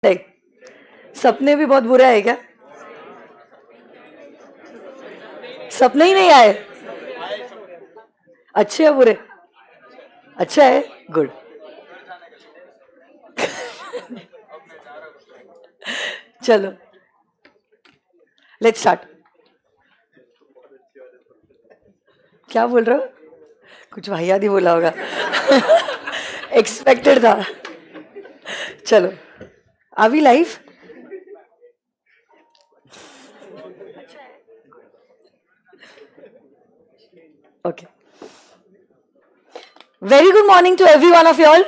सपने भी बहुत बुरा है क्या? सपने ही नहीं आए? अच्छे है बुरे? अच्छा है, गुड। चलो लेट्स स्टार्ट। क्या बोल रहे हो? कुछ वाहियात ही बोला होगा। एक्सपेक्टेड था। चलो, are we live? Okay, very good morning to every one of you all.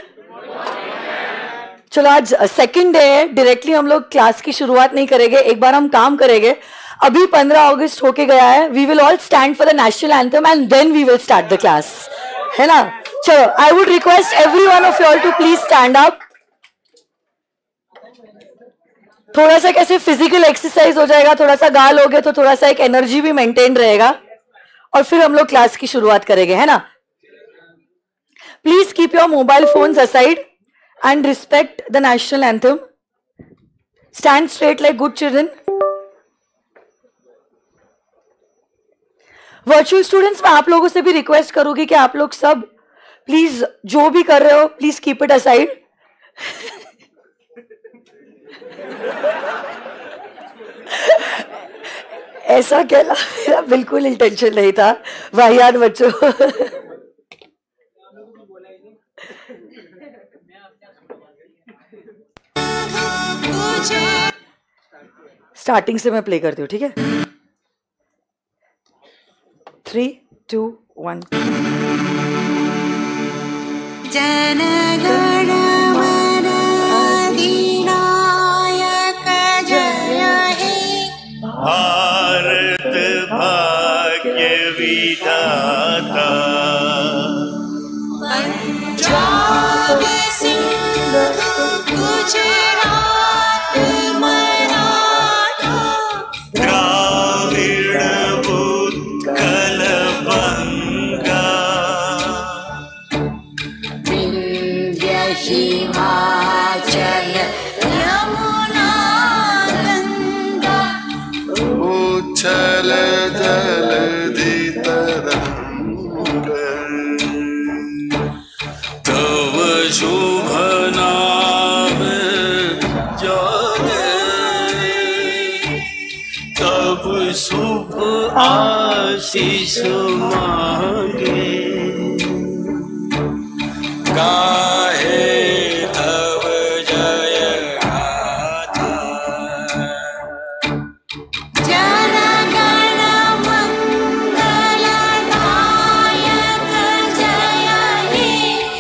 चलो आज सेकंड डे है, डायरेक्टली हम लोग क्लास की शुरुआत नहीं करेंगे, एक बार हम काम करेंगे। अभी 15 अगस्त होके गया है। We will all stand for the national anthem and then we will start the class, है ना? चलो, I would request every one of you all to please stand up. थोड़ा सा कैसे फिजिकल एक्सरसाइज हो जाएगा, थोड़ा सा गा लोगे तो थोड़ा सा एक एनर्जी भी मेंटेन रहेगा, और फिर हम लोग क्लास की शुरुआत करेंगे, है ना? Please keep your mobile phones aside and respect the national anthem. Stand straight like good children. Virtual students, मैं आप लोगों से भी रिक्वेस्ट करूंगी कि आप लोग सब प्लीज जो भी कर रहे हो प्लीज कीप इट असाइड। ऐसा कहना मेरा बिल्कुल इंटेंशन नहीं था, वाहियात बच्चों। स्टार्टिंग से मैं प्ले करती हूँ, ठीक है? 3, 2, 1। जन गण मन अधिनायक जय हे, भारत भाग्य विधाता, पंजाब सिंध गुजरात मराठा, द्राविड़ उत्कल बंगा, विंध्य हिमाचल यमुना गंगा, उच्छल जलधि तरंग, तव शुभ नाम तब शुभ आशीष मांगे, गाहे तब जय गाथा, जन गण मंगल दायक जय हे,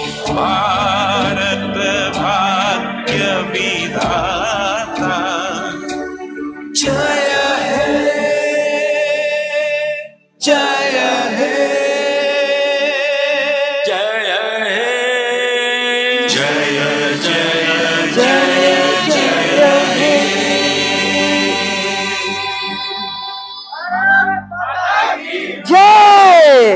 भारत भाग्य विधाता जय हे, जय हे, जय हे, जय जय जय जय हे। जय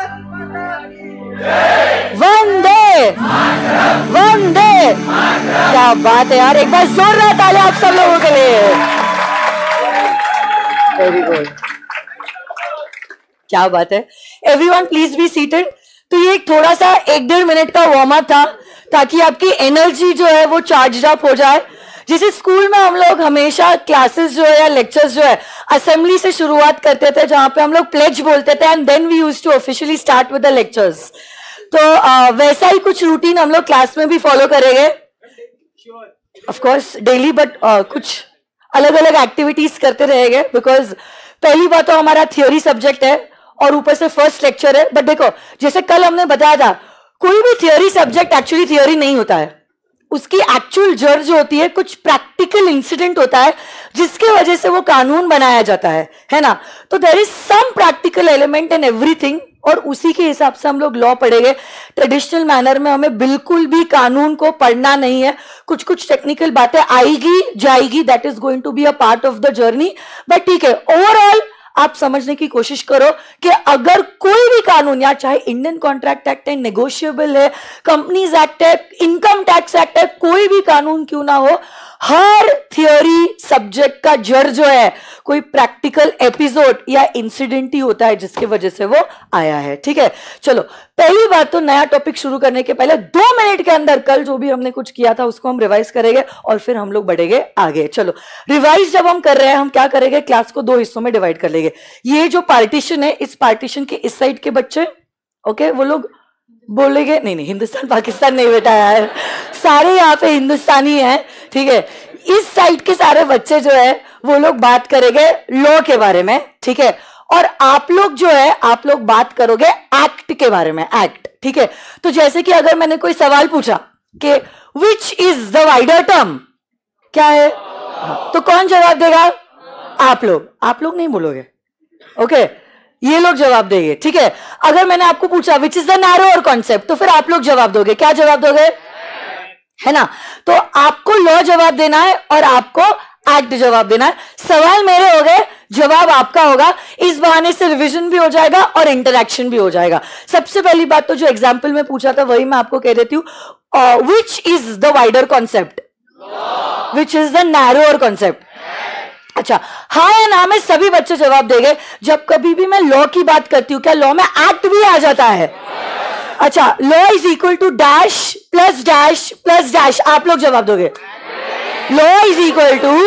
वंदे वंदे। क्या बात है यार, एक बार जोरदार तालियां आप सब लोगों के लिए। वेरी गुड, क्या बात है। Everyone please be seated. तो ये थोड़ा सा 1-1.5 मिनट का वार्म अप था, ताकि आपकी एनर्जी जो है वो चार्ज अप हो जाए। जैसे स्कूल में हम लोग हमेशा क्लासेस जो है या लेक्चर्स जो है असेंबली से शुरुआत करते थे, जहां पे हम लोग प्लेज बोलते थे and then we used to officially start with the lectures. तो वैसा ही कुछ रूटीन हम लोग क्लास में भी फॉलो करेंगे, ऑफ कोर्स डेली, बट कुछ अलग अलग एक्टिविटीज करते रहेंगे, बिकॉज पहली बात तो हमारा थियोरी सब्जेक्ट है और ऊपर से फर्स्ट लेक्चर है। बट देखो, जैसे कल हमने बताया था, कोई भी थियोरी सब्जेक्ट एक्चुअली थियोरी नहीं होता है। उसकी एक्चुअल जड़ जो होती है, कुछ प्रैक्टिकल इंसिडेंट होता है जिसकी वजह से वो कानून बनाया जाता है ना? तो there is some practical element in everything, और उसी के हिसाब से हम लोग लॉ पढ़ेंगे। ट्रेडिशनल मैनर में हमें बिल्कुल भी कानून को पढ़ना नहीं है। कुछ कुछ टेक्निकल बातें आएगी जाएगी, that is going to be a part of the journey, but ठीक है। ओवरऑल आप समझने की कोशिश करो कि अगर कोई भी कानून, या चाहे इंडियन कॉन्ट्रैक्ट एक्ट है, नेगोशिएबल है, कंपनीज एक्ट है, इनकम टैक्स एक्ट है, कोई भी कानून क्यों ना हो, हर थियोरी सब्जेक्ट का जड़ जो है कोई प्रैक्टिकल एपिसोड या इंसिडेंट ही होता है जिसकी वजह से वो आया है। ठीक है, चलो पहली बात तो नया टॉपिक शुरू करने के पहले 2 मिनट के अंदर कल जो भी हमने कुछ किया था उसको हम रिवाइज करेंगे और फिर हम लोग बढ़ेंगे आगे। चलो रिवाइज जब हम कर रहे हैं, हम क्या करेंगे, क्लास को 2 हिस्सों में डिवाइड कर लेंगे। ये जो पार्टीशन है, इस पार्टीशन के इस साइड के बच्चे, ओके, वो लोग बोलेंगे नहीं हिंदुस्तान पाकिस्तान नहीं बेटा यार, सारे यहाँ पे हिंदुस्तानी हैं। ठीक है, इस साइड के सारे बच्चे जो है वो लोग बात करेंगे लॉ के बारे में। ठीक है, और आप लोग जो है आप लोग बात करोगे एक्ट के बारे में, एक्ट। ठीक है, तो जैसे कि अगर मैंने कोई सवाल पूछा कि which is the wider term, क्या है, तो कौन जवाब देगा, आप लोग नहीं बोलोगे, ओके, ये लोग जवाब देंगे। ठीक है, अगर मैंने आपको पूछा which is the narrower concept, तो फिर आप लोग जवाब दोगे, क्या जवाब दोगे, है ना। तो आपको लॉ जवाब देना है और आपको एक्ट जवाब देना है। सवाल मेरे हो गए, जवाब आपका होगा। इस बहाने से रिवीजन भी हो जाएगा और इंटरैक्शन भी हो जाएगा। सबसे पहली बात तो जो एग्जाम्पल में पूछा था वही मैं आपको कह देती हूं, which is the wider concept, which is the narrower concept. अच्छा, हाँ या ना में सभी बच्चे जवाब देंगे। जब कभी भी मैं लॉ की बात करती हूं, क्या लॉ में एक्ट भी आ जाता है? अच्छा, law is equal to dash plus dash plus dash, आप लोग जवाब दोगे। लॉ इज इक्वल टू,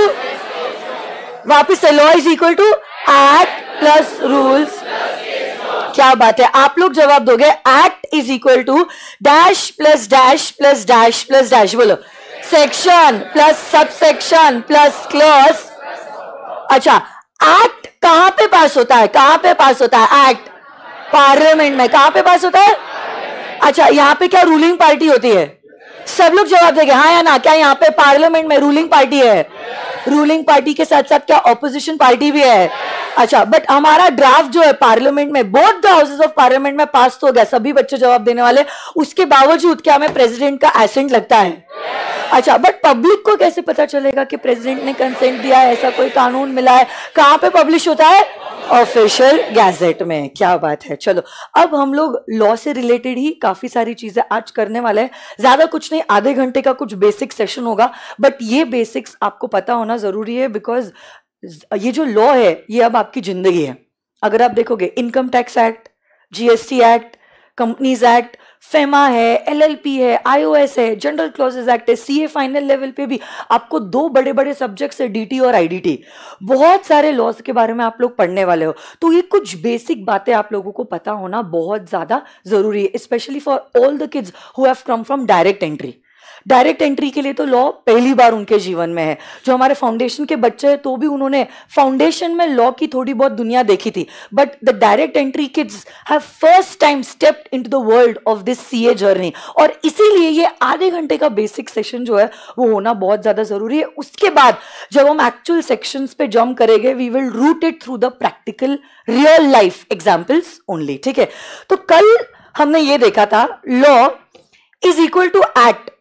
वापिस से, law is equal to act plus rules. क्या बात है, आप लोग जवाब दोगे act is equal to dash plus dash plus dash plus dash. बोलो, section plus subsection plus clause. अच्छा, एक्ट कहां पे पास होता है, कहां पे पास होता है एक्ट? पार्लियामेंट में। कहां पे पास होता है? अच्छा, यहां पे क्या रूलिंग पार्टी होती है? सब लोग जवाब देंगे हाँ या ना। क्या यहाँ पे पार्लियामेंट में रूलिंग पार्टी है? रूलिंग पार्टी के साथ साथ क्या ऑपोजिशन पार्टी भी है? अच्छा, बट हमारा ड्राफ्ट जो है पार्लियामेंट में, both the houses of parliament में पास तो हो गया, सभी बच्चे जवाब देने वाले। उसके बावजूद क्या हमें प्रेसिडेंट का एसेंट लगता है? अच्छा, बट पब्लिक को कैसे पता चलेगा कि प्रेसिडेंट ने कंसेंट दिया है, ऐसा कोई कानून मिला है? कहां पे पब्लिश होता है? ऑफिशियल गैजेट में। क्या बात है। चलो, अब हम लोग लॉ से रिलेटेड ही काफी सारी चीजें आज करने वाले हैं। ज्यादा कुछ नहीं, आधे घंटे का कुछ बेसिक सेशन होगा, बट ये बेसिक्स आपको पता होना जरूरी है, बिकॉज ये जो लॉ है ये अब आपकी जिंदगी है। अगर आप देखोगे income tax act, GST act, companies act, FEMA है, एलएलपी है, आईओएस है, जनरल क्लॉजेस एक्ट है, सीए फाइनल लेवल पे भी आपको 2 बड़े बड़े सब्जेक्ट्स है, डीटी और आईडीटी। बहुत सारे लॉज के बारे में आप लोग पढ़ने वाले हो, तो ये कुछ बेसिक बातें आप लोगों को पता होना बहुत ज्यादा जरूरी है, specially for all the kids who have come from direct entry. Direct entry के लिए तो लॉ पहली बार उनके जीवन में है। जो हमारे फाउंडेशन के बच्चे हैं तो भी उन्होंने फाउंडेशन में लॉ की थोड़ी बहुत दुनिया देखी थी, but the direct entry kids have first time stepped into the world of this CA journey. और इसीलिए ये आधे घंटे का बेसिक सेशन जो है वो होना बहुत ज्यादा जरूरी है। उसके बाद जब हम एक्चुअल सेक्शंस पे जंप करेंगे, we will route it through the practical real life examples only. ठीक है, तो कल हमने ये देखा था, law is equal to act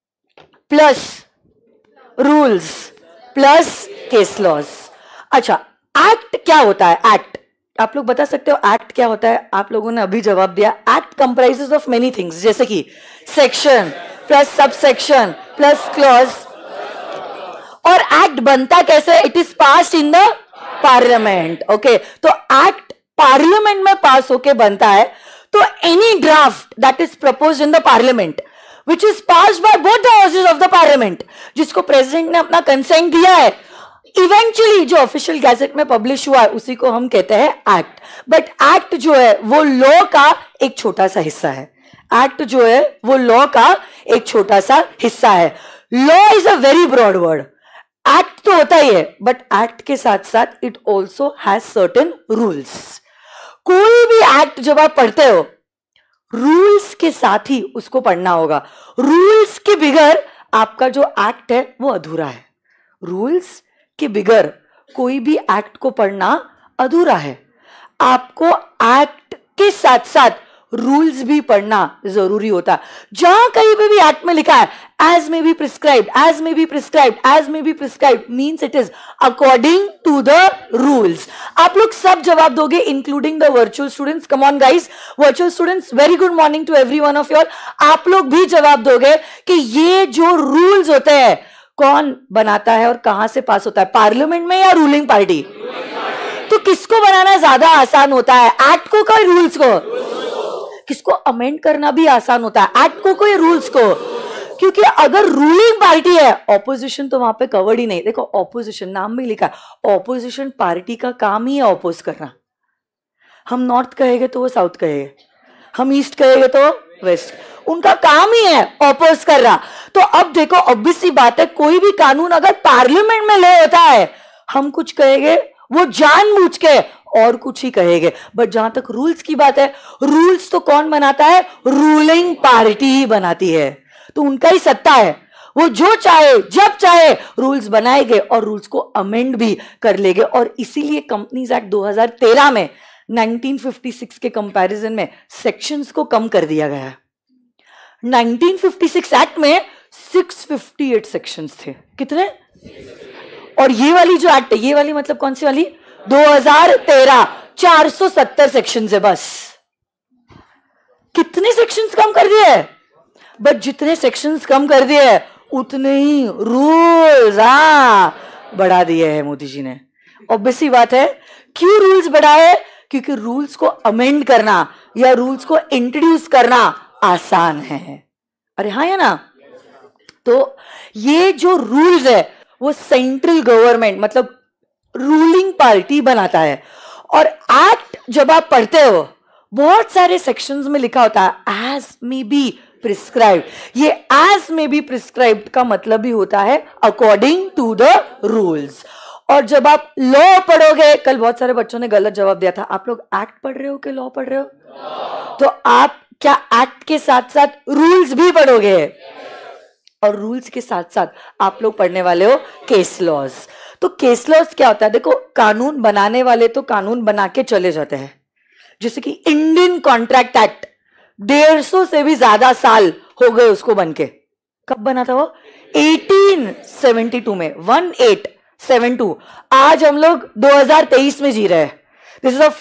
plus rules plus case laws. अच्छा, एक्ट क्या होता है? एक्ट आप लोग बता सकते हो एक्ट क्या होता है? आप लोगों ने अभी जवाब दिया, act comprises of many things, जैसे कि section plus subsection plus clause. और एक्ट बनता कैसे? It is passed in the parliament. Okay, तो एक्ट पार्लियामेंट में पास होके बनता है। तो any draft that is proposed in the parliament which is passed by both the houses of the parliament, जिसको प्रेसिडेंट ने अपना कंसेंट दिया है, इवेंचुअली जो ऑफिशियल गैजेट में पब्लिश हुआ है उसी को हम कहते हैं एक्ट। बट एक्ट जो है वो लॉ का एक छोटा सा हिस्सा है। एक्ट जो है वो लॉ का एक छोटा सा हिस्सा है। Law is a very broad word. Act तो होता ही है, बट एक्ट के साथ साथ it also has certain rules. कोई भी एक्ट जब आप पढ़ते हो, रूल्स के साथ ही उसको पढ़ना होगा। रूल्स के बिगर आपका जो एक्ट है वो अधूरा है। रूल्स के बिगर कोई भी एक्ट को पढ़ना अधूरा है। आपको एक्ट के साथ साथ रूल्स भी पढ़ना जरूरी होता है। जहां कहीं पे भी एक्ट में लिखा है as may be prescribed, as may be prescribed, as may be prescribed, means it is according to the rules. आप लोग सब जवाब दोगे including the virtual students. Come on guys, virtual students, very good morning to every one of you all. आप लोग भी जवाब दोगे कि ये जो रूल्स होते हैं कौन बनाता है और कहां से पास होता है, पार्लियामेंट में या रूलिंग पार्टी? तो किसको बनाना ज्यादा आसान होता है, एक्ट को या रूल्स को? किसको अमेंड करना भी आसान होता है, एक्ट को या रूल्स को? क्योंकि अगर रूलिंग पार्टी है, ऑपोजिशन तो वहां पे कवर्ड ही नहीं। देखो ऑपोजिशन, नाम भी लिखा है, ऑपोजिशन पार्टी का काम ही है ऑपोज करना। हम नॉर्थ कहेंगे तो वो साउथ कहेंगे, हम ईस्ट कहेंगे तो वेस्ट, उनका काम ही है ऑपोज कर रहा। तो अब देखो ऑब्वियस सी बात है, कोई भी कानून अगर पार्लियामेंट में ले होता है, हम कुछ कहेंगे, वो जानबूझ के और कुछ ही कहेंगे। बट जहां तक रूल्स की बात है, रूल्स तो कौन बनाता है, रूलिंग पार्टी ही बनाती है। तो उनका ही सत्ता है, वो जो चाहे जब चाहे रूल्स बनाएंगे और रूल्स को अमेंड भी कर लेंगे। और इसीलिए कंपनीज एक्ट 2013 में 1956 के कंपैरिजन में सेक्शंस को कम कर दिया गया है। 1956 एक्ट में 658 सेक्शंस थे। कितने? और ये वाली जो एक्ट है, ये वाली मतलब कौन सी वाली, 2013, 470 सेक्शंस है बस। कितने सेक्शंस कम कर दिए? बट जितने सेक्शंस कम कर दिए उतने ही रूल्स बढ़ा दिए हैं मोदी जी ने। ऑब्वियस ही बात है, क्यों रूल्स बढ़ाए? क्योंकि रूल्स को अमेंड करना या रूल्स को इंट्रोड्यूस करना आसान है। अरे हाँ या ना? तो ये जो रूल्स है वो सेंट्रल गवर्नमेंट मतलब रूलिंग पार्टी बनाता है। और एक्ट जब आप पढ़ते हो, बहुत सारे सेक्शंस में लिखा होता है एज मे बी प्रिस्क्राइब्ड। ये एज मे बी प्रिस्क्राइब्ड का मतलब भी होता है अकॉर्डिंग टू द रूल्स। और जब आप लॉ पढ़ोगे, कल बहुत सारे बच्चों ने गलत जवाब दिया था, आप लोग एक्ट पढ़ रहे हो कि लॉ पढ़ रहे हो? तो आप क्या एक्ट के साथ साथ रूल्स भी पढ़ोगे? और रूल्स के साथ साथ आप लोग पढ़ने वाले हो केस लॉज। तो केस लॉज क्या होता है? देखो, कानून बनाने वाले तो कानून बना के चले जाते हैं। जैसे कि इंडियन कॉन्ट्रैक्ट एक्ट 150 से भी ज्यादा साल हो गए उसको बनके। कब बना था वो? 1872 में, 1872। आज हम लोग 2023 में जी रहे हैं। This is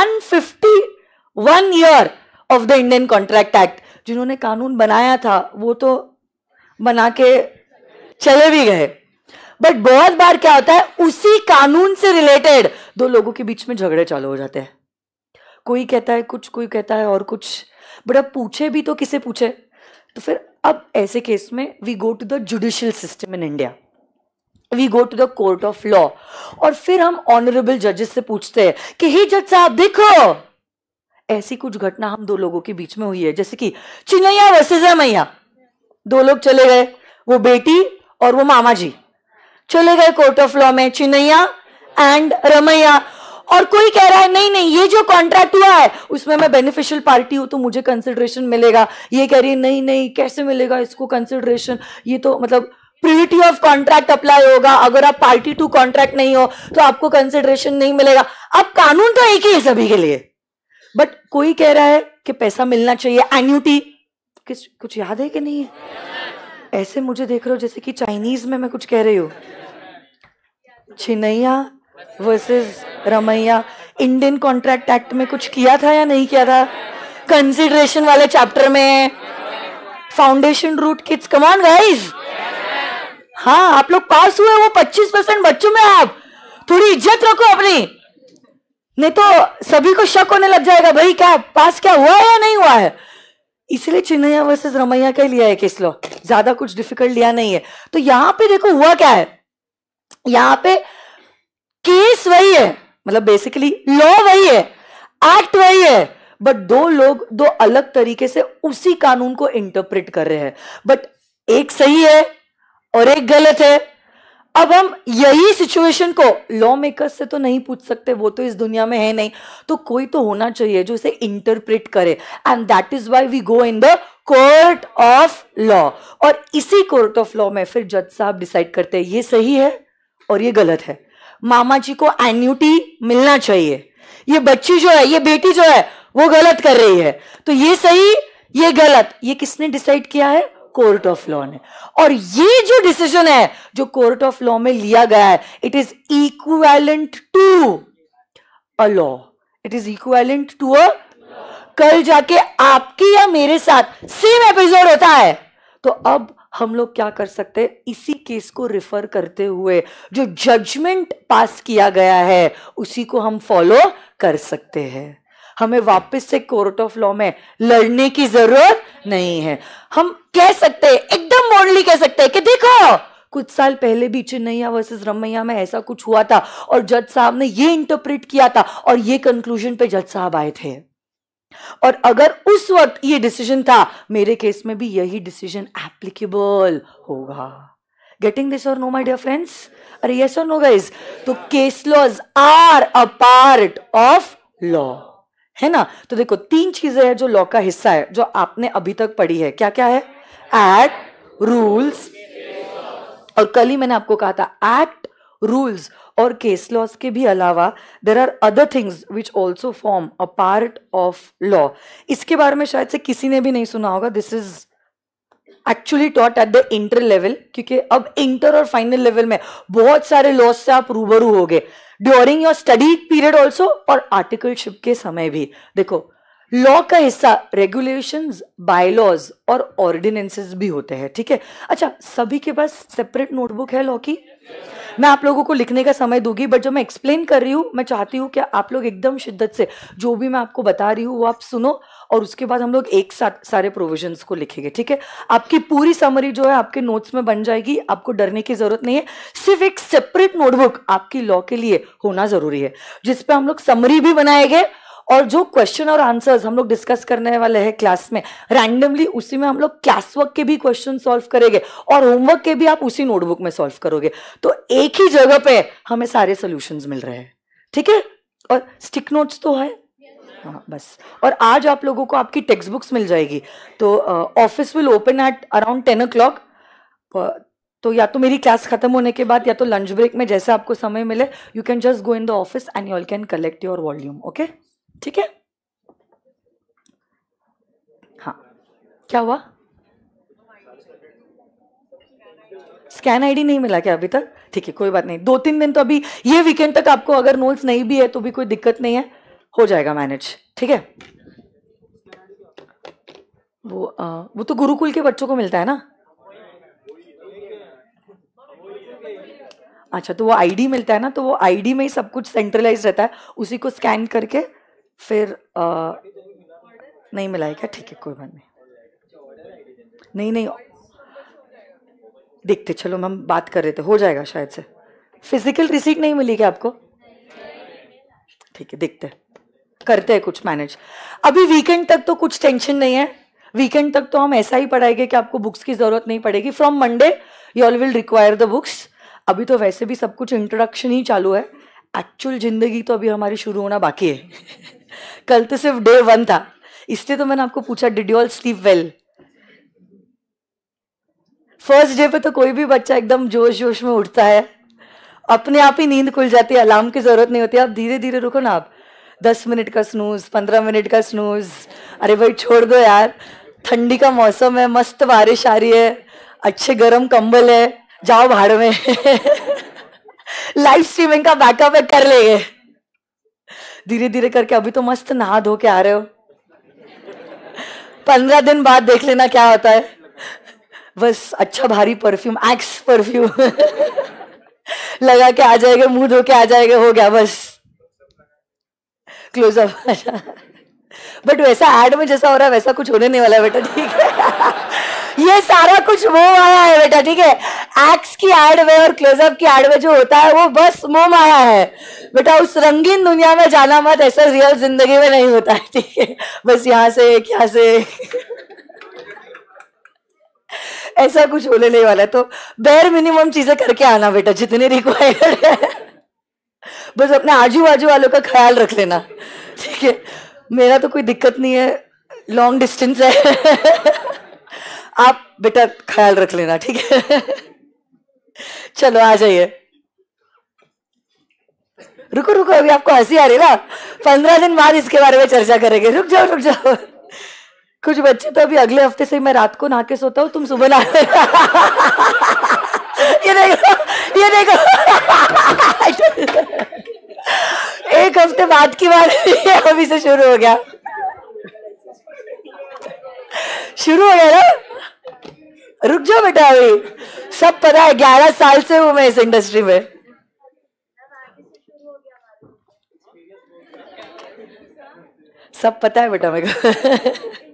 151 year of the Indian contract act. जिन्होंने कानून बनाया था वो तो बना के चले भी गए। बट बहुत बार क्या होता है, उसी कानून से रिलेटेड दो लोगों के बीच में झगड़े चालू हो जाते हैं। कोई कहता है कुछ, कोई कहता है और कुछ। बट अब पूछे भी तो किसे पूछे? तो फिर अब ऐसे केस में we go to the judicial system in India, we go to the court of law. और फिर हम ऑनरेबल जजेस से पूछते हैं कि हे जज साहब देखो, ऐसी कुछ घटना हम दो लोगों के बीच में हुई है, जैसे कि चिन्नैया वर्सेस रमैया। दो लोग चले गए, वो बेटी और वो मामा जी चले गए कोर्ट ऑफ लॉ में, चिन्नैया एंड रमैया। और कोई कह रहा है नहीं नहीं, ये जो कॉन्ट्रैक्ट हुआ है उसमें मैं बेनिफिशियल पार्टी हूं तो मुझे कंसिडरेशन मिलेगा। ये कह रही है नहीं नहीं, कैसे मिलेगा इसको कंसिडरेशन, ये तो मतलब प्रिविटी ऑफ कॉन्ट्रैक्ट अप्लाई होगा, अगर आप पार्टी टू कॉन्ट्रैक्ट नहीं हो तो आपको कंसिडरेशन नहीं मिलेगा। अब कानून तो एक ही है सभी के लिए, बट कोई कह रहा है कि पैसा मिलना चाहिए, एन्युटी। कुछ याद है कि नहीं है? ऐसे मुझे देख रहे हो जैसे कि चाइनीज में मैं कुछ कह रही हूं। Chinnaiah versus Ramaiah, Indian contract act में कुछ किया था या नहीं किया था? कंसिडरेशन वाले चैप्टर में, foundation route kids, come on guys. हाँ, आप लोग पास हुए, वो 25% बच्चों में आप थोड़ी इज्जत रखो अपनी, नहीं तो सभी को शक होने लग जाएगा भाई क्या पास क्या हुआ है या नहीं हुआ है। इसलिए चिन्नैया वर्सेस रमैया का लिया है केस लॉ, ज्यादा कुछ डिफिकल्ट लिया नहीं है। तो यहां पे देखो हुआ क्या है, यहां पे केस वही है, मतलब बेसिकली लॉ वही है, एक्ट वही है, बट दो लोग दो अलग तरीके से उसी कानून को इंटरप्रेट कर रहे हैं। बट एक सही है और एक गलत है। अब हम यही सिचुएशन को लॉ मेकर्स से तो नहीं पूछ सकते, वो तो इस दुनिया में है नहीं, तो कोई तो होना चाहिए जो इसे इंटरप्रेट करे, and that is why we go in the court of law. और इसी कोर्ट ऑफ लॉ में फिर जज साहब डिसाइड करते हैं ये सही है और ये गलत है। मामा जी को एन्युटी मिलना चाहिए, ये बच्ची जो है, ये बेटी जो है वो गलत कर रही है, तो ये सही ये गलत, ये किसने डिसाइड किया है? कोर्ट ऑफ लॉ ने। और ये जो डिसीजन है जो कोर्ट ऑफ लॉ में लिया गया है, it is equivalent to a law, it is equivalent to a. कल जाके आपकी या मेरे साथ सेम एपिसोड होता है, तो अब हम लोग क्या कर सकते हैं? इसी केस को रिफर करते हुए जो जजमेंट पास किया गया है उसी को हम फॉलो कर सकते हैं। हमें वापस से कोर्ट ऑफ लॉ में लड़ने की जरूरत नहीं है। हम कह सकते हैं, एकदम बोल्डली कह सकते हैं कि देखो कुछ साल पहले भी चिन्नैया वर्सेस रमैया में ऐसा कुछ हुआ था और जज साहब ने ये इंटरप्रेट किया था और ये कंक्लूजन पे जज साहब आए थे, और अगर उस वक्त ये डिसीजन था, मेरे केस में भी यही डिसीजन एप्लीकेबल होगा। Getting this or no my dear friends? अरे यस और नो गाइस? तो case laws are a part of law, है ना? तो देखो 3 चीजें हैं जो लॉ का हिस्सा है जो आपने अभी तक पढ़ी है। क्या क्या है? एक्ट, रूल्स, और कल ही मैंने आपको कहा था एक्ट, रूल्स और केस लॉज के भी अलावा there are other things which also form a part of law. इसके बारे में शायद से किसी ने भी नहीं सुना होगा। This is actually taught at the inter level, क्योंकि अब इंटर और फाइनल लेवल में बहुत सारे लॉज से आप रूबरू होगे during your study period also और आर्टिकलशिप के समय भी। देखो लॉ का हिस्सा रेगुलेशंस, बायलॉज और ऑर्डिनेंसेस भी होते हैं, ठीक है? अच्छा, सभी के पास सेपरेट नोटबुक है लॉ की? मैं आप लोगों को लिखने का समय दूंगी, बट जब मैं एक्सप्लेन कर रही हूं मैं चाहती हूं कि आप लोग एकदम शिद्दत से जो भी मैं आपको बता रही हूं वो आप सुनो, और उसके बाद हम लोग एक साथ सारे प्रोविजंस को लिखेंगे, ठीक है? आपकी पूरी समरी जो है आपके नोट्स में बन जाएगी, आपको डरने की जरूरत नहीं है। सिर्फ एक सेपरेट नोटबुक आपकी लॉ के लिए होना जरूरी है जिसपे हम लोग समरी भी बनाएंगे, और जो क्वेश्चन और आंसर्स हम लोग डिस्कस करने वाले हैं क्लास में रैंडमली, उसी में हम लोग क्लास वर्क के भी क्वेश्चन सॉल्व करेंगे और होमवर्क के भी आप उसी नोटबुक में सॉल्व करोगे। तो एक ही जगह पे हमें सारे सॉल्यूशंस मिल रहे हैं, ठीक है? और स्टिक नोट्स तो है, हाँ बस। और आज आप लोगों को आपकी टेक्स्ट बुक्स मिल जाएगी। तो office will open at around 10 o'clock। तो या तो मेरी क्लास खत्म होने के बाद या तो लंच ब्रेक में, जैसे आपको समय मिले, you can just go in the office and you all can collect your volume, okay? ठीक है? हाँ, क्या हुआ? स्कैन आईडी नहीं मिला क्या अभी तक? ठीक है, कोई बात नहीं, 2-3 दिन तो अभी ये वीकेंड तक आपको अगर नोट्स नहीं भी है तो भी कोई दिक्कत नहीं है, हो जाएगा मैनेज, ठीक है? वो तो गुरुकुल के बच्चों को मिलता है ना? अच्छा, तो वो आईडी मिलता है ना, तो वो आईडी में ही सब कुछ सेंट्रलाइज रहता है, उसी को स्कैन करके फिर नहीं मिला है क्या? ठीक है, कोई बात नहीं, नहीं देखते, चलो हम बात कर रहे थे, हो जाएगा शायद से। फिजिकल रिसीट नहीं मिली क्या आपको? ठीक है, देखते करते हैं कुछ मैनेज। अभी वीकेंड तक तो कुछ टेंशन नहीं है, वीकेंड तक तो हम ऐसा ही पढ़ाएंगे कि आपको बुक्स की जरूरत नहीं पड़ेगी। From Monday you all will require the books. अभी तो वैसे भी सब कुछ इंट्रोडक्शन ही चालू है, एक्चुअल जिंदगी तो अभी हमारी शुरू होना बाकी है। कल तो सिर्फ डे 1 था, इसलिए तो मैंने आपको पूछा did you all sleep well? First day पे तो कोई भी बच्चा एकदम जोश जोश में उठता है, अपने आप ही नींद खुल जाती है, अलार्म की जरूरत नहीं होती। आप धीरे धीरे रुको ना, आप 10 मिनट का स्नूज, 15 मिनट का स्नूज, अरे भाई छोड़ दो यार, ठंडी का मौसम है, मस्त बारिश आ रही है, अच्छे गर्म कंबल है, जाओ भाड़ में। लाइव स्ट्रीमिंग का बैकअप है, कर लेंगे धीरे धीरे करके। अभी तो मस्त नहा धो के आ रहे हो, 15 दिन बाद देख लेना क्या होता है। बस अच्छा भारी परफ्यूम, एक्स परफ्यूम लगा के आ जाएगा, मुंह धो के आ जाएगा, हो गया बस क्लोजअप। बट वैसा एड में जैसा हो रहा है वैसा कुछ होने नहीं वाला है बेटा, ठीक है? ये सारा कुछ मोह माया है बेटा, ठीक है? एक्स की एड में और क्लोजअप की एड में जो होता है वो बस मोह माया है बेटा। उस रंगीन दुनिया में जाना मत, ऐसा रियल जिंदगी में नहीं होता है, ठीक है? बस यहाँ से यहाँ से ऐसा कुछ होने नहीं वाला है। तो बेयर मिनिमम चीजें करके आना बेटा, जितने रिक्वायर्ड है। बस अपने आजू बाजू वालों का ख्याल रख लेना, ठीक है? मेरा तो कोई दिक्कत नहीं है, लॉन्ग डिस्टेंस है। आप बेटा ख्याल रख लेना, ठीक है? चलो आ जाइए, रुको रुको, अभी आपको हंसी आ रही ना, 15 दिन बाद इसके बारे में चर्चा करेंगे, रुक जाओ रुक जाओ। कुछ बच्चे तो अभी अगले हफ्ते से मैं रात को नहा के सोता हूँ, तुम सुबह नहा ये देखो ये देखो। एक हफ्ते बाद की बात अभी से शुरू हो गया, शुरू हो गया ना। रुक जाओ बेटा, अभी सब पता है, 11 साल से हूं मैं इस इंडस्ट्री में। सब पता है बेटा मेरे को।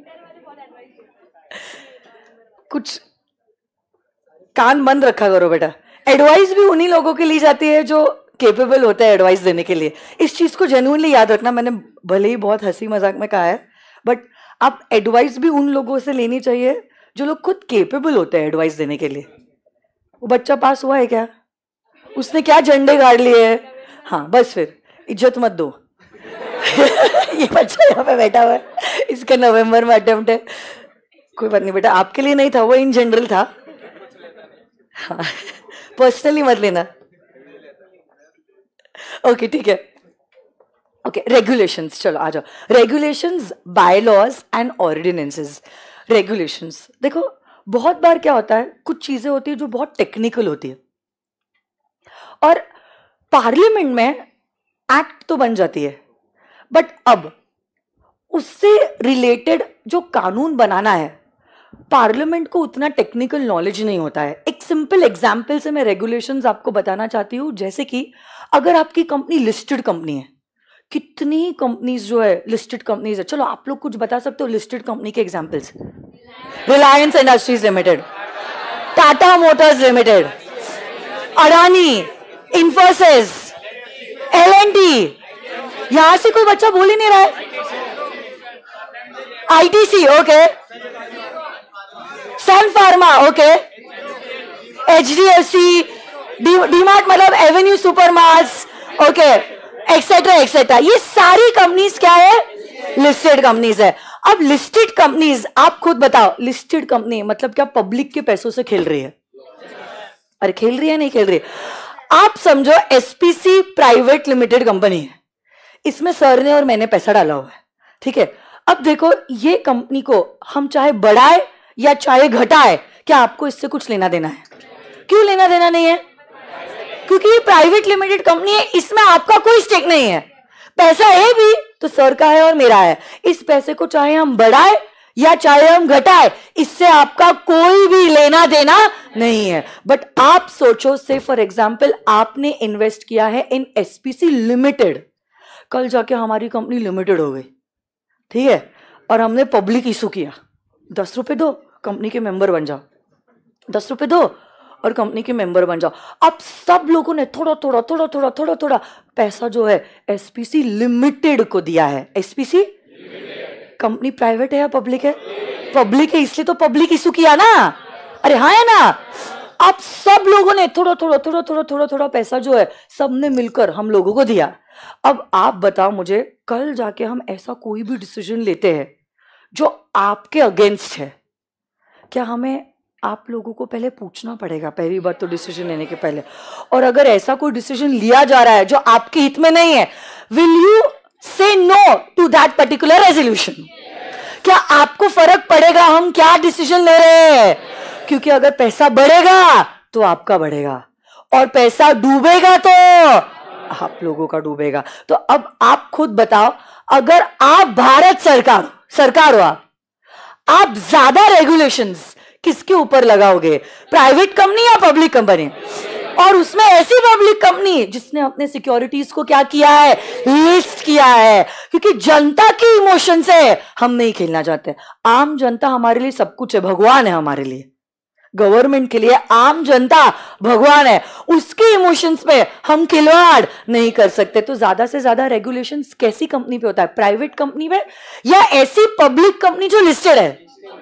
कुछ कान बंद रखा करो बेटा। एडवाइस भी उन्हीं लोगों के लिए जाती है जो केपेबल होते हैं एडवाइस देने के लिए। इस चीज को जेन्युइनली याद रखना। मैंने भले ही बहुत हंसी मजाक में कहा है, बट आप एडवाइस भी उन लोगों से लेनी चाहिए जो लोग खुद केपेबल होते हैं एडवाइस देने के लिए। वो बच्चा पास हुआ है क्या? उसने क्या झंडे गाड़ लिए हैं? हाँ बस फिर इज्जत मत दो। ये बच्चा यहाँ पे बैठा हुआ है, इसका नवंबर में अटेम्प्ट है। कोई बात नहीं बेटा, आपके लिए नहीं था वो, इन जनरल था। हाँ, पर्सनली मत लेना। ओके ठीक है। ओके, रेगुलेशंस, चलो आ जाओ। Regulations, bylaws and ordinances. Regulations देखो, बहुत बार क्या होता है, कुछ चीजें होती है जो बहुत टेक्निकल होती है और पार्लियामेंट में एक्ट तो बन जाती है, बट अब उससे रिलेटेड जो कानून बनाना है पार्लियामेंट को उतना टेक्निकल नॉलेज नहीं होता है। एक सिंपल एग्जांपल से मैं रेगुलेशंस आपको बताना चाहती हूं। जैसे कि अगर आपकी कंपनी लिस्टेड कंपनी है, कितनी कंपनीज जो है लिस्टेड कंपनीज है, चलो आप लोग कुछ बता सकते हो लिस्टेड कंपनी के examples? Reliance industries limited, Tata motors limited, Adani, Infosys, L&T। यहां से कोई बच्चा बोल ही नहीं रहा है। ITC, okay, Sun Pharma, okay, HDFC, DMart मतलब Avenue Supermarts, okay, etcetera etcetera. ये सारी कंपनीज क्या है? लिस्टेड कंपनीज है। अब लिस्टेड कंपनीज, आप खुद बताओ, लिस्टेड कंपनी मतलब क्या पब्लिक के पैसों से खेल रही है? अरे खेल रही है नहीं खेल रही है? आप समझो SPC प्राइवेट लिमिटेड कंपनी है, इसमें सर ने और मैंने पैसा डाला हुआ है, ठीक है। अब देखो ये कंपनी को हम चाहे बढ़ाए या चाहे घटाए, क्या आपको इससे कुछ लेना देना है? क्यों लेना देना नहीं है? क्योंकि ये प्राइवेट लिमिटेड कंपनी है, इसमें आपका कोई स्टेक नहीं है। पैसा है भी तो सर का है और मेरा है। इस पैसे को चाहे हम बढ़ाए या चाहे हम घटाए, इससे आपका कोई भी लेना देना नहीं है। बट आप सोचो, से फॉर एग्जाम्पल आपने इन्वेस्ट किया है इन SPC लिमिटेड, कल जाके हमारी कंपनी लिमिटेड हो गई, ठीक है, और हमने पब्लिक इशू किया, 10 रुपए दो कंपनी के मेंबर बन जाओ, 10 रुपए दो और कंपनी के मेंबर बन जाओ। अब सब लोगों ने थोड़ा थोड़ा थोड़ा थोड़ा थोड़ा थोड़ा पैसा जो है SPC लिमिटेड को दिया है। SPC कंपनी प्राइवेट है या पब्लिक है? पब्लिक है, इसलिए तो पब्लिक इशू किया ना। अरे हाँ है ना। अब सब लोगों ने थोड़ा थोड़ा थोड़ा थोड़ा थोड़ा थोड़ा पैसा जो है सबने मिलकर हम लोगों को दिया। अब आप बताओ मुझे, कल जाके हम ऐसा कोई भी डिसीजन लेते हैं जो आपके अगेंस्ट है, क्या हमें आप लोगों को पहले पूछना पड़ेगा? पहली बात तो डिसीजन लेने के पहले। और अगर ऐसा कोई डिसीजन लिया जा रहा है जो आपके हित में नहीं है, will you say no to that particular resolution? क्या आपको फर्क पड़ेगा हम क्या डिसीजन ले रहे हैं? क्योंकि अगर पैसा बढ़ेगा तो आपका बढ़ेगा और पैसा डूबेगा तो आप लोगों का डूबेगा। तो अब आप खुद बताओ, अगर आप भारत सरकार हो, आप ज्यादा रेगुलेशंस किसके ऊपर लगाओगे? प्राइवेट कंपनी या पब्लिक कंपनी? और उसमें ऐसी पब्लिक कंपनी जिसने अपने सिक्योरिटीज को क्या किया है? लिस्ट किया है। क्योंकि जनता के इमोशन से हम नहीं खेलना चाहते। आम जनता हमारे लिए सब कुछ है, भगवान है हमारे लिए। गवर्नमेंट के लिए आम जनता भगवान है, उसके इमोशंस पे हम खिलवाड़ नहीं कर सकते। तो ज्यादा से ज्यादा रेगुलेशंस कैसी कंपनी पे होता है? प्राइवेट कंपनी में या ऐसी पब्लिक कंपनी जो लिस्टेड है?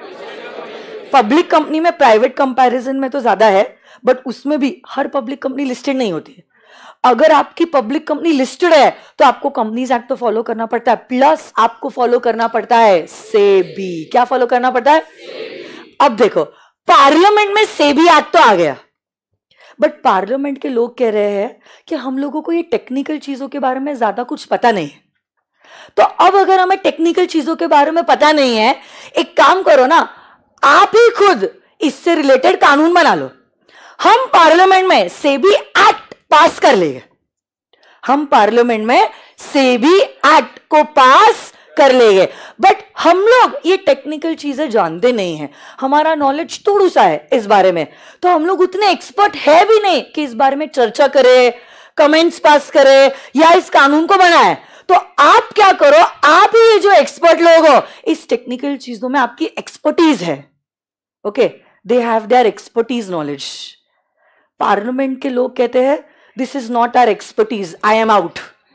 पब्लिक कंपनी में प्राइवेट कंपैरिजन में तो ज्यादा है, बट उसमें भी हर पब्लिक कंपनी लिस्टेड नहीं होती है। अगर आपकी पब्लिक कंपनी लिस्टेड है तो आपको कंपनीज एक्ट तो फॉलो करना पड़ता है, प्लस आपको फॉलो करना पड़ता है सेबी। क्या फॉलो करना पड़ता है? अब देखो, पार्लियामेंट में सेबी एक्ट तो आ गया, बट पार्लियामेंट के लोग कह रहे हैं कि हम लोगों को ये टेक्निकल चीजों के बारे में ज्यादा कुछ पता नहीं है। तो अब अगर हमें टेक्निकल चीजों के बारे में पता नहीं है, एक काम करो ना, आप ही खुद इससे रिलेटेड कानून बना लो। हम पार्लियामेंट में सेबी एक्ट पास कर लेंगे, हम पार्लियामेंट में सेबी एक्ट को पास कर लेंगे, बट हम लोग ये टेक्निकल चीजें जानते नहीं हैं, हमारा नॉलेज थोड़ा सा है इस बारे में, तो हम लोग उतने एक्सपर्ट है भी नहीं कि इस बारे में चर्चा करें, कमेंट्स पास करें या इस कानून को बनाए। तो आप क्या करो, आप ही जो एक्सपर्ट लोग हो, इस टेक्निकल चीजों में आपकी एक्सपर्टीज है, okay, they have their expertise knowledge. Parliament के लोग कहते हैं this is not our expertise, I am out.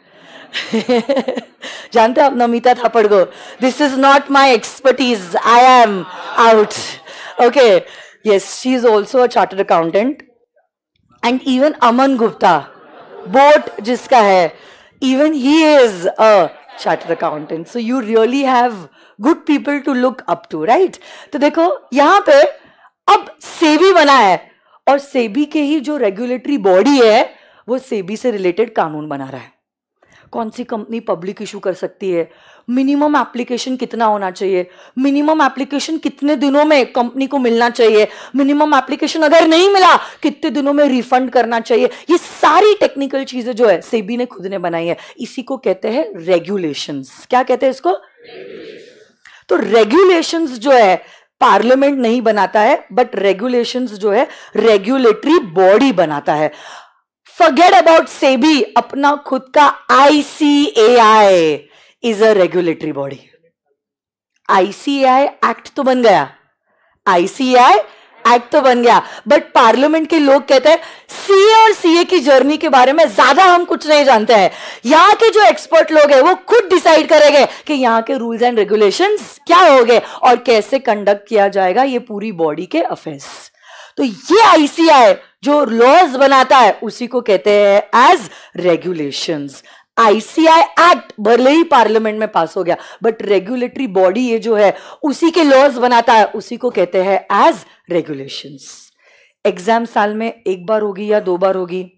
जानते हैं आप नमिता थापड़ को, this is not my expertise, I am out. Okay, yes, she is also a chartered accountant. And even Aman Gupta, boAt जिसका है, even he is a chartered accountant, so you really have good people to look up to, right? तो देखो यहां पे अब सेबी बना है, और सेबी के ही जो रेगुलेटरी बॉडी है वो सेबी से रिलेटेड कानून बना रहा है। कौन सी कंपनी पब्लिक इशू कर सकती है, मिनिमम एप्लीकेशन कितना होना चाहिए, मिनिमम एप्लीकेशन कितने दिनों में कंपनी को मिलना चाहिए, मिनिमम एप्लीकेशन अगर नहीं मिला कितने दिनों में रिफंड करना चाहिए, ये सारी टेक्निकल चीजें जो है सेबी ने खुद ने बनाई है। इसी को कहते हैं रेगुलेशंस। क्या कहते हैं इसको? तो रेगुलेशंस जो है पार्लियामेंट नहीं बनाता है, बट रेगुलेशंस जो है रेगुलेटरी बॉडी बनाता है। Forget about SEBI, अपना खुद का ICAI is a regulatory body. ICAI act तो बन गया, ICAI एक्ट तो बन गया, बट पार्लियामेंट के लोग कहते हैं सीए और सीए की जर्नी के बारे में ज्यादा हम कुछ नहीं जानते हैं। यहाँ के जो एक्सपर्ट लोग हैं वो खुद डिसाइड करेंगे कि यहाँ के रूल्स एंड रेगुलेशंस क्या होंगे और कैसे कंडक्ट किया जाएगा ये पूरी बॉडी के अफेयर्स। तो ये आईसीआई जो लॉज बनाता है उसी को कहते हैं एज रेगुलेशंस। आईसीआई एक्ट भले ही पार्लियामेंट में पास हो गया, बट रेगुलेटरी बॉडी ये जो है उसी के लॉज बनाता है, उसी को कहते हैं एज रेगुलेशंस। एग्जाम साल में एक बार होगी या 2 बार होगी,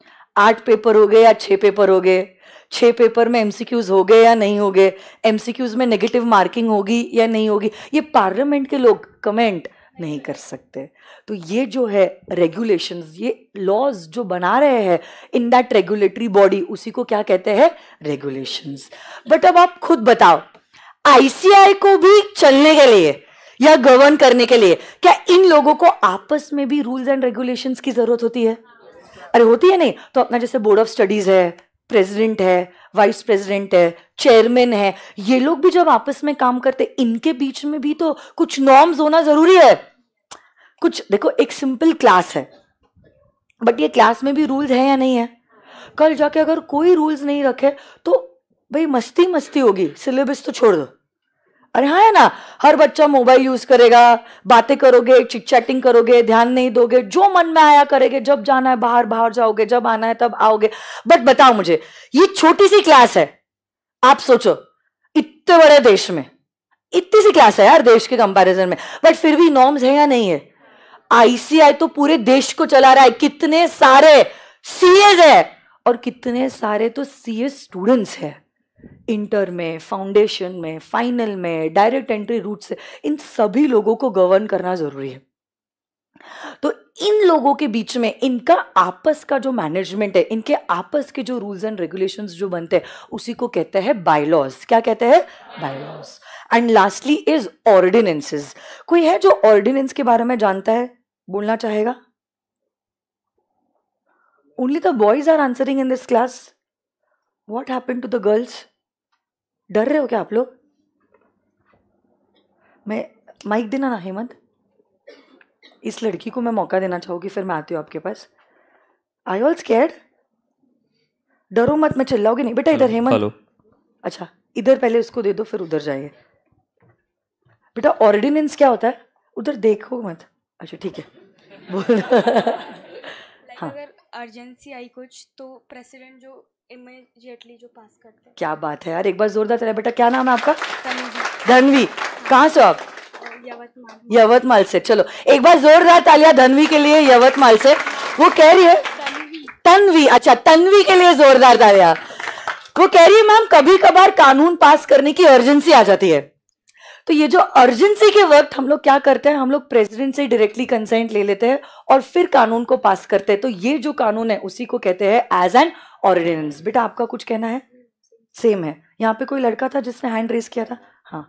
8 पेपर हो गए या 6 पेपर हो गए, 6 पेपर में एमसीक्यूज हो गए या नहीं हो गए, एमसीक्यूज में नेगेटिव मार्किंग होगी या नहीं होगी, ये पार्लियामेंट के लोग कमेंट नहीं कर सकते। तो ये जो है रेगुलेशंस, ये लॉज जो बना रहे हैं इन दैट रेगुलेटरी बॉडी, उसी को क्या कहते हैं? रेगुलेशंस। बट अब आप खुद बताओ, आईसीआई को भी चलने के लिए या गवर्न करने के लिए क्या इन लोगों को आपस में भी रूल्स एंड रेगुलेशंस की जरूरत होती है? अरे होती है नहीं? तो अपना जैसे बोर्ड ऑफ स्टडीज है, प्रेसिडेंट है, वाइस प्रेसिडेंट है, चेयरमैन है, ये लोग भी जब आपस में काम करते, इनके बीच में भी तो कुछ नॉर्म्स होना जरूरी है। कुछ देखो, एक सिंपल क्लास है, बट ये क्लास में भी रूल्स है या नहीं है? कल जाके अगर कोई रूल्स नहीं रखे तो भाई मस्ती मस्ती होगी, सिलेबस तो छोड़ दो। अरे हाँ, है ना, हर बच्चा मोबाइल यूज करेगा, बातें करोगे, चिट चैटिंग करोगे, ध्यान नहीं दोगे, जो मन में आया करेंगे, जब जाना है बाहर बाहर जाओगे, जब आना है तब आओगे। बट बताओ मुझे, ये छोटी सी क्लास है, आप सोचो इतने बड़े देश में इतनी सी क्लास है यार देश के कंपैरिजन में, बट फिर भी नॉर्म्स है या नहीं है? आईसीआई तो पूरे देश को चला रहा है, कितने सारे सीएस है और कितने सारे तो सीएस स्टूडेंट्स है, इंटर में, फाउंडेशन में, फाइनल में, डायरेक्ट एंट्री रूट से, इन सभी लोगों को गवर्न करना जरूरी है। तो इन लोगों के बीच में इनका आपस का जो मैनेजमेंट है, इनके आपस के जो रूल्स एंड रेगुलेशंस जो बनते हैं, उसी को कहते हैं बायलॉज। क्या कहते हैं? Bylaws. And lastly is ordinances. कोई है जो ऑर्डिनेंस के बारे में जानता है, बोलना चाहेगा? Only the boys are answering in this class. What happened to the girls? डर रहे हो क्या आप लोग? मैं माइक देना ना हेमंत, इस लड़की को मैं मौका देना चाहूंगी, फिर मैं आती हूँ आपके पास। आई ऑल स्कैर्ड? डरो मत, मैं चिल्लाओगे नहीं बेटा। इधर हेमंत। हेलो। अच्छा, इधर पहले उसको दे दो, फिर उधर जाइए बेटा। ऑर्डिनेंस क्या होता है? उधर देखो मत। अच्छा ठीक है, बोल। हाँ, अगर अर्जेंसी आई कुछ तो प्रेसिडेंट जो इमीडिएटली जो पास करते हैं। क्या बात है यार, एक बार जोरदार चला बेटा। क्या नाम है आपका? धनवी। कहाँ से आप? यवतमाल। यवतमाल से। चलो एक बार जोरदार तालियां धनवी के लिए, यवतमाल से। वो कह रही है तन्वी, अच्छा तन्वी के लिए जोरदार तालियां। वो कह रही है मैम कभी कभार कानून पास करने की अर्जेंसी आ जाती है। तो ये जो अर्जेंसी के वक्त हम लोग क्या करते हैं, हम लोग प्रेसिडेंट से डायरेक्टली कंसेंट ले लेते हैं और फिर कानून को पास करते हैं। तो ये जो कानून है उसी को कहते हैं एज एन ऑर्डिनेंस। बेटा आपका कुछ कहना है? सेम है। यहाँ पे कोई लड़का था जिसने हैंड रेस किया था, हाँ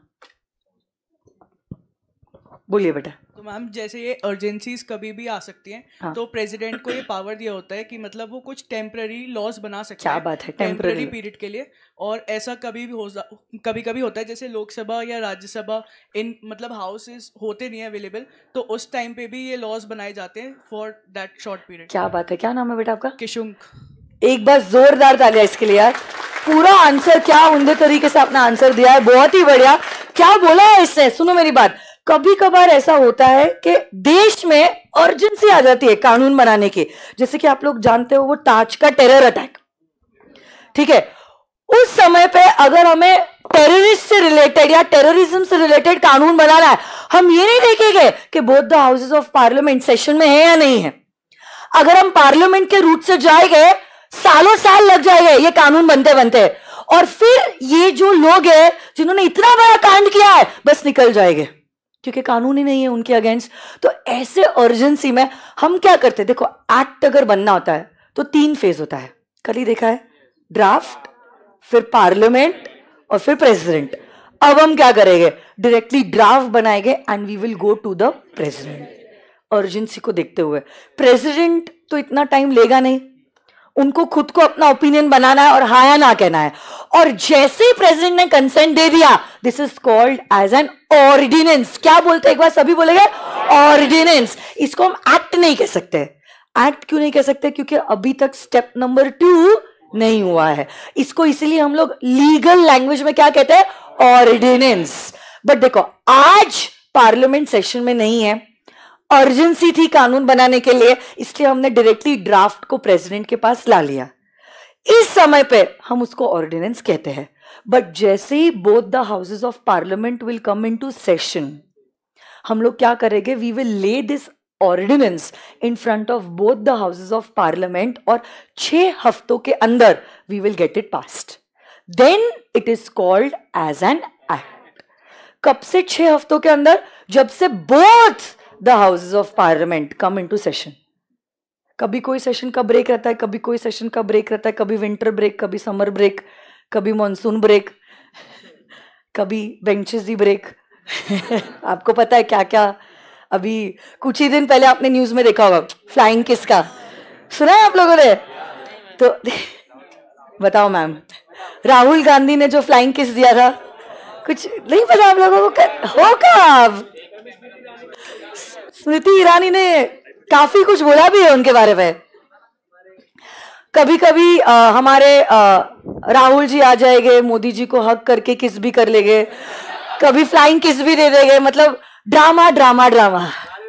बोलिए बेटा। तो मैम जैसे ये अर्जेंसीज कभी भी आ सकती हैं, हाँ। तो प्रेसिडेंट को ये पावर दिया होता है कि मतलब वो कुछ टेम्पररी लॉज बना सकते क्या हैं, बात है, टेम्पररी टेम्पररी पीरियड के लिए। और ऐसा कभी कभी होता है जैसे लोकसभा या राज्यसभा इन मतलब हाउसेस होते नहीं है अवेलेबल, तो उस टाइम पे भी ये लॉज बनाए जाते हैं फॉर दैट शॉर्ट पीरियड। क्या बात है, क्या नाम है बेटा आपका? किशुंक। एक बार जोरदार तालियां इसके लिए यार। पूरा आंसर क्या उम्दे तरीके से अपना आंसर दिया है, बहुत ही बढ़िया। क्या बोला है इसने, सुनो मेरी बात। कभी कभार ऐसा होता है कि देश में अर्जेंसी आ जाती है कानून बनाने की, जैसे कि आप लोग जानते हो वो ताज का टेरर अटैक, ठीक है। उस समय पे अगर हमें टेररिस्ट से रिलेटेड या टेररिज्म से रिलेटेड कानून बनाना है, हम ये नहीं देखेंगे कि both the houses of parliament session में है या नहीं है। अगर हम पार्लियामेंट के रूट से जाएंगे सालों साल लग जाएंगे ये कानून बनते बनते, और फिर ये जो लोग हैं जिन्होंने इतना बड़ा कांड किया है बस निकल जाएंगे क्योंकि कानून ही नहीं है उनके अगेंस्ट। तो ऐसे अर्जेंसी में हम क्या करते हैं, देखो एक्ट अगर बनना होता है तो 3 फेज होता है, कल ही देखा है, ड्राफ्ट, फिर पार्लियामेंट और फिर प्रेसिडेंट। अब हम क्या करेंगे, डायरेक्टली ड्राफ्ट बनाएंगे and we will go to the president. Urgency को देखते हुए प्रेसिडेंट तो इतना टाइम लेगा नहीं, उनको खुद को अपना ओपिनियन बनाना है और हाँ या ना कहना है। और जैसे ही प्रेसिडेंट ने कंसेंट दे दिया, this is called as an ordinance. क्या बोलते हैं, एक बार सभी बोलेंगे ऑर्डिनेंस। इसको हम एक्ट नहीं कह सकते। एक्ट क्यों नहीं कह सकते, क्योंकि अभी तक स्टेप नंबर 2 नहीं हुआ है। इसको इसलिए हम लोग लीगल लैंग्वेज में क्या कहते हैं, ऑर्डिनेंस। बट देखो आज पार्लियामेंट सेशन में नहीं है, अर्जेंसी थी कानून बनाने के लिए, इसलिए हमने डायरेक्टली ड्राफ्ट को प्रेसिडेंट के पास ला लिया। इस समय पे हम उसको ऑर्डिनेंस कहते हैं। बट जैसे ही both the houses of parliament will come into session, हम लोग क्या करेंगे, we will lay this ordinance in front of both the houses of parliament और 6 हफ्तों के अंदर we will get it passed. Then it is called as an act. कब से 6 हफ्तों के अंदर, जब से both the houses of parliament come into session. कभी कोई सेशन का ब्रेक रहता है, कभी कोई सेशन का ब्रेक रहता है, कभी विंटर ब्रेक, कभी समर ब्रेक, कभी मॉनसून ब्रेक, कभी बेंचेस दी ब्रेक। आपको पता है क्या क्या। अभी कुछ ही दिन पहले आपने न्यूज में देखा होगा फ्लाइंग किस का, सुना है आप लोगों ने? तो बताओ मैम, राहुल गांधी ने जो फ्लाइंग किस दिया था, कुछ नहीं पता आप लोगों को? होगा, स्मृति ईरानी ने काफी कुछ बोला भी है उनके बारे में। कभी कभी हमारे राहुल जी आ जाएंगे, मोदी जी को हक करके किस भी कर लेंगे, कभी फ्लाइंग किस भी दे देंगे। मतलब ड्रामा ड्रामा ड्रामा।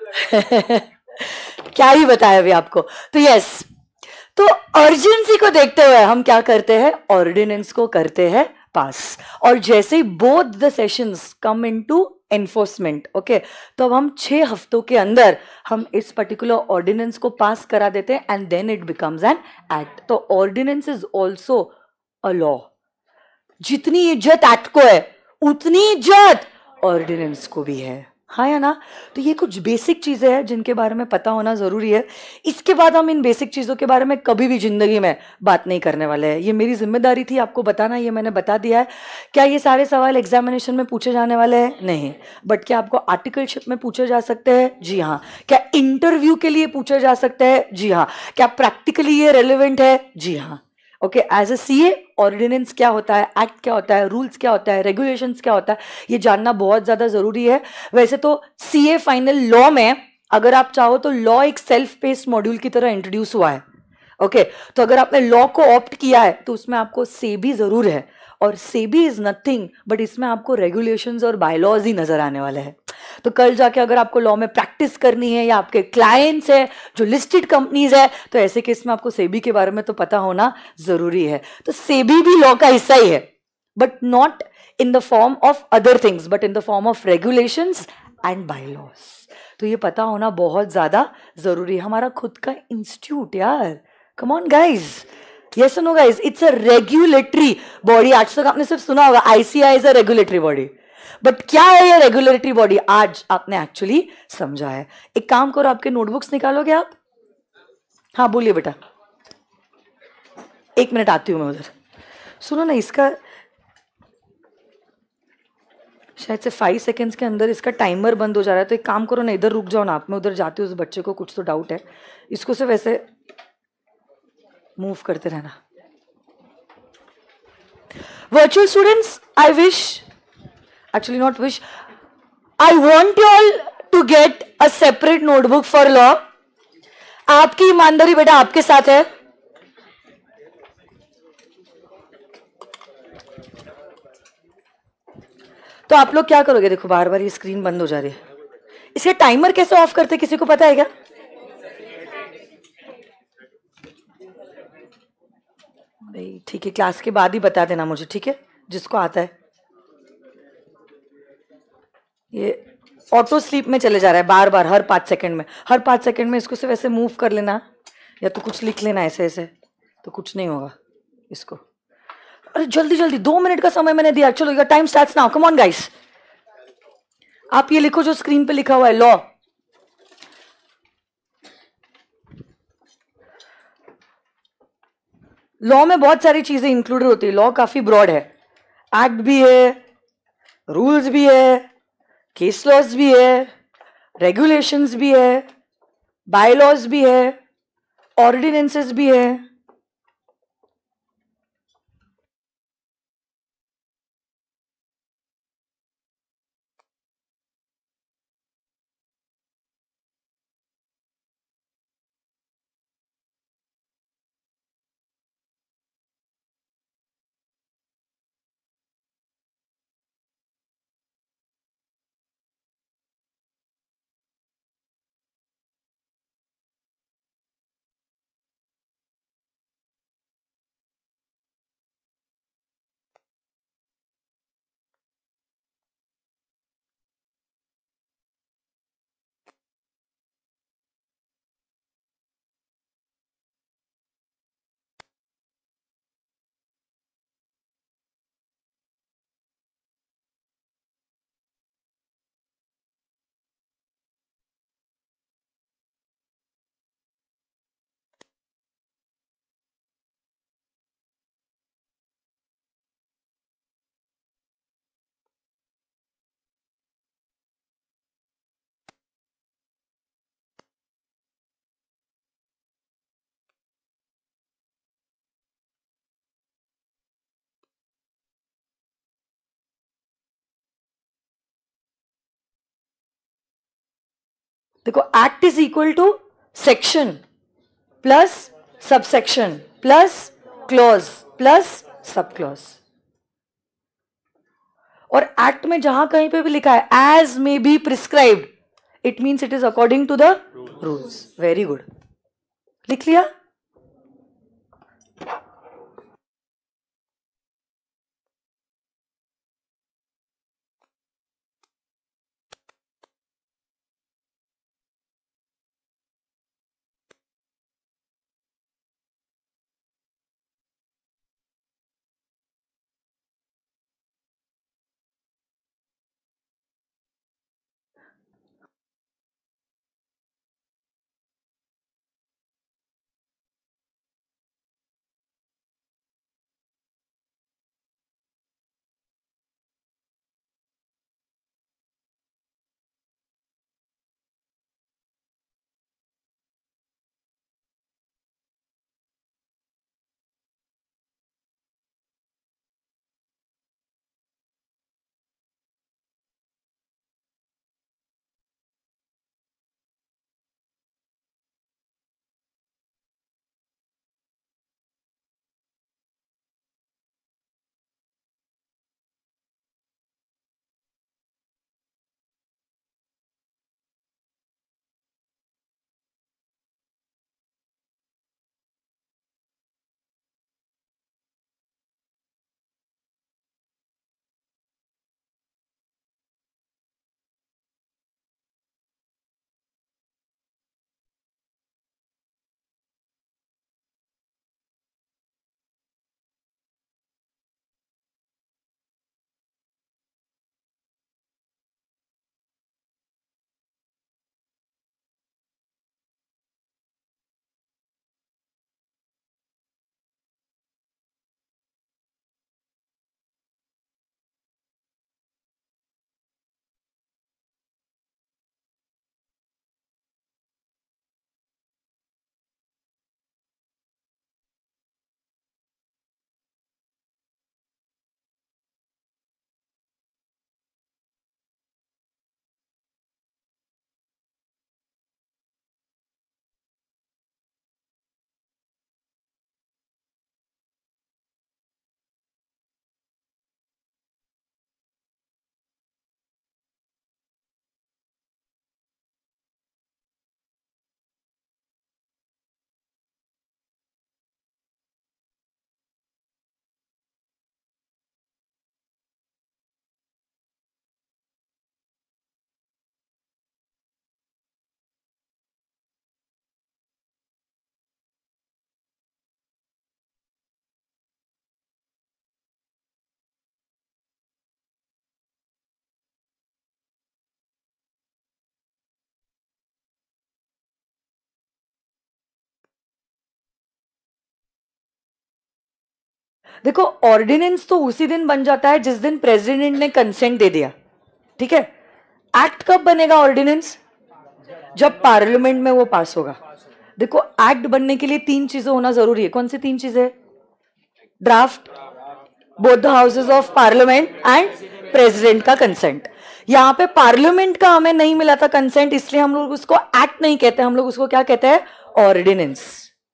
क्या ही बताया अभी आपको। तो यस, तो अर्जेंसी को देखते हुए हम क्या करते हैं, ऑर्डिनेंस को करते हैं पास। और जैसे ही both the sessions come into enforcement, okay, तो अब हम 6 हफ्तों के अंदर हम इस पर्टिकुलर ऑर्डिनेंस को पास करा देते हैं and then it becomes an act. तो ordinance is also a law. जितनी इज्जत एक्ट को है उतनी इज्जत ऑर्डिनेंस को भी है, हाँ या ना? तो ये कुछ बेसिक चीजें हैं जिनके बारे में पता होना जरूरी है। इसके बाद हम इन बेसिक चीजों के बारे में कभी भी जिंदगी में बात नहीं करने वाले हैं। ये मेरी जिम्मेदारी थी आपको बताना, ये मैंने बता दिया है। क्या ये सारे सवाल एग्जामिनेशन में पूछे जाने वाले हैं? नहीं। बट क्या आपको आर्टिकलशिप में पूछे जा सकते हैं? जी हाँ। क्या इंटरव्यू के लिए पूछे जा सकते हैं? जी हाँ। क्या प्रैक्टिकली ये रेलिवेंट है? जी हाँ। Okay, as a CA ordinance क्या होता है, एक्ट क्या होता है, रूल्स क्या होता है, रेगुलेशंस क्या होता है, ये जानना बहुत ज्यादा जरूरी है। वैसे तो सीए फाइनल लॉ में अगर आप चाहो तो लॉ एक सेल्फ पेस्ड मॉड्यूल की तरह इंट्रोड्यूस हुआ है। ओके, तो अगर आपने लॉ को ऑप्ट किया है तो उसमें आपको सेबी जरूर है, और सेबी इज नथिंग बट इसमें आपको रेगुलेशंस और बायलॉज ही नजर आने वाले हैं। तो कल जाके अगर आपको लॉ में प्रैक्टिस करनी है या आपके क्लाइंट्स है जो लिस्टेड कंपनीज है, तो ऐसे केस में आपको सेबी के बारे में तो पता होना जरूरी है। तो सेबी भी लॉ का हिस्सा ही है, but not in the form of other things, but in the form of regulations and bylaws. तो ये पता होना बहुत ज्यादा जरूरी है। हमारा खुद का इंस्टीट्यूट यार, come on guys, yes no guys, it's a regulatory body. आज तक आपने सिर्फ सुना होगा ICI is a regulatory body, but क्या है ये रेगुलेटरी बॉडी, आज आपने एक्चुअली समझा है। एक काम करो, आपके नोटबुक्स निकालोगे आप? हाँ बोलिए बेटा। 1 मिनट आती हूं मैं उधर। सुनो ना, इसका शायद से 5 सेकेंड्स के अंदर इसका टाइमर बंद हो जा रहा है, तो एक काम करो ना, इधर रुक जाओ ना आप, मैं उधर जाती हूँ, उस बच्चे को कुछ तो डाउट है, इसको सिर्फ ऐसे मूव करते रहना। Virtual students, I wish, actually not wish, I want you all to get a separate notebook for law. आपकी ईमानदारी बेटा आपके साथ है। तो आप लोग क्या करोगे? देखो बार बार ये स्क्रीन बंद हो जा रही है, इसके टाइमर कैसे ऑफ करते, किसी को पता है क्या? भाई ठीक है, क्लास के बाद ही बता देना मुझे, ठीक है, जिसको आता है। ये ऑटो स्लीप में चले जा रहा है बार बार, हर 5 सेकंड में, हर 5 सेकंड में इसको सिर्फ ऐसे मूव कर लेना, या तो कुछ लिख लेना ऐसे ऐसे, तो कुछ नहीं होगा इसको। अरे जल्दी जल्दी, 2 मिनट का समय मैंने दिया, चलो your time starts now, come on guys. आप ये लिखो जो स्क्रीन पे लिखा हुआ है, लॉ। लॉ में बहुत सारी चीजें इंक्लूडेड होती है, लॉ काफी ब्रॉड है, एक्ट भी है, रूल्स भी है, केस लॉज भी है, रेगुलेशंस भी है, बाय लॉज भी है, ऑर्डिनेंसेस भी है। देखो, act is equal to section plus subsection plus clause plus sub clause. और एक्ट में जहां कहीं पे भी लिखा है as may be prescribed, it means it is according to the rules. Very good, लिख लिया। देखो ऑर्डिनेंस तो उसी दिन बन जाता है जिस दिन प्रेसिडेंट ने कंसेंट दे दिया, ठीक है। एक्ट कब बनेगा ऑर्डिनेंस? जब पार्लियामेंट में वो पास होगा। देखो एक्ट बनने के लिए 3 चीजें होना जरूरी है। कौन सी 3 चीजें? Draft, both the houses of parliament and president का कंसेंट। यहां पे पार्लियामेंट का हमें नहीं मिला था कंसेंट, इसलिए हम लोग उसको एक्ट नहीं कहते, हम लोग उसको क्या कहते हैं? ऑर्डिनेंस।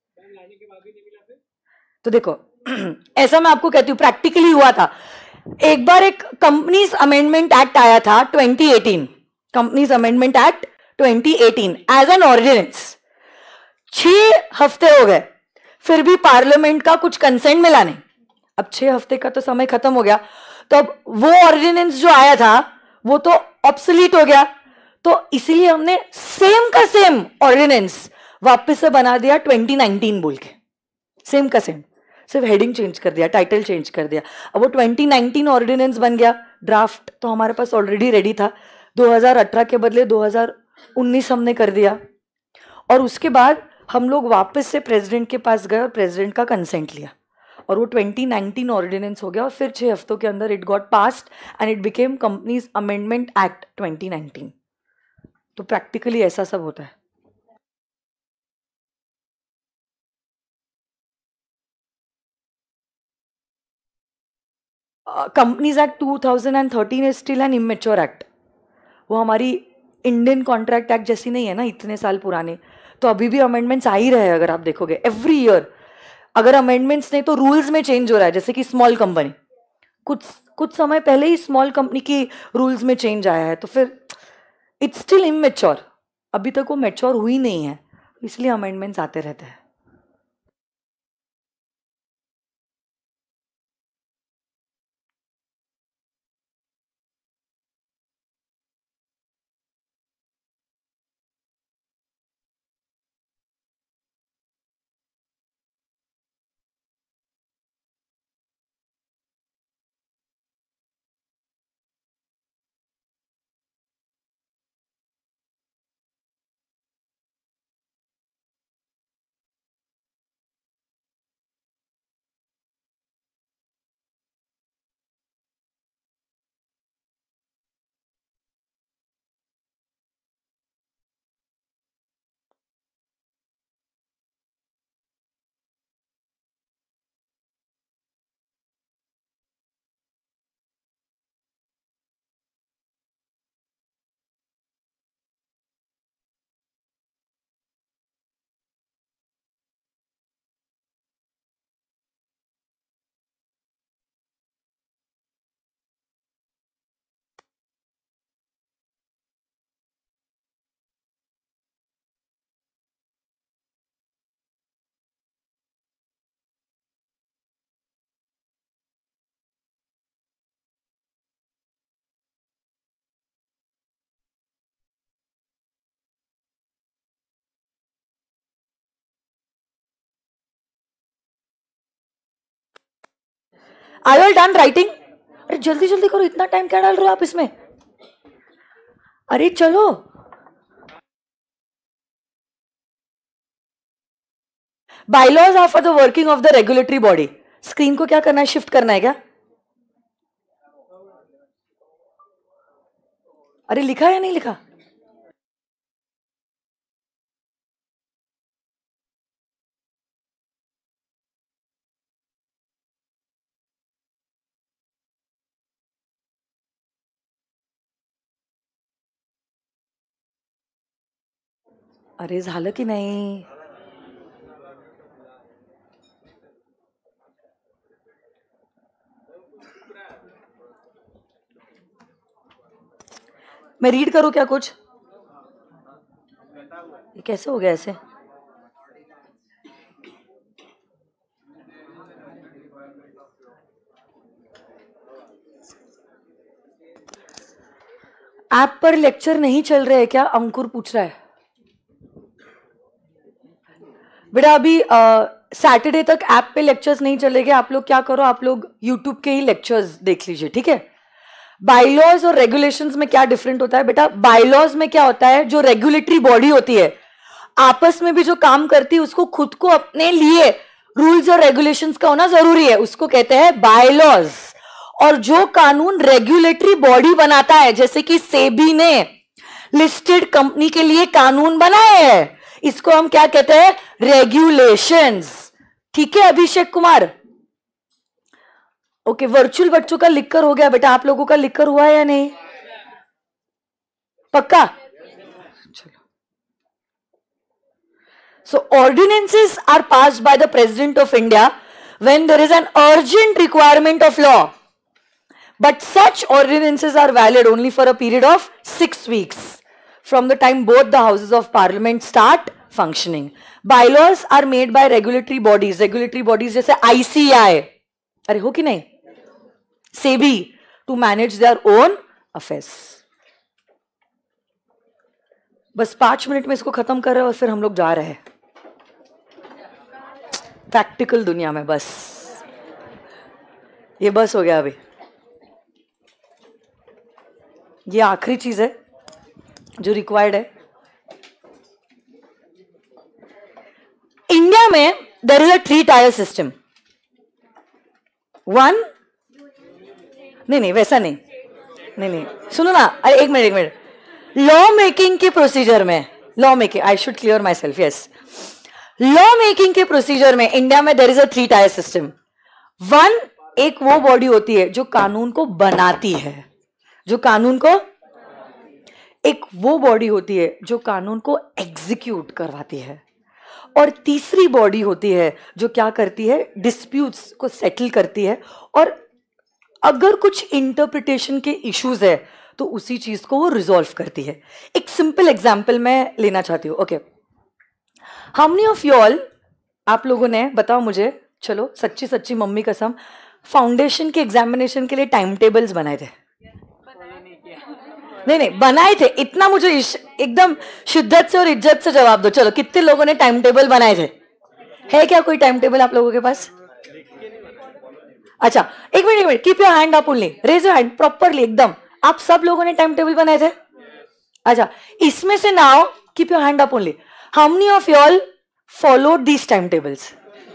तो देखो ऐसा मैं आपको कहती हूं, प्रैक्टिकली हुआ था। एक बार एक कंपनीज अमेंडमेंट एक्ट आया था 2018, companies amendment act 2018 as an ordinance. 6 हफ्ते हो गए, फिर भी पार्लियामेंट का कुछ कंसेंट मिला नहीं। अब 6 हफ्ते का तो समय खत्म हो गया, तो अब वो ऑर्डिनेंस जो आया था वो तो ऑब्सोलीट हो गया। तो इसीलिए हमने सेम का सेम ऑर्डिनेंस वापस से बना दिया 2019 बोल के, सेम का सेम, सिर्फ हेडिंग चेंज कर दिया, टाइटल चेंज कर दिया। अब वो 2019 ऑर्डिनेंस बन गया। ड्राफ्ट तो हमारे पास ऑलरेडी रेडी था, 2018 के बदले 2019 हमने कर दिया। और उसके बाद हम लोग वापस से प्रेसिडेंट के पास गए और प्रेसिडेंट का कंसेंट लिया, और वो 2019 ऑर्डिनेंस हो गया। और फिर 6 हफ्तों के अंदर it got passed and it became companies amendment act 2019। तो प्रैक्टिकली ऐसा सब होता है। Companies act 2013 is still an immature act. वो हमारी इंडियन कॉन्ट्रैक्ट एक्ट जैसी नहीं है ना, इतने साल पुराने। तो अभी भी अमेंडमेंट्स आ ही रहे हैं, अगर आप देखोगे एवरी ईयर। अगर अमेंडमेंट्स नहीं तो रूल्स में चेंज हो रहा है। जैसे कि स्मॉल कंपनी, कुछ समय पहले ही स्मॉल कंपनी की रूल्स में चेंज आया है, तो फिर इट्स स्टिल इमेच्योर, अभी तक वो मैच्योर हुई नहीं है, इसलिए अमेंडमेंट्स आते रहते हैं। Are you all done writing? अरे जल्दी जल्दी करो, इतना टाइम क्या डाल रहे हो आप इसमें? अरे चलो। Bylaws are for the working of the regulatory body. Screen को क्या करना है? शिफ्ट करना है क्या? अरे लिखा या नहीं लिखा? अरे झालं की नाही? मैं रीड करूं क्या कुछ? ये कैसे हो गया ऐसे? ऐप पर लेक्चर नहीं चल रहे हैं क्या? अंकुर पूछ रहा है। बेटा अभी सैटरडे तक ऐप पे लेक्चर्स नहीं चलेंगे। आप लोग क्या करो, आप लोग यूट्यूब के ही लेक्चर्स देख लीजिए, ठीक है। बाइलॉज और रेगुलेशंस में क्या डिफरेंट होता है बेटा? बाइलॉज में क्या होता है, जो रेगुलेटरी बॉडी होती है आपस में भी जो काम करती है उसको खुद को अपने लिए रूल्स और रेगुलेशंस का होना जरूरी है, उसको कहते हैं बायलॉज। और जो कानून रेगुलेटरी बॉडी बनाता है, जैसे कि सेबी ने लिस्टेड कंपनी के लिए कानून बनाए हैं, इसको हम क्या कहते हैं? रेगुलेशंस। ठीक है अभिषेक कुमार? ओके, वर्चुअल बच्चों का लिखकर हो गया बेटा, आप लोगों का लिखकर हुआ है या नहीं? पक्का? चलो। So ordinances are passed by the President of India when there is an urgent requirement of law. But such ordinances are valid only for a period of 6 weeks from the time both the houses of parliament start functioning. Bylaws are made by regulatory bodies. Regulatory bodies जैसे ICAI, अरे हो कि नहीं? SEBI, to manage their own affairs. बस 5 minute में इसको खत्म कर रहे हैं और फिर हम लोग जा रहे हैं प्रैक्टिकल दुनिया में। बस ये बस हो गया अभी, ये आखिरी चीज है जो रिक्वायर्ड है। इंडिया में there is a 3 tier system. One, नहीं वैसा नहीं, नहीं सुनो ना, अरे एक मिनट। लॉ मेकिंग के प्रोसीजर में, law making, I should clear myself, yes, law making के प्रोसीजर में इंडिया में there is a 3 tier system. One, एक वो बॉडी होती है जो कानून को बनाती है, जो कानून को, एक वो बॉडी होती है जो कानून को एग्जीक्यूट करवाती है, और तीसरी बॉडी होती है जो क्या करती है? डिस्प्यूट्स को सेटल करती है, और अगर कुछ इंटरप्रिटेशन के इश्यूज है तो उसी चीज को वो रिजॉल्व करती है। एक सिंपल एग्जांपल मैं लेना चाहती हूँ। Okay, how many of you all, आप लोगों ने, बताओ मुझे, चलो सच्ची सच्ची मम्मी कसम, फाउंडेशन के एग्जामिनेशन के लिए टाइम टेबल्स बनाए थे? नहीं बनाए थे, इतना मुझे एकदम शिद्दत से और इज्जत से जवाब दो। चलो, कितने लोगों ने टाइम टेबल बनाए थे? है क्या कोई टाइम टेबल आप लोगों के पास? अच्छा, एक मिनट, keep your hand up only, raise your hand properly एकदम। आप सब लोगों ने टाइम टेबल बनाए थे? अच्छा, इसमें से now keep your hand up only, how many of you all followed these time tables?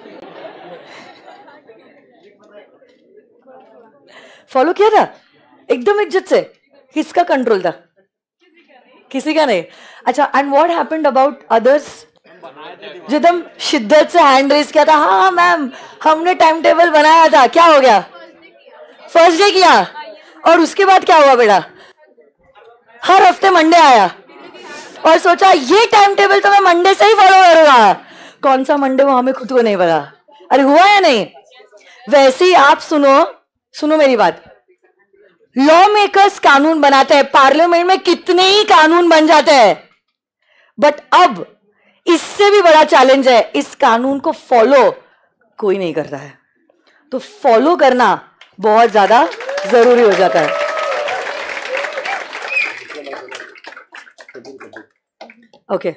Follow किया था एकदम इज्जत से? किसका कंट्रोल था? किसी का नहीं। अच्छा, and what happened about others? जो एकदम शिद्दत से हैंड रेज किया था, हाँ मैम हमने टाइम टेबल बनाया था, क्या हो गया? फर्स्ट डे किया, और उसके बाद क्या हुआ बेटा? हर हफ्ते मंडे आया और सोचा ये टाइम टेबल तो मैं मंडे से ही फॉलो करूंगा। कौन सा मंडे वो हमें खुद को नहीं पता। अरे हुआ या नहीं? वैसे ही आप सुनो मेरी बात, लॉ मेकर्स कानून बनाते हैं, पार्लियामेंट में कितने ही कानून बन जाते हैं, बट अब इससे भी बड़ा चैलेंज है, इस कानून को फॉलो कोई नहीं करता है। तो फॉलो करना बहुत ज्यादा जरूरी हो जाता है। ओके,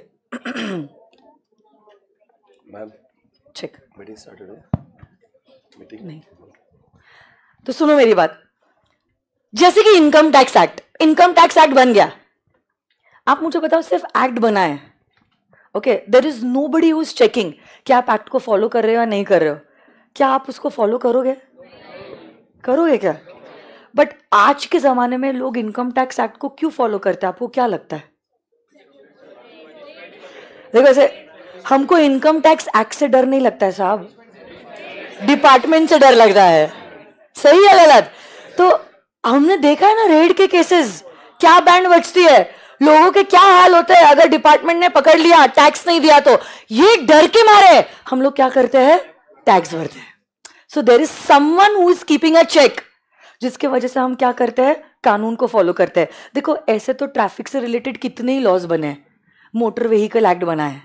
मैम ठीक, मीटिंग स्टार्टेड है? मीटिंग नहीं तो सुनो मेरी बात, जैसे कि इनकम टैक्स एक्ट बन गया, आप मुझे बताओ सिर्फ एक्ट बना है, okay, there is nobody who is checking कि आप एक्ट को फॉलो कर रहे हो या नहीं कर रहे हो। क्या आप उसको फॉलो करोगे क्या? बट आज के जमाने में लोग इनकम टैक्स एक्ट को क्यों फॉलो करते हैं, आपको क्या लगता है? देखो, ऐसे हमको इनकम टैक्स एक्ट से डर नहीं लगता है साहब, डिपार्टमेंट से डर लगता है। सही है गलत? तो हमने देखा है ना रेड के केसेस, क्या बैंड बजती है, लोगों के क्या हाल होते हैं अगर डिपार्टमेंट ने पकड़ लिया, टैक्स नहीं दिया तो। ये डर के मारे हम लोग क्या करते हैं? टैक्स भरते हैं। So there is someone who is keeping a check, जिसके वजह से हम क्या करते हैं? कानून को फॉलो करते हैं। देखो, ऐसे तो ट्रैफिक से रिलेटेड कितने ही लॉज बने हैं, मोटर व्हीकल एक्ट बना है,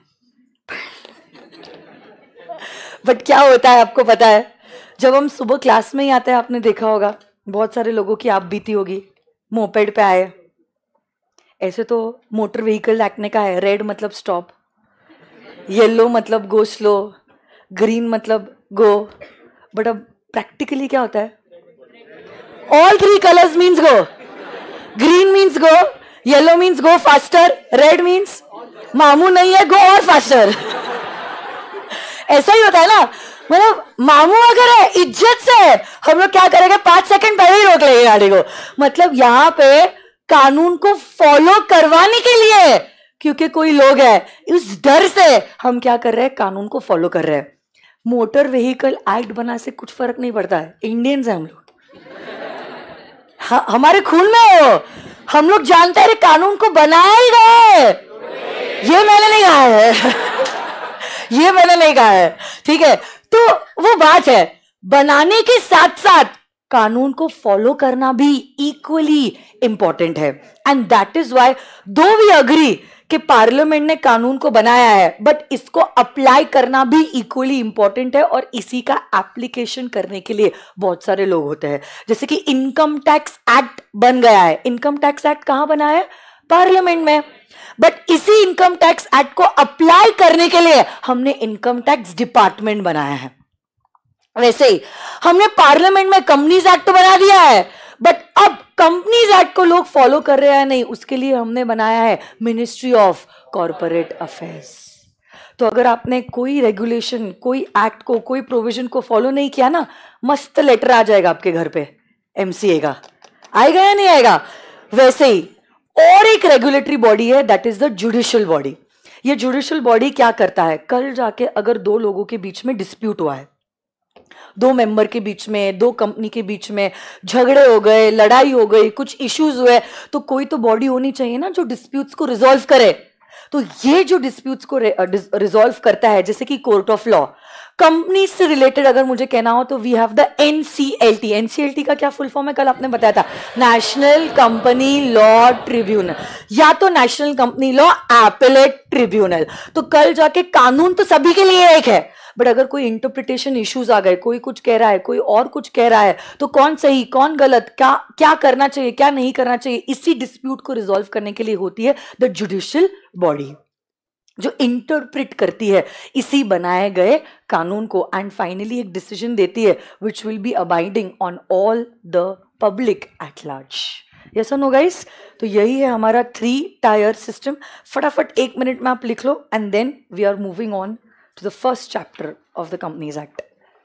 बट क्या होता है आपको पता है? जब हम सुबह क्लास में ही आते हैं, आपने देखा होगा बहुत सारे लोगों की आप बीती होगी, मोपेड पे आए। ऐसे तो मोटर व्हीकल एक्ट ने कहा है रेड मतलब स्टॉप, येलो मतलब गो स्लो, ग्रीन मतलब गो, बट अब प्रैक्टिकली क्या होता है? All 3 colours means go, green means go, yellow means go faster, red means मामू नहीं है, गो और फास्टर। ऐसा ही होता है ना, मतलब मामू अगर है इज्जत से हम लोग क्या करेंगे, 5 सेकंड पहले ही रोक लेंगे गाड़ी को। मतलब यहाँ पे कानून को फॉलो करवाने के लिए, क्योंकि कोई लोग है, इस डर से हम क्या कर रहे हैं, कानून को फॉलो कर रहे हैं। मोटर व्हीकल एक्ट बना से कुछ फर्क नहीं पड़ता है, इंडियंस हैं हम लोग, हमारे खून में हो, हम लोग जानते हैं कानून को बनाया ही गए। ये मैंने नहीं कहा है ये मैंने नहीं कहा है, ठीक है। तो वो बात है, बनाने के साथ साथ कानून को फॉलो करना भी इक्वली इंपॉर्टेंट है। And that is why do we agree कि पार्लियामेंट ने कानून को बनाया है, बट इसको अप्लाई करना भी इक्वली इंपॉर्टेंट है। और इसी का एप्लीकेशन करने के लिए बहुत सारे लोग होते हैं। जैसे कि इनकम टैक्स एक्ट बन गया है। इनकम टैक्स एक्ट कहां बना है? पार्लियामेंट में। बट इसी इनकम टैक्स एक्ट को अप्लाई करने के लिए हमने इनकम टैक्स डिपार्टमेंट बनाया है। वैसे ही हमने पार्लियामेंट में कंपनीज एक्ट तो बना दिया है, बट अब कंपनीज एक्ट को लोग फॉलो कर रहे हैं नहीं, उसके लिए हमने बनाया है मिनिस्ट्री ऑफ कॉर्पोरेट अफेयर्स। तो अगर आपने कोई रेगुलेशन, कोई एक्ट को, कोई प्रोविजन को फॉलो नहीं किया ना, मस्त लेटर आ जाएगा आपके घर पे एमसीए का। आएगा या नहीं आएगा? वैसे ही और एक रेगुलेटरी बॉडी है, that is the judicial body. ये जुडिशियल बॉडी क्या करता है? कल जाके अगर दो लोगों के बीच में डिस्प्यूट हुआ है, दो मेंबर के बीच में, दो कंपनी के बीच में झगड़े हो गए, लड़ाई हो गई, कुछ इश्यूज हुए, तो कोई तो बॉडी होनी चाहिए ना जो डिस्प्यूट्स को रिजॉल्व करे। तो ये जो डिस्प्यूट्स को रिजॉल्व करता है, जैसे कि कोर्ट ऑफ लॉ, कंपनी से रिलेटेड अगर मुझे कहना हो तो we have the NCLT. NCLT का क्या फुल फॉर्म है? कल आपने बताया था, नेशनल कंपनी लॉ ट्रिब्यूनल, या तो national company law appellate tribunal. तो कल जाके कानून तो सभी के लिए एक है, बट अगर कोई इंटरप्रिटेशन इश्यूज आ गए, कोई कुछ कह रहा है, कोई और कुछ कह रहा है, तो कौन सही कौन गलत, क्या करना चाहिए क्या नहीं करना चाहिए, इसी डिस्प्यूट को रिजॉल्व करने के लिए होती है द जुडिशियल बॉडी, जो इंटरप्रिट करती है इसी बनाए गए कानून को, एंड फाइनली एक डिसीजन देती है which will be abiding on all the public at large. Yes और नो गाइस? तो यही है हमारा 3 टायर सिस्टम। फटाफट 1 मिनट में आप लिख लो, and then we are moving on to the first chapter of the Companies Act.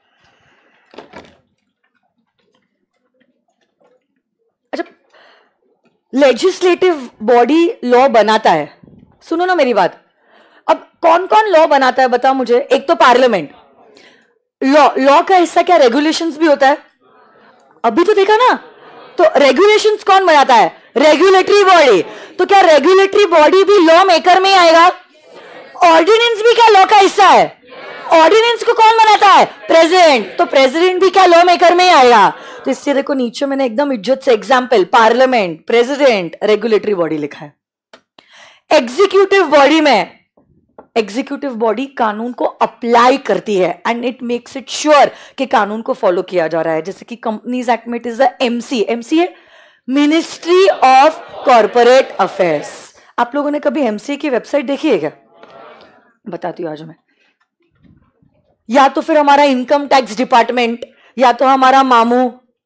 अच्छा, लेजिस्लेटिव बॉडी लॉ बनाता है, सुनो ना मेरी बात। अब कौन कौन लॉ बनाता है बताओ मुझे? एक तो पार्लियामेंट। लॉ का हिस्सा क्या रेगुलेशंस भी होता है? अभी तो देखा ना। तो रेगुलेशंस कौन बनाता है? Regulatory body. तो क्या रेगुलेटरी बॉडी भी लॉ मेकर में ही आएगा? ऑर्डिनेंस भी क्या लॉ का हिस्सा है? ऑर्डिनेंस को कौन बनाता है? प्रेसिडेंट। तो प्रेसिडेंट भी क्या लॉ मेकर में ही आएगा? तो इससे देखो नीचे मैंने एकदम इज्जत से example, parliament, president, regulatory body लिखा है। एग्जीक्यूटिव बॉडी में, एग्जीक्यूटिव बॉडी कानून को अप्लाई करती है and it makes it sure कि कानून को फॉलो किया जा रहा है। जैसे कि कंपनीज एक्ट में it is the MC. MC है मिनिस्ट्री ऑफ कॉर्पोरेट अफेयर्स। आप लोगों ने कभी एमसीए की वेबसाइट देखी है क्या? बताती हूं आज मैं। या तो फिर हमारा इनकम टैक्स डिपार्टमेंट, या तो हमारा मामू,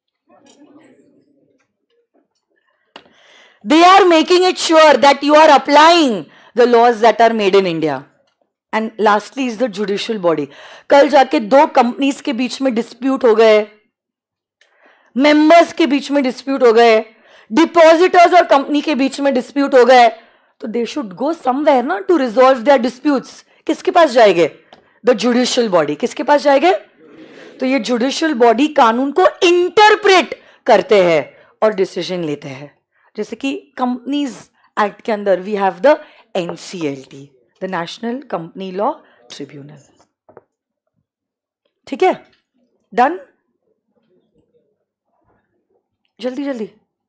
they are making it sure that you are applying the laws that are made in India. And lastly is the judicial body. कल जाके दो कंपनीज के बीच में डिस्प्यूट हो गए, मेंबर्स के बीच में डिस्प्यूट हो गए, डिपॉजिटर्स और कंपनी के बीच में डिस्प्यूट हो गए, तो दे शुड गो समवेयर ना टू रिजॉल्व देयर डिस्प्यूट्स। किसके पास जाएंगे? The judicial body. किसके पास जाएंगे? तो ये जुडिशियल बॉडी कानून को इंटरप्रेट करते हैं और डिसीजन लेते हैं। जैसे कि कंपनीज एक्ट के अंदर we have the NCLT, the national company law tribunal. ठीक है, डन? जल्दी जल्दी।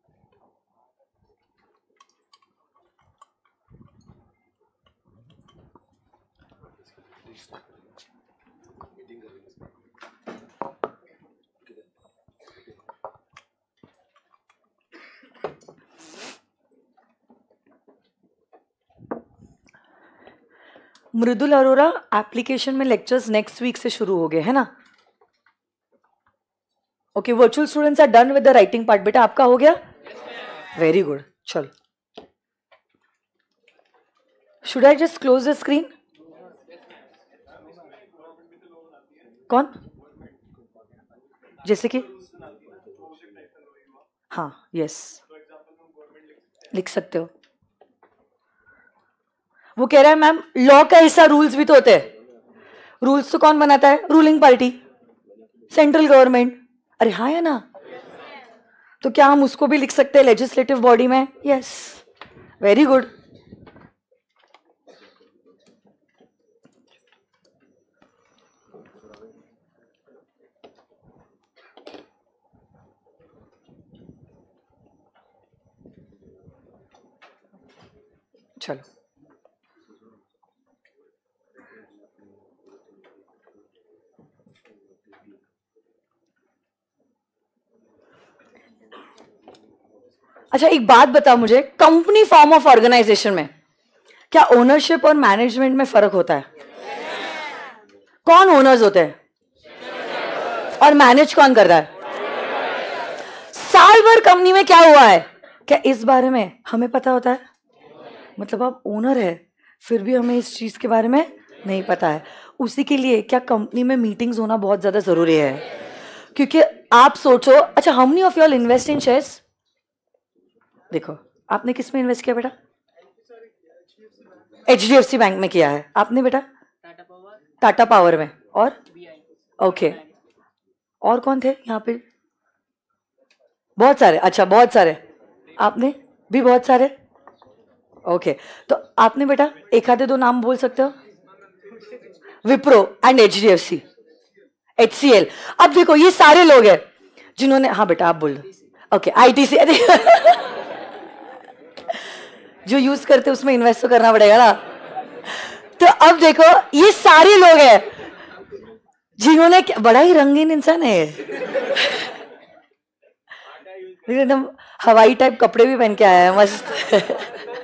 मृदुल अरोरा, एप्लीकेशन में लेक्चर्स नेक्स्ट वीक से शुरू हो गए है ना? Okay, virtual students are done with the writing part. बेटा आपका हो गया? Very good. चलो, should I just close the screen? कौन? जैसे कि हाँ, यस, लिख सकते हो। वो कह रहा है मैम लॉ का हिस्सा रूल्स भी तो होते हैं। रूल्स तो कौन बनाता है? Ruling party, central government. अरे हाँ है ना, तो क्या हम उसको भी लिख सकते हैं लेजिस्लेटिव बॉडी में? Yes, very good. चलो, अच्छा एक बात बता मुझे, कंपनी फॉर्म ऑफ ऑर्गेनाइजेशन में क्या ओनरशिप और मैनेजमेंट में फर्क होता है? कौन ओनर्स होते हैं और मैनेज कौन कर रहा है? साल भर कंपनी में क्या हुआ है, क्या इस बारे में हमें पता होता है? मतलब आप ओनर है फिर भी हमें इस चीज के बारे में नहीं पता है। उसी के लिए क्या कंपनी में मीटिंग्स होना बहुत ज्यादा जरूरी है? क्योंकि आप सोचो, अच्छा how many of you all invest in shares? देखो, आपने किस में इन्वेस्ट किया बेटा? HDFC बैंक में किया है। आपने बेटा? टाटा पावर में। और ओके, और कौन थे यहाँ पे? बहुत सारे। अच्छा, बहुत सारे। आपने भी बहुत सारे? ओके, तो आपने बेटा एक आधे दो नाम बोल सकते हो? Wipro and HDFC, HCL। अब देखो ये सारे लोग हैं जिन्होंने, हाँ बेटा आप बोल दो। ओके, ITC जो यूज करते उसमें इन्वेस्ट तो करना पड़ेगा ना। तो अब देखो ये सारे लोग हैं जिन्होंने, बड़ा ही रंगीन इंसान है एकदम हवाई टाइप कपड़े भी पहन के आया है मस्त।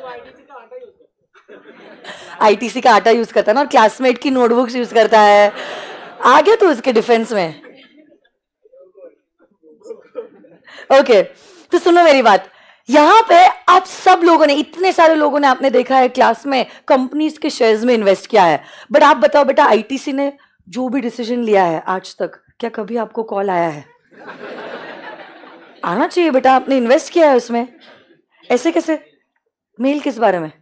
ITC का आटा यूज करता है ना, और क्लासमेट की नोटबुक्स यूज करता है। आ गया तो उसके डिफेंस में। ओके, तो सुनो मेरी बात, यहां पे आप सब लोगों ने, इतने सारे लोगों ने आपने देखा है क्लास में कंपनीज के शेयर्स में इन्वेस्ट किया है। बट आप बताओ बेटा, ITC ने जो भी डिसीजन लिया है आज तक, क्या कभी आपको कॉल आया है? आना चाहिए बेटा, आपने इन्वेस्ट किया है उसमें, ऐसे कैसे? मेल किस बारे में?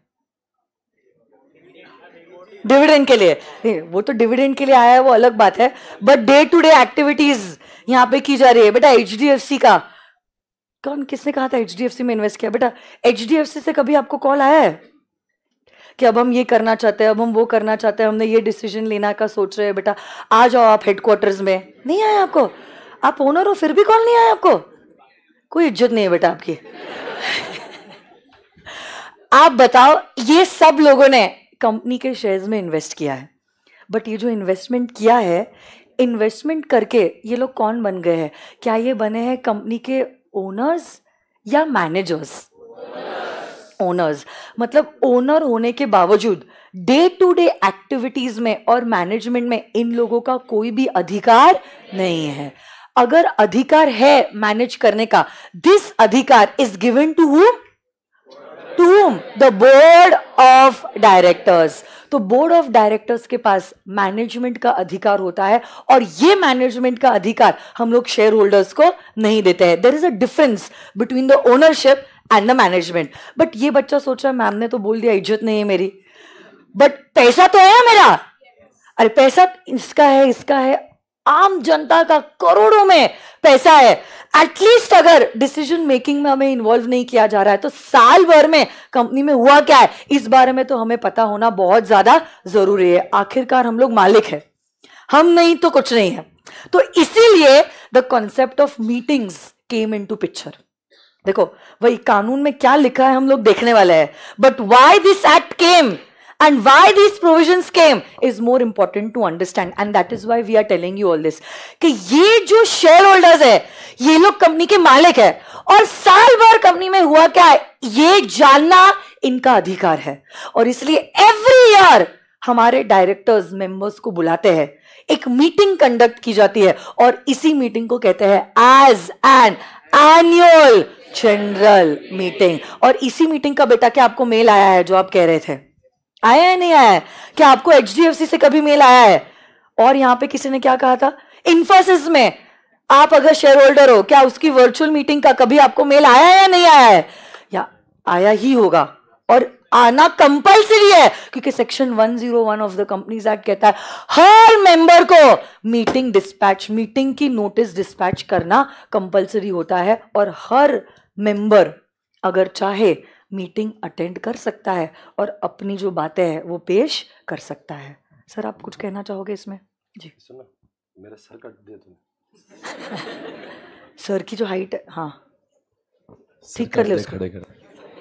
डिविडेंड के लिए। वो तो डिविडेंड के लिए आया है, वो अलग बात है, but day to day activities यहाँ पे की जा रही है बेटा। HDFC का कौन, किसने कहा था HDFC में इन्वेस्ट किया? बेटा HDFC से कभी आपको कॉल आया है कि अब हम ये करना चाहते हैं, अब हम वो करना चाहते हैं, हमने ये डिसीजन लेना का सोच रहे हैं, बेटा आ जाओ आप हेडक्वार्टर्स में? नहीं आया आपको? आप ओनर हो फिर भी कॉल नहीं आया आपको? कोई इज्जत नहीं है बेटा आपकी। आप बताओ, ये सब लोगों ने कंपनी के शेयर्स में इन्वेस्ट किया है, बट ये जो इन्वेस्टमेंट किया है, इन्वेस्टमेंट करके ये लोग कौन बन गए हैं? क्या ये बने हैं कंपनी के ओनर्स या मैनेजर्स? ओनर्स। मतलब ओनर होने के बावजूद डे टू डे एक्टिविटीज में और मैनेजमेंट में इन लोगों का कोई भी अधिकार नहीं है। अगर अधिकार है मैनेज करने का, दिस अधिकार is given to whom? To whom? The board of directors. तो बोर्ड ऑफ डायरेक्टर्स के पास मैनेजमेंट का अधिकार होता है, और ये मैनेजमेंट का अधिकार हम लोग शेयर होल्डर्स को नहीं देते हैं। There is a difference between the ownership and the management. But ये बच्चा सोच रहा है मैम ने तो बोल दिया इज्जत नहीं है मेरी, बट पैसा तो है मेरा। अरे पैसा इसका है, इसका है, आम जनता का करोड़ों में पैसा है। एटलीस्ट अगर डिसीजन मेकिंग में हमें इन्वॉल्व नहीं किया जा रहा है तो साल भर में कंपनी में हुआ क्या है इस बारे में तो हमें पता होना बहुत ज्यादा जरूरी है। आखिरकार हम लोग मालिक है, हम नहीं तो कुछ नहीं है। तो इसीलिए the concept of meetings came into picture. देखो वही कानून में क्या लिखा है हम लोग देखने वाले हैं, but why this act came and why these provisions came is more important to understand, and that is why we are telling you all this कि ये जो शेयर होल्डर्स है ये लोग कंपनी के मालिक है, और साल भर कंपनी में हुआ क्या है ये जानना इनका अधिकार है। और इसलिए एवरी ईयर हमारे डायरेक्टर्स मेंबर्स को बुलाते हैं, एक मीटिंग कंडक्ट की जाती है, और इसी मीटिंग को कहते हैं as an annual general meeting. और इसी मीटिंग का बेटा क्या आपको मेल आया है जो आप कह रहे थे? आया है नहीं आया है? क्या आपको HDFC से कभी मेल आया है? और यहाँ पे किसी ने क्या कहा था, इन्फोसिस में आप अगर शेयर होल्डर हो, क्या उसकी वर्चुअल मीटिंग का कभी आपको मेल आया है या नहीं आया है? या आया ही होगा, और आना कंपलसरी है, क्योंकि section 101 of the companies act कहता है हर मेंबर को मीटिंग डिस्पैच, मीटिंग की नोटिस डिस्पैच करना कंपलसरी होता है, और हर मेंबर अगर चाहे मीटिंग अटेंड कर सकता है और अपनी जो बातें हैं वो पेश कर सकता है। सर आप कुछ कहना चाहोगे इसमें? जी सुनो, मेरा सर कट दे तुम। सर की जो हाइट है, हाँ ठीक कर ले उसको। खड़े खड़े।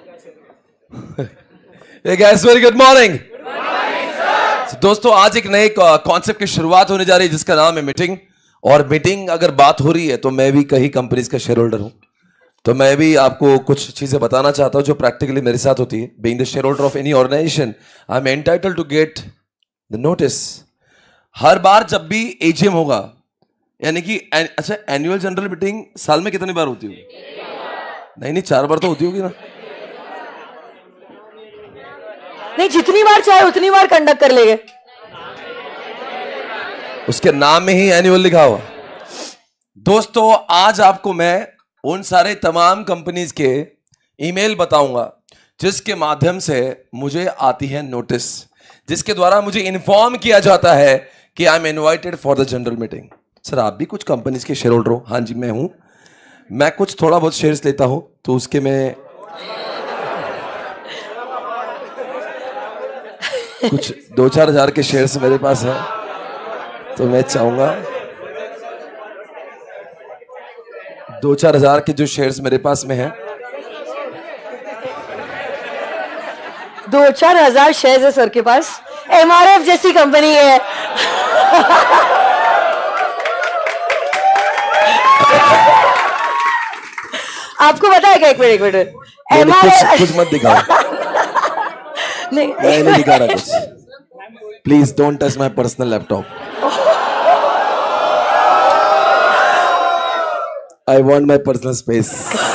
Hey guys, very good morning. दोस्तों आज एक नए कॉन्सेप्ट की शुरुआत होने जा रही है जिसका नाम है मीटिंग। और मीटिंग अगर बात हो रही है तो मैं भी कई कंपनीज का शेयर होल्डर हूं, तो मैं भी आपको कुछ चीजें बताना चाहता हूं जो प्रैक्टिकली मेरे साथ होती है। Being the shareholder of any organisation, I am entitled to get the notice. हर बार जब भी एजीएम होगा, यानी कि अच्छा एनुअल जनरल मीटिंग साल में कितनी बार होती होगी? नहीं 4 बार तो होती होगी ना? नहीं, जितनी बार चाहे उतनी बार कंडक्ट कर लेंगे। उसके नाम में ही एनुअल लिखा हुआ। दोस्तों आज आपको मैं उन सारे तमाम कंपनीज के ईमेल बताऊंगा जिसके माध्यम से मुझे आती है नोटिस, जिसके द्वारा मुझे इन्फॉर्म किया जाता है कि I am invited for the general meeting. Sir आप भी कुछ कंपनीज के शेयर होल्डर हो? हाँ जी मैं हूं। मैं कुछ थोड़ा बहुत शेयर्स लेता हूं, तो उसके मैं कुछ 2-4 हज़ार के शेयर्स मेरे पास है, तो मैं चाहूंगा 2-4 हज़ार के जो शेयर्स मेरे पास में है, 2-4 हज़ार शेयर्स है सर के पास। एमआरएफ जैसी कंपनी है। आपको पता है क्या? एक मिनट कुछ मत दिखाओ। नहीं मैं नहीं दिखा रहा कुछ। Please don't touch my personal laptop. I want my personal space.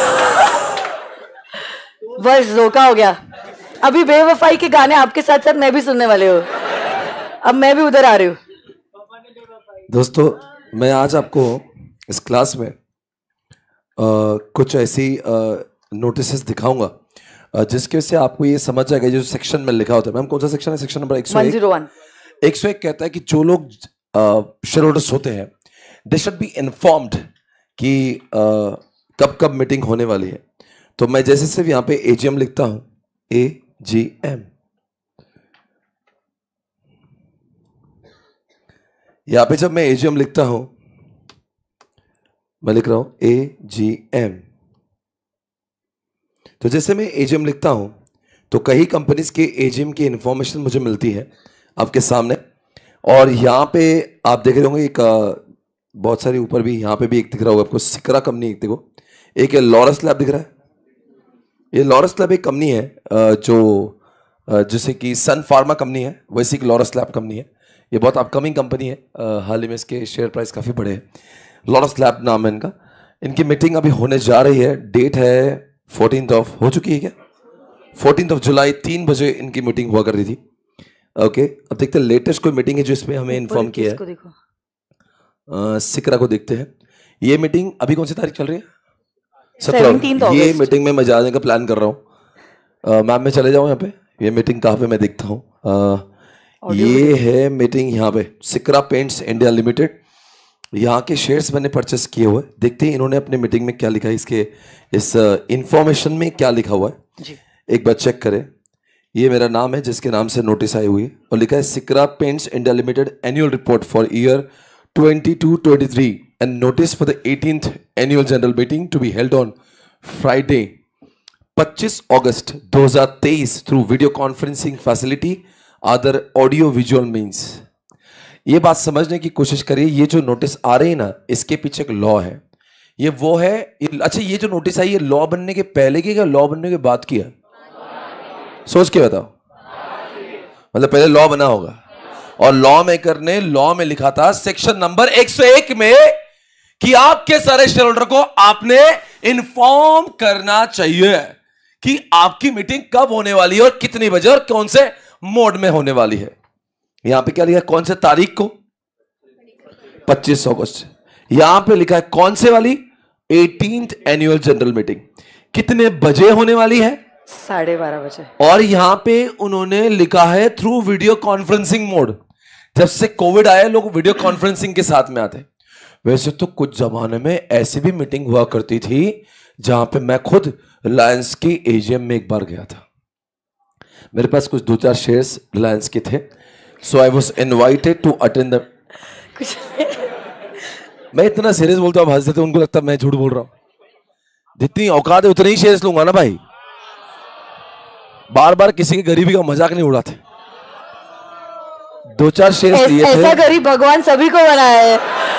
बस धोखा हो गया। अभी बेवफाई के गाने आपके साथ साथ मैं भी सुनने वाले हूँ। अब मैं भी उधर आ रही हूँ। दोस्तों मैं आज आपको इस क्लास में कुछ ऐसी नोटिसेस दिखाऊंगा जिसके वजह से आपको ये समझ जाएगा जो सेक्शन में लिखा होता है। मैम कौन सा सेक्शन है? Section number 101। 101 कहता है कि जो लोग शेयर होल्डर्स होते हैं दे शुड बी इन्फॉर्म्ड कि कब कब मीटिंग होने वाली है। तो मैं जैसे सिर्फ यहाँ पे एजीएम लिखता हूँ, AGM, यहाँ पे जब मैं एजीएम लिखता हूं, मैं लिख रहा हूं AGM। तो जैसे मैं एजीएम लिखता हूं तो कई कंपनीज के एजीएम की इंफॉर्मेशन मुझे मिलती है आपके सामने। और यहाँ पे आप देख रहे होंगे एक बहुत सारी ऊपर भी, यहाँ पे भी एक दिख रहा होगा आपको, सिकरा कंपनी एक देखो, एक है लॉरस लैब दिख रहा है। ये लॉरस लैब एक कंपनी है जो जैसे कि सन फार्मा कंपनी है, वैसी एक लॉरस लैब कंपनी है। ये बहुत अपकमिंग कंपनी है, हाल ही में इसके शेयर प्राइस काफ़ी बढ़े हैं। लॉरस लैब नाम है इनका। इनकी मीटिंग अभी होने जा रही है, डेट है 14th ऑफ, हो चुकी है क्या? 14th ऑफ जुलाई 3 बजे इनकी मीटिंग हुआ कर रही थी। ओके अब देखते हैं लेटेस्ट कोई मीटिंग है जो इसमें हमें इन्फॉर्म किया है। सिकरा को देखते हैं। ये मीटिंग अभी कौन सी तारीख चल रही है? 17। ये मीटिंग में मैं जाने का प्लान कर रहा हूँ। मैम मैं चले जाऊँ यहाँ पे, ये मीटिंग कहाँ पे मैं देखता हूँ। ये है मीटिंग यहाँ पे, सिकरा पेंट्स इंडिया लिमिटेड। यहाँ के शेयर्स मैंने परचेस किए हुए। देखते हैं इन्होंने अपने मीटिंग में क्या लिखा है, इसके इस इंफॉर्मेशन में क्या लिखा हुआ है जी। एक बार चेक करें। ये मेरा नाम है जिसके नाम से नोटिस आई हुई है और लिखा है सिकरा paints India limited annual report for year 22-23 and notice for the 18th annual general meeting to be held on Friday 25 August 2023 through video conferencing facility other audio visual means। ये बात समझने की कोशिश करिए, ये जो नोटिस आ रही है ना, इसके पीछे एक लॉ है। ये वो है अच्छा ये जो नोटिस आई है लॉ बनने के पहले की या लॉ बनने के बाद की है? सोच के बताओ। मतलब पहले लॉ बना होगा और लॉ मेकर ने लॉ में लिखा था सेक्शन नंबर 101 में कि आपके सारे शेयर होल्डर को आपने इन्फॉर्म करना चाहिए कि आपकी मीटिंग कब होने वाली है और कितनी बजे और कौन से मोड में होने वाली है। यहां पे क्या लिखा है? कौन से तारीख को? 25 अगस्त। यहां पे लिखा है कौन से वाली? 18th annual general meeting. कितने बजे होने वाली है? 12:30 बजे। और यहां पे उन्होंने लिखा है थ्रू वीडियो कॉन्फ्रेंसिंग मोड। जब से कोविड आया लोग वीडियो कॉन्फ्रेंसिंग के साथ में आते। वैसे तो कुछ जमाने में ऐसी भी मीटिंग हुआ करती थी जहां पे मैं खुद रिलायंस की एजीएम में एक बार गया था। मेरे पास कुछ 2-4 शेयर्स रिलायंस के थे, so I was invited to attend the. मैं इतना सीरियस बोलता हूं, हंस देते, उनको लगता है मैं झूठ बोल रहा हूं। जितनी औकात है उतने ही शेयर्स लूंगा ना भाई। बार बार किसी की गरीबी का मजाक नहीं उड़ाते। 2-4 शेयर्स लिए थे। ऐसा गरीब भगवान सभी को बनाया है।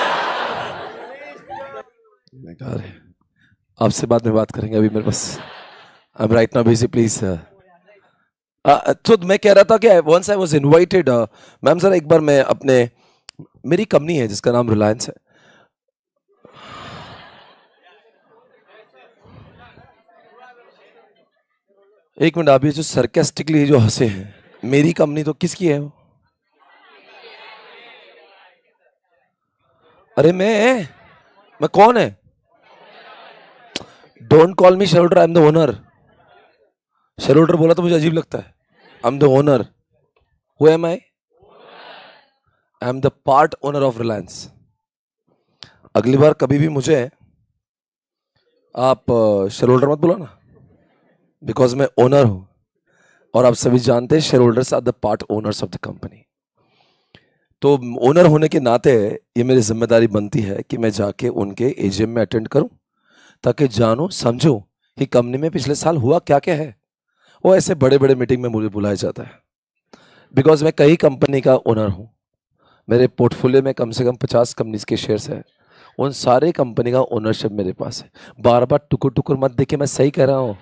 आपसे बाद में बात करेंगे, अभी मेरे पास I am right now busy please. तो मैं कह रहा था कि once I was invited, ma'am sir एक बार मैं अपने, मेरी कंपनी है जिसका नाम रिलायंस है। एक मिनट, आप ये जो सरकास्टिकली जो हंसे हैं, मेरी कंपनी तो किसकी है वो? अरे मैं कौन है? Don't call me shareholder, I am the owner. Shareholder बोला तो मुझे अजीब लगता है। I am the owner. Who am I? I am the part owner of Reliance. अगली बार कभी भी मुझे आप शेयर होल्डर मत बोला ना, बिकॉज मैं ओनर हूं और आप सभी जानते हैं share holders are the part owners of the company. तो ओनर होने के नाते ये मेरी जिम्मेदारी बनती है कि मैं जाके उनके एजीएम में अटेंड करूं, ताकि जानो समझो कि कंपनी में पिछले साल हुआ क्या क्या है। वो ऐसे बड़े बड़े मीटिंग में मुझे बुलाया जाता है, बिकॉज मैं कई कंपनी का ओनर हूं। मेरे पोर्टफोलियो में कम से कम 50 कंपनीज के शेयर्स हैं। उन सारे कंपनी का ओनरशिप मेरे पास है। बार बार टुकुर टुकुर मत देखे, मैं सही कह रहा हूं।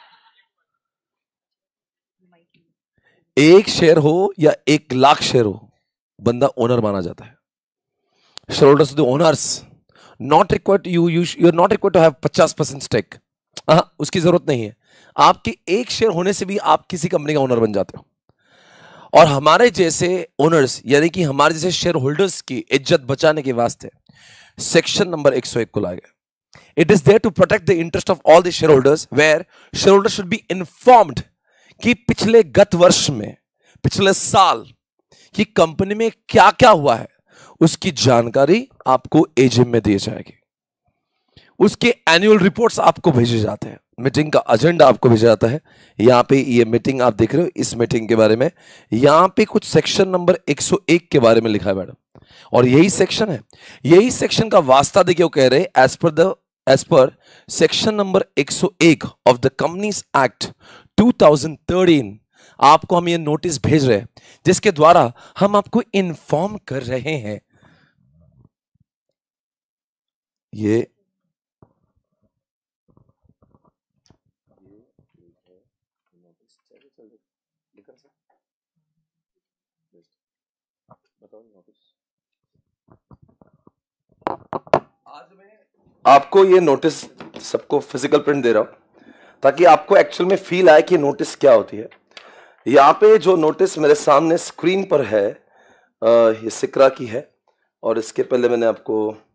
एक शेयर हो या 1 लाख शेयर हो, बंदा ओनर माना जाता है। Share holders the owners, not required you are not required to have 50% stake. उसकी जरूरत नहीं है। आपकी एक शेयर होने से भी आप किसी कंपनी का ओनर बन जाते हो। और हमारे जैसे ओनर्स, यानी कि हमारे जैसे शेयर होल्डर्स की इज्जत बचाने के वास्ते सेक्शन नंबर 101 को लाया गया। It is there to protect the interest of all the shareholders, where shareholder should be informed कि पिछले गत वर्ष में, पिछले साल की कंपनी में क्या क्या हुआ है, उसकी जानकारी आपको एजीएम में दी जाएगी। उसके एनुअल रिपोर्ट्स आपको भेजे जाते हैं, मीटिंग का एजेंडा आपको भेजा जाता है। यहां पे ये मीटिंग आप देख रहे हो, इस मीटिंग के बारे में यहां पे कुछ सेक्शन नंबर 101 के बारे में लिखा है मैडम, और यही सेक्शन है। यही सेक्शन का वास्ता देखिए, वो कह रहे हैं as per section number 101 of the companies act 2013 आपको हम ये नोटिस भेज रहे हैं, जिसके द्वारा हम आपको इन्फॉर्म कर रहे हैं। ये आपको ये नोटिस सबको फिजिकल प्रिंट दे रहा हूं, ताकि आपको एक्चुअल में फील आए कि नोटिस क्या होती है। यहाँ पे जो नोटिस मेरे सामने स्क्रीन पर है, ये सिक्रा की है, और इसके पहले मैंने आपको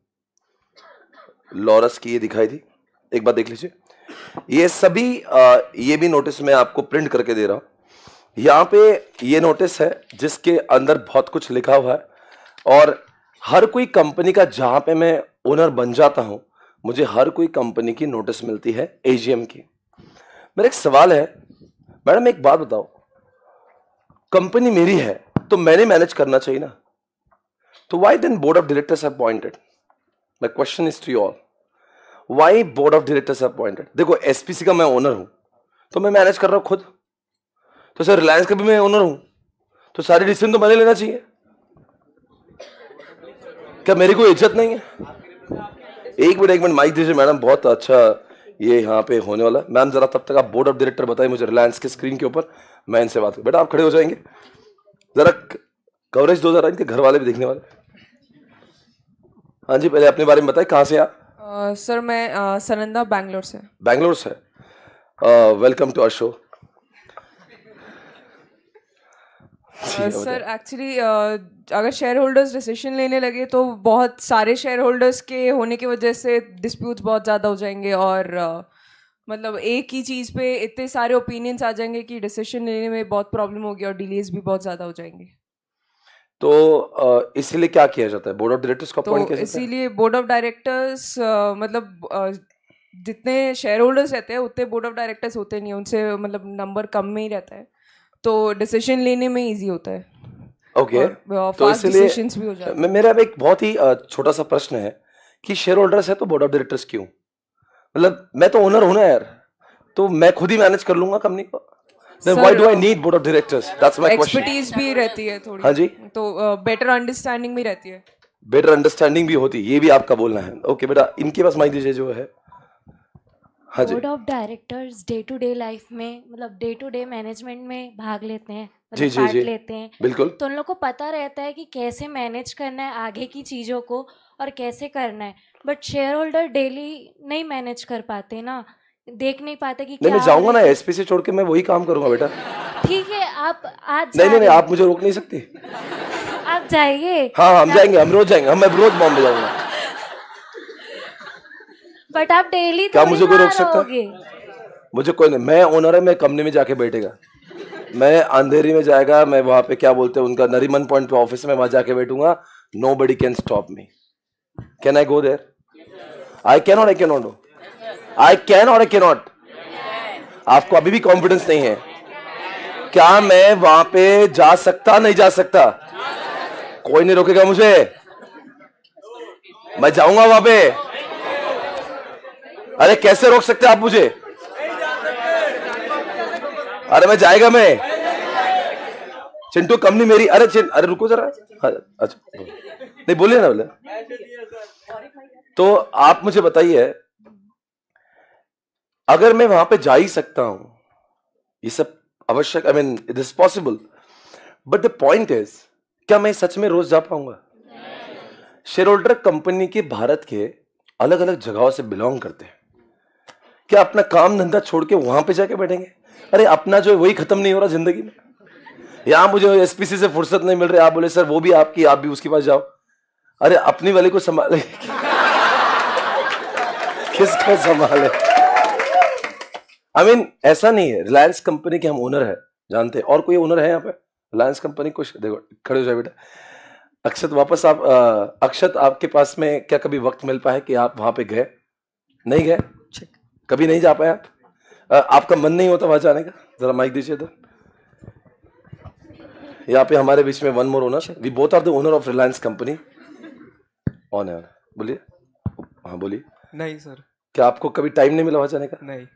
लॉरस की ये दिखाई थी, एक बार देख लीजिए। ये सभी ये भी नोटिस मैं आपको प्रिंट करके दे रहा हूं। यहाँ पे ये नोटिस है जिसके अंदर बहुत कुछ लिखा हुआ है, और हर कोई कंपनी का जहां पे मैं ओनर बन जाता हूं, मुझे हर कोई कंपनी की नोटिस मिलती है एजीएम की। मेरा एक सवाल है, मैडम एक बात बताओ, कंपनी मेरी है तो मैंने मैनेज करना चाहिए ना, तो why then board of directors appointed? My question is to you all, why board of directors appointed? देखो एसपीसी का मैं ओनर हूं तो मैं मैनेज कर रहा हूं खुद, तो सर रिलायंस का भी मैं ओनर हूं तो सारी डिसीजन तो मैंने लेना चाहिए। क्या मेरी कोई इज्जत नहीं है? एक मिनट माइक दीजिए मैडम, बहुत अच्छा ये यहाँ पे होने वाला। मैम जरा तब तक आप बोर्ड ऑफ डायरेक्टर बताइए मुझे रिलायंस के स्क्रीन के ऊपर, मैं इनसे बात करूं। बेटा आप खड़े हो जाएंगे, जरा कवरेज दो, जरा इनके घर वाले भी देखने वाले। हाँ जी, पहले अपने बारे में बताइए, कहाँ से आप? सर मैं सनंदा बैंगलोर से। बैंगलोर से, welcome to our show. Sir actually अगर शेयर होल्डर्स डिसीजन लेने लगे तो बहुत सारे शेयर होल्डर्स के होने की वजह से डिस्प्यूट्स बहुत ज़्यादा हो जाएंगे और मतलब एक ही चीज़ पे इतने सारे ओपिनियंस आ जाएंगे कि डिसीजन लेने में बहुत प्रॉब्लम होगी और डिलेज भी बहुत ज़्यादा हो जाएंगे। तो इसीलिए क्या किया जाता है, बोर्ड ऑफ डायरेक्टर्स को अपॉइंट किया जाता है? इसीलिए बोर्ड ऑफ डायरेक्टर्स मतलब जितने शेयर होल्डर्स रहते हैं उतने बोर्ड ऑफ डायरेक्टर्स होते नहीं, उनसे मतलब नंबर कम में ही रहता है, तो डिसीजन लेने में इजी होता है। ओके, तो डिसीजंस भी हो जाते हैं। मेरा एक बहुत ही छोटा सा प्रश्न है कि शेयर होल्डर्स है तो बोर्ड ऑफ डायरेक्टर्स क्यों? मतलब मैं तो ओनर हूं ना यार, तो मैं खुद ही मैनेज कर लूंगा कंपनी को, then why do I need board of directors? That's my question. Expertise भी रहती है थोड़ी। हाँ जी, तो बेटर अंडरस्टैंडिंग भी रहती है। बेटर अंडरस्टैंडिंग भी होती है, ये भी आपका बोलना है। ओके बेटा, इनके पास माइक दीजिए जो है। हाँ जी, board of directors day to day life में मतलब डे टू डे मैनेजमेंट में भाग लेते हैं, जी मतलब जी पार्ट जी, लेते हैं, बिल्कुल। तो उन लोग को पता रहता है कि कैसे मैनेज करना है आगे की चीज़ों को और कैसे करना है, बट शेयर होल्डर डेली नहीं मैनेज कर पाते ना, देख नहीं पाते कि नहीं, क्या मैं जाऊंगा ना एसपी से छोड़ के, मैं वही काम करूंगा बेटा। ठीक है, आप आज नहीं नहीं नहीं, आप मुझे रोक नहीं सकती। आप जाइए। हाँ हम जाएंगे, हम रोज जाएंगे, मैं रोज बॉम्बे जाऊंगा। बट आप डेली क्या मुझे कोई रोक सकता है? मुझे कोई नहीं, मैं ओनर है, मैं कंपनी में जाके बैठेगा, मैं अंधेरी में जाएगा, मैं वहां पे क्या बोलते हैं उनका नरीमन पॉइंट पे ऑफिस में, वहां जाके बैठूंगा। Nobody can stop me. Can I go there? I can और I can not do, I can और आई कैन नॉट। आपको अभी भी कॉन्फिडेंस नहीं है? क्या मैं वहां पे जा सकता, नहीं जा सकता? कोई नहीं रोकेगा मुझे, मैं जाऊंगा वहां पे। अरे कैसे रोक सकते आप मुझे? अरे मैं जाएगा, मैं चिंटू कंपनी मेरी। अरे रुको जरा, अच्छा नहीं बोलिए ना, बोले तो आप मुझे बताइए, अगर मैं वहां पे जा ही सकता हूं, ये सब आवश्यक, I mean it is possible, but the point is, क्या मैं सच में रोज जा पाऊंगा? शेयर होल्डर कंपनी के भारत के अलग अलग जगहों से बिलोंग करते हैं, क्या अपना काम धंधा छोड़ के वहां पे जाके बैठेंगे? अरे अपना जो है वही खत्म नहीं हो रहा जिंदगी में। यहां मुझे एसपीसी से फुर्सत नहीं मिल रही, आप बोले सर वो भी आपकी, आप भी उसके पास जाओ। अरे अपनी वाले को संभाले किसको संभाले? आई मीन ऐसा नहीं है, रिलायंस कंपनी के हम ओनर है, जानते हैं। और कोई ओनर है यहाँ पे रिलायंस कंपनी? कुछ देखो, खड़े हो जाए बेटा। अक्षत वापस आप, अक्षत आपके पास में क्या कभी वक्त मिल पाया कि आप वहां पे गए? नहीं गए, कभी नहीं जा पाया आप? आपका मन नहीं होता वहां जाने का? जरा माइक दीजिए इधर। यहाँ पे हमारे बीच में one more owner, we both are the owner of Reliance company. On है, बोलिए। हाँ बोलिए। नहीं सर। क्या आपको कभी टाइम नहीं मिला वहां जाने का? नहीं।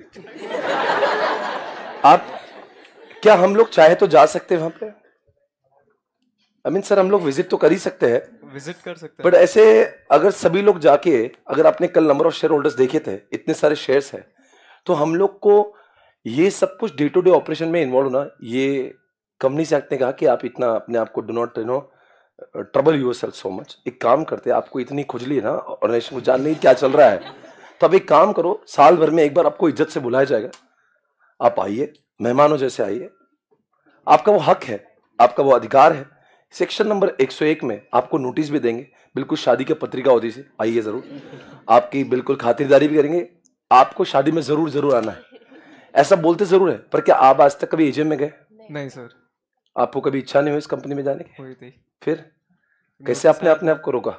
आप, क्या हम लोग चाहे तो जा सकते हैं वहां पे? आई मीन सर, हम लोग विजिट तो कर ही सकते हैं, विजिट कर सकते हैं, बट ऐसे अगर सभी लोग जाके, अगर आपने कल नंबर ऑफ शेयर होल्डर्स देखे थे, इतने सारे शेयर्स है, तो हम लोग को ये सब कुछ डे टू डे ऑपरेशन में इन्वॉल्व होना, ये कंपनी एक्ट ने कहा कि आप इतना अपने आप को do not trouble yourself so much. एक काम करते हैं, आपको इतनी खुजली है ना ऑर्गेनाइजेशन को जानने की क्या चल रहा है, तो अब एक काम करो, साल भर में एक बार आपको इज्जत से बुलाया जाएगा, आप आइए, मेहमानों जैसे आइए, आपका वो हक है, आपका वो अधिकार है। सेक्शन नंबर 101 में आपको नोटिस भी देंगे, बिल्कुल शादी की पत्रिका होती है, आइए जरूर, आपकी बिल्कुल खातिरदारी भी करेंगे, आपको शादी में जरूर जरूर आना है। ऐसा बोलते जरूर है, पर क्या आप आज तक कभी एजीएम में गए? नहीं सर। आपको कभी इच्छा नहीं हुई इस कंपनी में जाने की? हुई थी। फिर कैसे आपने अपने आप को रोका?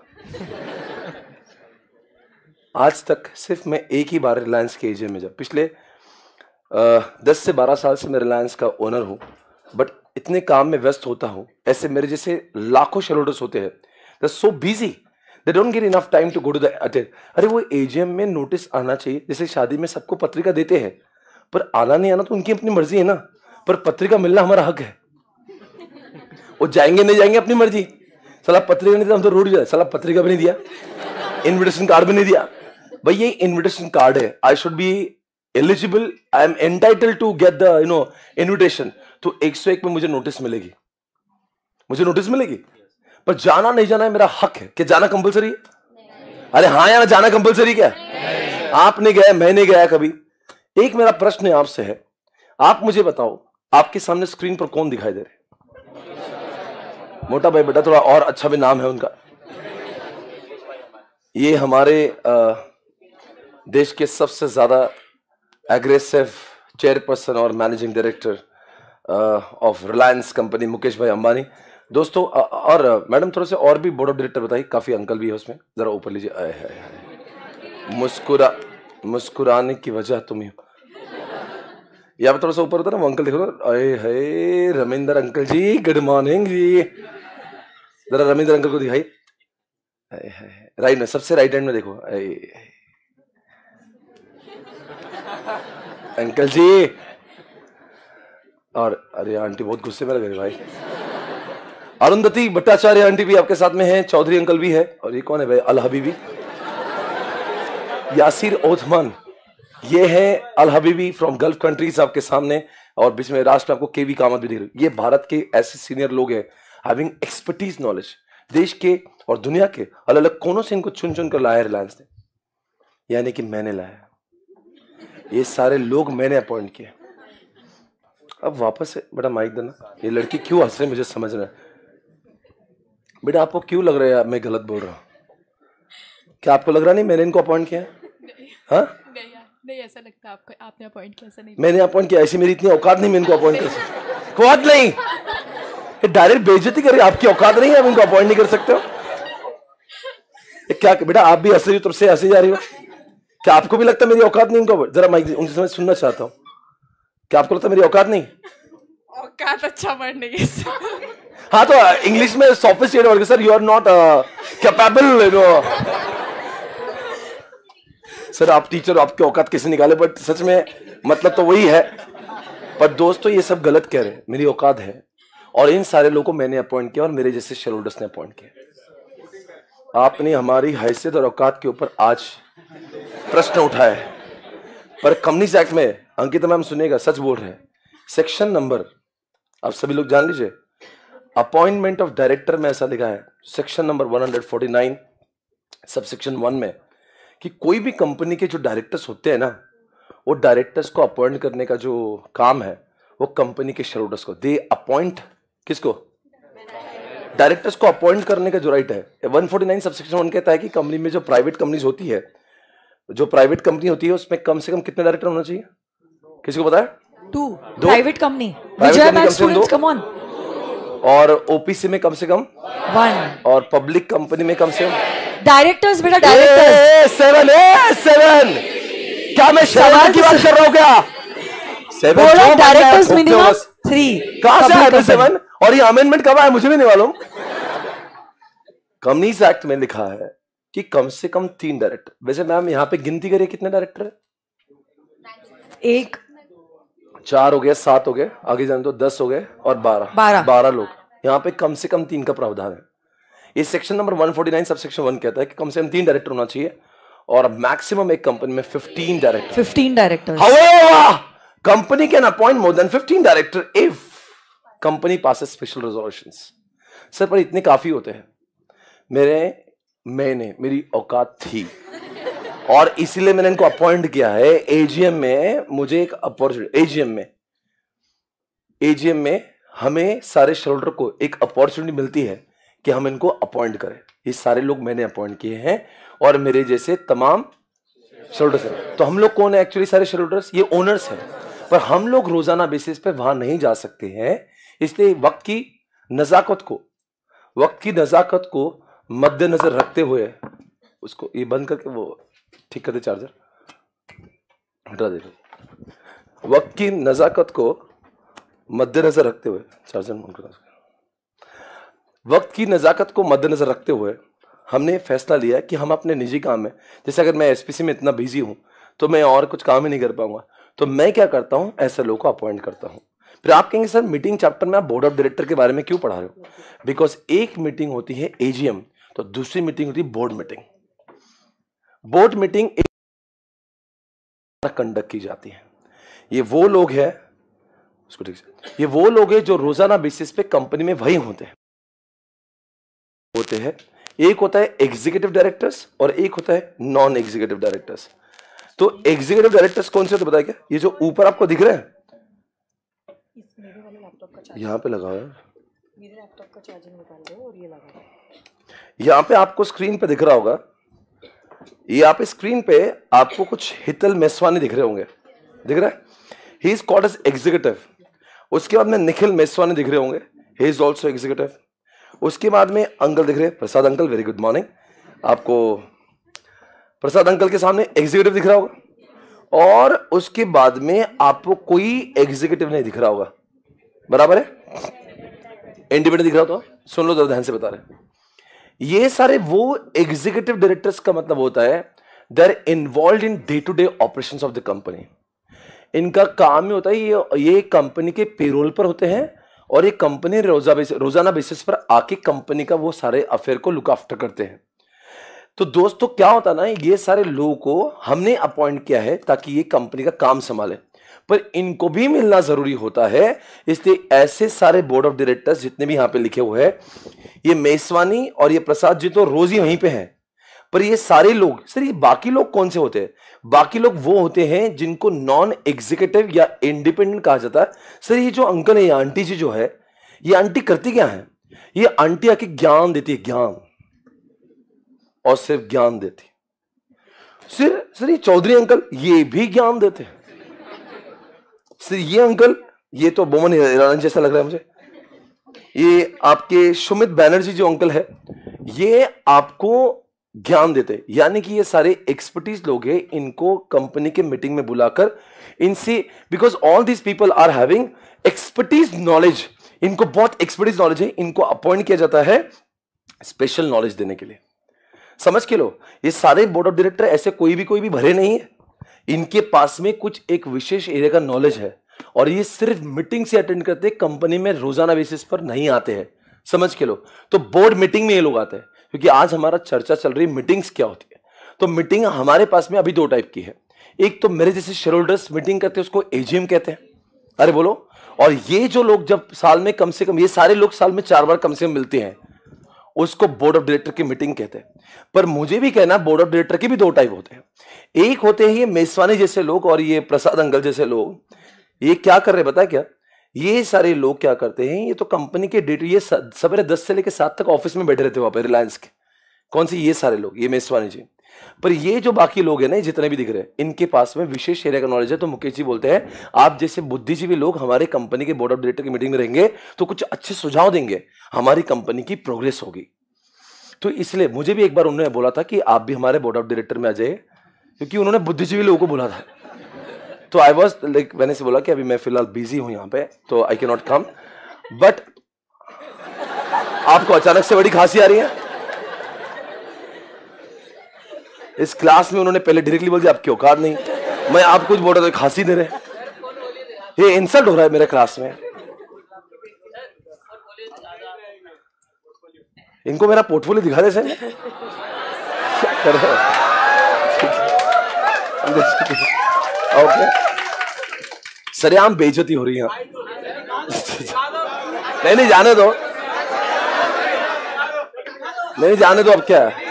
आज तक सिर्फ मैं एक ही बार रिलायंस के एजीएम में जा, पिछले 10 से 12 साल से मैं रिलायंस का ओनर हूं, बट इतने काम में व्यस्त होता हूं, ऐसे मेरे जैसे लाखों शेयर होल्डर्स होते हैं, they are so busy, they don't get enough time to go to the attend. अरे वो एजीएम में नोटिस आना चाहिए, जैसे शादी में सबको पत्रिका देते हैं, पर आना नहीं आना तो उनकी अपनी मर्जी है ना, पर पत्रिका मिलना हमारा हक है। वो जाएंगे नहीं जाएंगे अपनी मर्जी, साला पत्रिका नहीं दिया हम तो रोड जाए, साला पत्रिका भी नहीं दिया, इन्विटेशन कार्ड भी नहीं दिया। भाई ये इन्विटेशन कार्ड है, I should be eligible, I am entitled to get the invitation, तो 101 में मुझे नोटिस मिलेगी, मुझे नोटिस मिलेगी, पर जाना नहीं जाना है मेरा हक है। क्या जाना कंपलसरी है? अरे हाँ यार, जाना कंपलसरी क्या? आप नहीं गए, मैं नहीं गया कभी। एक मेरा प्रश्न आपसे है, आप मुझे बताओ, आपके सामने स्क्रीन पर कौन दिखाई दे रहे? मोटा भाई बेटा, थोड़ा और अच्छा भी नाम है उनका। ये हमारे देश के सबसे ज्यादा एग्रेसिव चेयरपर्सन और managing director of Reliance company, Mukesh भाई अंबानी। दोस्तों और मैडम थोड़ा से और भी बोर्ड ऑफ डायरेक्टर बताइए, काफी अंकल भी है उसमें, जरा ऊपर लीजिए। आए हाय, मुस्कुराने की वजह तुम ही हो। यहाँ पे थोड़ा सा ऊपर होता है ना, वो अंकल देखो ना, अरे है Ravinder uncle ji, good morning ji. जरा रविंदर अंकल को दिखाई, राइट में, सबसे राइट हैंड में देखो, अंकल जी। और अरे आंटी बहुत गुस्से में लग रही भाई। अरुंधति भट्टाचार्य आंटी भी आपके साथ में है, चौधरी अंकल भी है, और ये कौन है भाई, अल हबीबी, यासिर ओथमान, ये है Al Habibi from Gulf countries आपके सामने, और बीच में राष्ट्र में आपको केवी कामत भी दिख रही है। ये भारत के ऐसे सीनियर लोग हैं हैविंग एक्सपर्टीज नॉलेज, देश के और दुनिया के अलग अलग कोनों से इनको चुन चुन कर लाया रिलायंस ने, यानी कि मैंने लाया। ये सारे लोग मैंने अपॉइंट किए। अब वापस से बेटा माइक देना। ये लड़की क्यों हंस रही मुझे समझ रहा है। बेटा आपको क्यों लग रहा है मैं गलत बोल रहा हूँ? क्या आपको लग रहा नहीं मैंने इनको अपॉइंट किया? हाँ नहीं ऐसा लगता आपको, आपने अपॉइंट किया? ऐसा नहीं, मैंने मैंने अपॉइंट किया। ऐसी मेरी इतनी औकात नहीं मैं इनको अपॉइंट कर सकता। औकात नहीं, डायरेक्ट बेइज्जती कर रही। आपकी औकात नहीं है, आप इनको अपॉइंट नहीं कर सकते हो क्या? बेटा आप भी हंस रही हो, तब से हंसी जा रही हो। क्या आपको भी लगता है मेरी औकात नहीं इनको? जरा माइक उनसे मैं सुनना चाहता हूँ। क्या आपको लगता है मेरी औकात नहीं? औकात अच्छा वर्ड नहीं है हाँ तो इंग्लिश में sophisticated word, sir you are not capable, you know. Sir आप टीचर, आपकी औकात कैसे निकाले? बट सच में मतलब तो वही है। पर दोस्तों ये सब गलत कह रहे हैं, मेरी औकात है, और इन सारे लोगों को मैंने अपॉइंट किया और मेरे जैसे शेयर होल्डर्स ने अपॉइंट किया। आपने हमारी हैसियत और औकात के ऊपर आज प्रश्न उठाया है, पर कंपनीज एक्ट में अंकिता मैम सुनिएगा, सच बोल रहे हैं, सेक्शन नंबर आप सभी लोग जान लीजिए, अपॉइंटमेंट ऑफ डायरेक्टर में ऐसा लिखा है सेक्शन नंबर 149 सबसेक्शन 1 में कि कोई भी कंपनी के जो डायरेक्टर्स होते हैं ना, वो डायरेक्टर्स को अपॉइंट करने का जो काम है वो कंपनी के शेयर होल्डर्स को, दे अपॉइंट किसको? डायरेक्टर्स को अपॉइंट करने का जो राइट है। 149 सबसेक्शन 1 कहता है कि कंपनी में जो प्राइवेट कंपनीज होती है, जो प्राइवेट कंपनी होती है उसमें कम से कम कितने डायरेक्टर होना चाहिए? किसी को पता है? 2 private company, Vijay bank students, come on. और ओपीसी में कम से कम 1, और पब्लिक कंपनी में कम से कम डायरेक्टर्स, बेटा डायरेक्टर्स 7। क्या मैं शेयर की बात कर रहा हूँ क्या? 7 डायरेक्टर्स मिनिमम 3। कहां से आया 7? और ये अमेंडमेंट कब आया मुझे भी नहीं मालूम। कंपनीज एक्ट में लिखा है कि कम से कम 3 डायरेक्टर। वैसे मैम यहाँ पे गिनती करिए कितने डायरेक्टर है? 1, 4 हो गए, 7 हो गए, आगे जाने तो 10 हो गए, और 12 लोग। यहाँ पे कम से कम 3 का प्रावधान है। ये सेक्शन नंबर 149 सबसेक्शन 1 कहता है कि कम से कम 3 डायरेक्टर होना चाहिए, और मैक्सिमम एक कंपनी में 15 director. However, company can appoint more than 15 director if company passes special resolutions. Sir पर इतने काफी होते हैं। मेरी औकात थी और इसीलिए मैंने इनको अपॉइंट किया है। एजीएम में मुझे एक अपॉर्चुनिटी, एजीएम में हमें सारे शेयर होल्डर को एक अपॉर्चुनिटी मिलती है कि हम इनको अपॉइंट करें। ये सारे लोग मैंने अपॉइंट किए हैं और मेरे जैसे तमाम शेयर होल्डर्स हैं। तो हम लोग कौन है एक्चुअली? सारे शेयर होल्डर्स ये ओनर्स हैं, पर हम लोग रोजाना बेसिस पे वहां नहीं जा सकते हैं। इसलिए वक्त की नजाकत को मद्देनजर रखते हुए उसको ये बंद करके वो ठीक कर दे, चार्जर हटा दे। वक्त की नजाकत को मद्देनजर रखते हुए वक्त की नजाकत को मद्देनजर रखते हुए हमने फैसला लिया कि हम अपने निजी काम में, जैसे अगर मैं एसपीसी में इतना बिजी हूं तो मैं और कुछ काम ही नहीं कर पाऊंगा, तो मैं क्या करता हूं, ऐसे लोगों को अपॉइंट करता हूं। फिर आप कहेंगे सर मीटिंग चैप्टर में आप बोर्ड ऑफ डायरेक्टर के बारे में क्यों पढ़ा रहे हो? बिकॉज एक मीटिंग होती है एजीएम, तो दूसरी मीटिंग होती है board meeting. Board meeting conduct की जाती है। ये वो लोग हैं, उसको ठीक से, ये वो लोग हैं जो रोजाना बेसिस पे कंपनी में वही होते हैं। एक होता है एग्जीक्यूटिव डायरेक्टर्स और एक होता है नॉन एग्जीक्यूटिव डायरेक्टर्स। तो एग्जीक्यूटिव डायरेक्टर्स कौन से होते बताया क्या? ये जो ऊपर आपको दिख रहे हैं, यहां पे लगा हुआ है, मेरे लैपटॉप का चार्जिंग निकाल दो और ये लगा दो। यहाँ पे आपको स्क्रीन पे दिख रहा होगा, ये आप स्क्रीन पे आपको कुछ हितल मेसवानी दिख रहे होंगे, दिख रहा है? He is called as executive. उसके बाद में निखिल मेसवानी दिख रहे होंगे, ही इज ऑल्सो एग्जीक्यूटिव। उसके बाद में अंकल दिख रहे हैं, Prasad uncle, very good morning. आपको प्रसाद अंकल के सामने एग्जीक्यूटिव दिख रहा होगा, और उसके बाद में आपको कोई एग्जीक्यूटिव नहीं दिख रहा होगा, बराबर है? इंडिपेंडेंट दिख रहा हो तो सुन लो, जरा ध्यान से बता रहे हैं। ये सारे वो एग्जीक्यूटिव डायरेक्टर्स का मतलब होता है they are involve in day to day operations of the company. इनका काम ही होता है, ये कंपनी के पेरोल पर होते हैं, और ये कंपनी रोजाना बेसिस पर आके कंपनी का वो सारे अफेयर को लुक आफ्टर करते हैं। तो दोस्तों क्या होता है ना, ये सारे लोगों को हमने अपॉइंट किया है ताकि ये कंपनी का काम संभाले, पर इनको भी मिलना जरूरी होता है। इसलिए ऐसे सारे बोर्ड ऑफ डायरेक्टर्स जितने भी यहां पे लिखे हुए हैं, ये मेसवानी और ये प्रसाद जी तो रोज ही वहीं पे हैं, पर ये सारे लोग, सर ये बाकी लोग कौन से होते हैं? बाकी लोग वो होते हैं जिनको नॉन एग्जीक्यूटिव या इंडिपेंडेंट कहा जाता है। सर ये जो अंकल है, ये आंटी जी जो है, ये आंटी करती क्या है? ये आंटी आके ज्ञान देती है, ज्ञान, और सिर्फ ज्ञान देती। सर ये चौधरी अंकल, ये भी ज्ञान देते हैं। सर ये अंकल, ये तो बोमन ईरानी जैसा लग रहा है मुझे। ये आपके सुमित बैनर्जी जो अंकल है, ये आपको ज्ञान देते। यानी कि ये सारे एक्सपर्टीज लोग हैं, इनको कंपनी के मीटिंग में बुलाकर इनसे, because all these people are having expertise knowledge, इनको बहुत एक्सपर्टीज नॉलेज है, इनको अपॉइंट किया जाता है स्पेशल नॉलेज देने के लिए। समझ के लो, ये सारे बोर्ड ऑफ डायरेक्टर ऐसे कोई भी भरे नहीं है, इनके पास में कुछ एक विशेष एरिया का नॉलेज है, और ये सिर्फ मीटिंग से अटेंड करते हैं, कंपनी में रोजाना बेसिस पर नहीं आते हैं। समझ के लो, तो बोर्ड मीटिंग में ये लोग आते हैं, क्योंकि आज हमारा चर्चा चल रही है मीटिंग्स क्या होती है। तो मीटिंग हमारे पास में अभी दो टाइप की है। एक तो मेरे जैसे शेयर होल्डर्स मीटिंग करते हैं, उसको एजीएम कहते हैं, अरे बोलो। और ये जो लोग जब साल में कम से कम, ये सारे लोग साल में 4 बार कम से कम मिलते हैं, उसको बोर्ड ऑफ डायरेक्टर की मीटिंग कहते हैं। पर मुझे भी कहना, बोर्ड ऑफ डायरेक्टर के भी दो टाइप होते हैं। एक होते हैं ये मेसवानी जैसे लोग और ये प्रसाद अंकल जैसे लोग। ये क्या कर रहे हैं, पता क्या? ये सारे लोग क्या करते हैं, ये तो कंपनी के डेट, ये सवेरे 10 से लेकर 7 तक ऑफिस में बैठे रहते हो वहां पे रिलायंस के। कौन सी? ये सारे लोग, ये मेसवानी जी। पर ये जो बाकी लोग हैं ना, जितने भी दिख रहे हैं, इनके पास में विशेष एरिया का नॉलेज है। तो मुकेश जी बोलते हैं, आप जैसे बुद्धिजीवी लोग हमारे कंपनी के बोर्ड ऑफ डायरेक्टर की मीटिंग में रहेंगे तो कुछ अच्छे सुझाव देंगे, हमारी कंपनी की प्रोग्रेस होगी। तो इसलिए मुझे भी एक बार उन्होंने बोला था कि आप भी हमारे बोर्ड ऑफ डायरेक्टर में आ जाइए, क्योंकि उन्होंने बुद्धिजीवी लोगों को बोला था। तो आई वॉज लाइक, मैंने से बोला कि अभी मैं फिलहाल बिजी हूं यहाँ पे, तो I can not come. But आपको अचानक से बड़ी खांसी आ रही है। इस क्लास में उन्होंने पहले डायरेक्टली बोल दिया आपकी औकात नहीं, मैं आप कुछ बोल रहा था, खांसी दे रहे। ये इंसल्ट हो रहा है मेरे क्लास में। इनको मेरा पोर्टफोलियो दिखा दे सर। ओके, सरेआम बेइज्जती हो रही है। नहीं जाने दो, नहीं जाने दो। अब क्या है,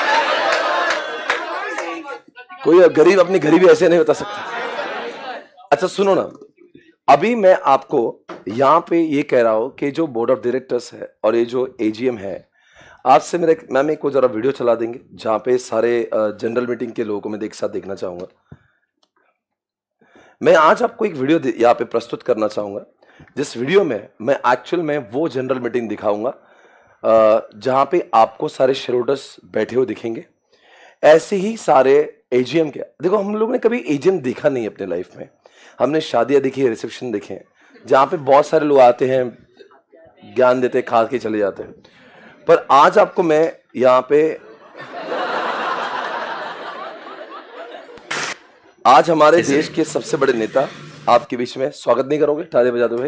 कोई गरीब अपनी गरीबी ऐसे नहीं बता सकता। अच्छा सुनो ना, अभी मैं आपको यहाँ पे ये कह रहा हूं कि जो बोर्ड ऑफ डायरेक्टर्स है और ये जो एजीएम है, आज से मेरे मैम एक को जरा वीडियो चला देंगे जहाँ पे सारे जनरल मीटिंग के लोगों को मैं एक साथ देखना चाहूंगा। मैं आज आपको एक वीडियो यहाँ पे प्रस्तुत करना चाहूंगा, जिस वीडियो में मैं एक्चुअल में वो जनरल मीटिंग दिखाऊंगा जहाँ पे आपको सारे शेयर होल्डर्स बैठे हुए दिखेंगे। ऐसे ही सारे एजीएम के, देखो हम लोग ने कभी एजीएम देखा नहीं अपने लाइफ में। हमने शादियां देखी है, रिसेप्शन देखे हैं, जहाँ पे बहुत सारे लोग आते हैं, ज्ञान देते, खा के चले जाते हैं। पर आज आपको मैं यहाँ पे, आज हमारे देश के सबसे बड़े नेता आपके बीच में, स्वागत नहीं करोगे? ताली बजा दो भाई।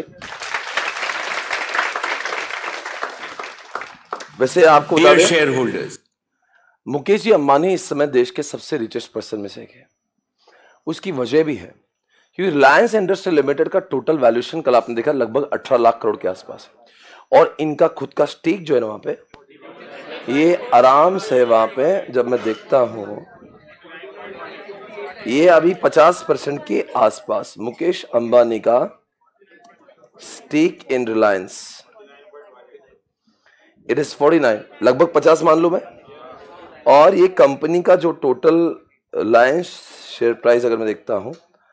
वैसे आपको बता दें, शेयर होल्डर्स, मुकेश जी अंबानी इस समय देश के सबसे रिचेस्ट पर्सन में से एक है। उसकी वजह भी है क्योंकि रिलायंस इंडस्ट्री लिमिटेड का टोटल वैल्यूएशन कल आपने देखा लगभग 18 लाख करोड़ के आसपास है। और इनका खुद का स्टेक जो है ना वहां पे, ये आराम से वहां पे जब मैं देखता हूं, ये अभी 50% के आसपास मुकेश अंबानी का stake in Reliance. It is 49, लगभग 50 मान लो मैं। और ये कंपनी का जो टोटल लायंस शेयर प्राइस अगर मैं देखता हूं,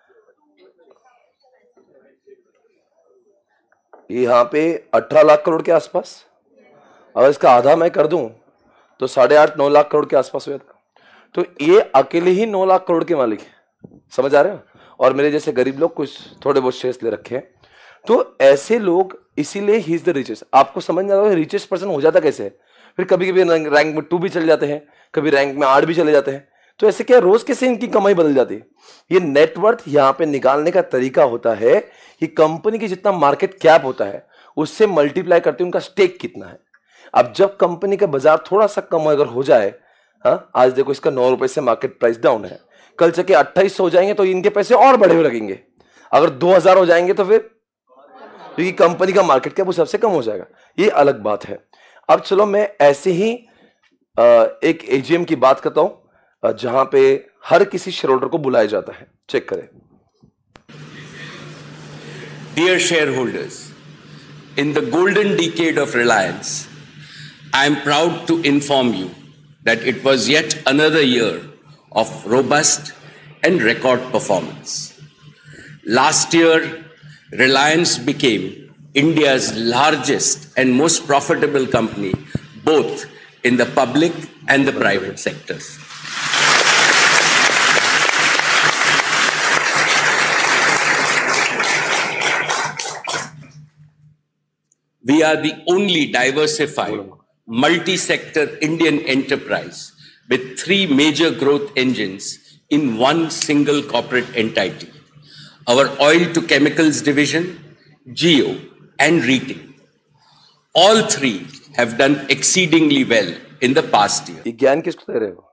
ये यहाँ पे 18 लाख करोड़ के आसपास। अगर इसका आधा मैं कर दूं तो 8.5-9 लाख करोड़ के आसपास हो जाता। तो ये अकेले ही 9 लाख करोड़ के मालिक हैं, समझ आ रहे हो? और मेरे जैसे गरीब लोग कुछ थोड़े बहुत शेयर्स ले रखे हैं। तो ऐसे लोग, इसीलिए ही इज द रिचेस्ट। आपको समझ आ रहा है रिचेस्ट पर्सन हो जाता कैसे है? फिर कभी कभी रैंक में 2 भी चले जाते हैं, कभी रैंक में 8 भी चले जाते हैं। तो ऐसे क्या रोज कैसे इनकी कमाई बदल जाती है? ये नेटवर्थ यहाँ पे निकालने का तरीका होता है कि कंपनी की जितना मार्केट कैप होता है उससे मल्टीप्लाई करते उनका स्टेक कितना है। अब जब कंपनी का बाजार थोड़ा सा कम अगर हो जाए, हाँ आज देखो इसका 9 रुपए से मार्केट प्राइस डाउन है, कल चके 2800 हो जाएंगे तो इनके पैसे और बढ़े हुए लगेंगे। अगर 2000 हो जाएंगे तो फिर क्योंकि कंपनी का मार्केट कैप उस सबसे कम हो जाएगा, ये अलग बात है। अब चलो मैं ऐसे ही एक एजीएम की बात करता हूं जहां पे हर किसी शेयर होल्डर को बुलाया जाता है। चेक करें। Dear shareholders, in the golden decade of Reliance, I am proud to inform you that it was yet another year of robust and record performance. Last year, Reliance became India's largest and most profitable company, both in the public and the private sectors. We are the only diversified, multi-sector Indian enterprise with 3 major growth engines in one single corporate entity. Our oil to chemicals division, Jio, and retail. All 3 have done exceedingly well in the past year. ये ज्ञान किसको दे रहे हो?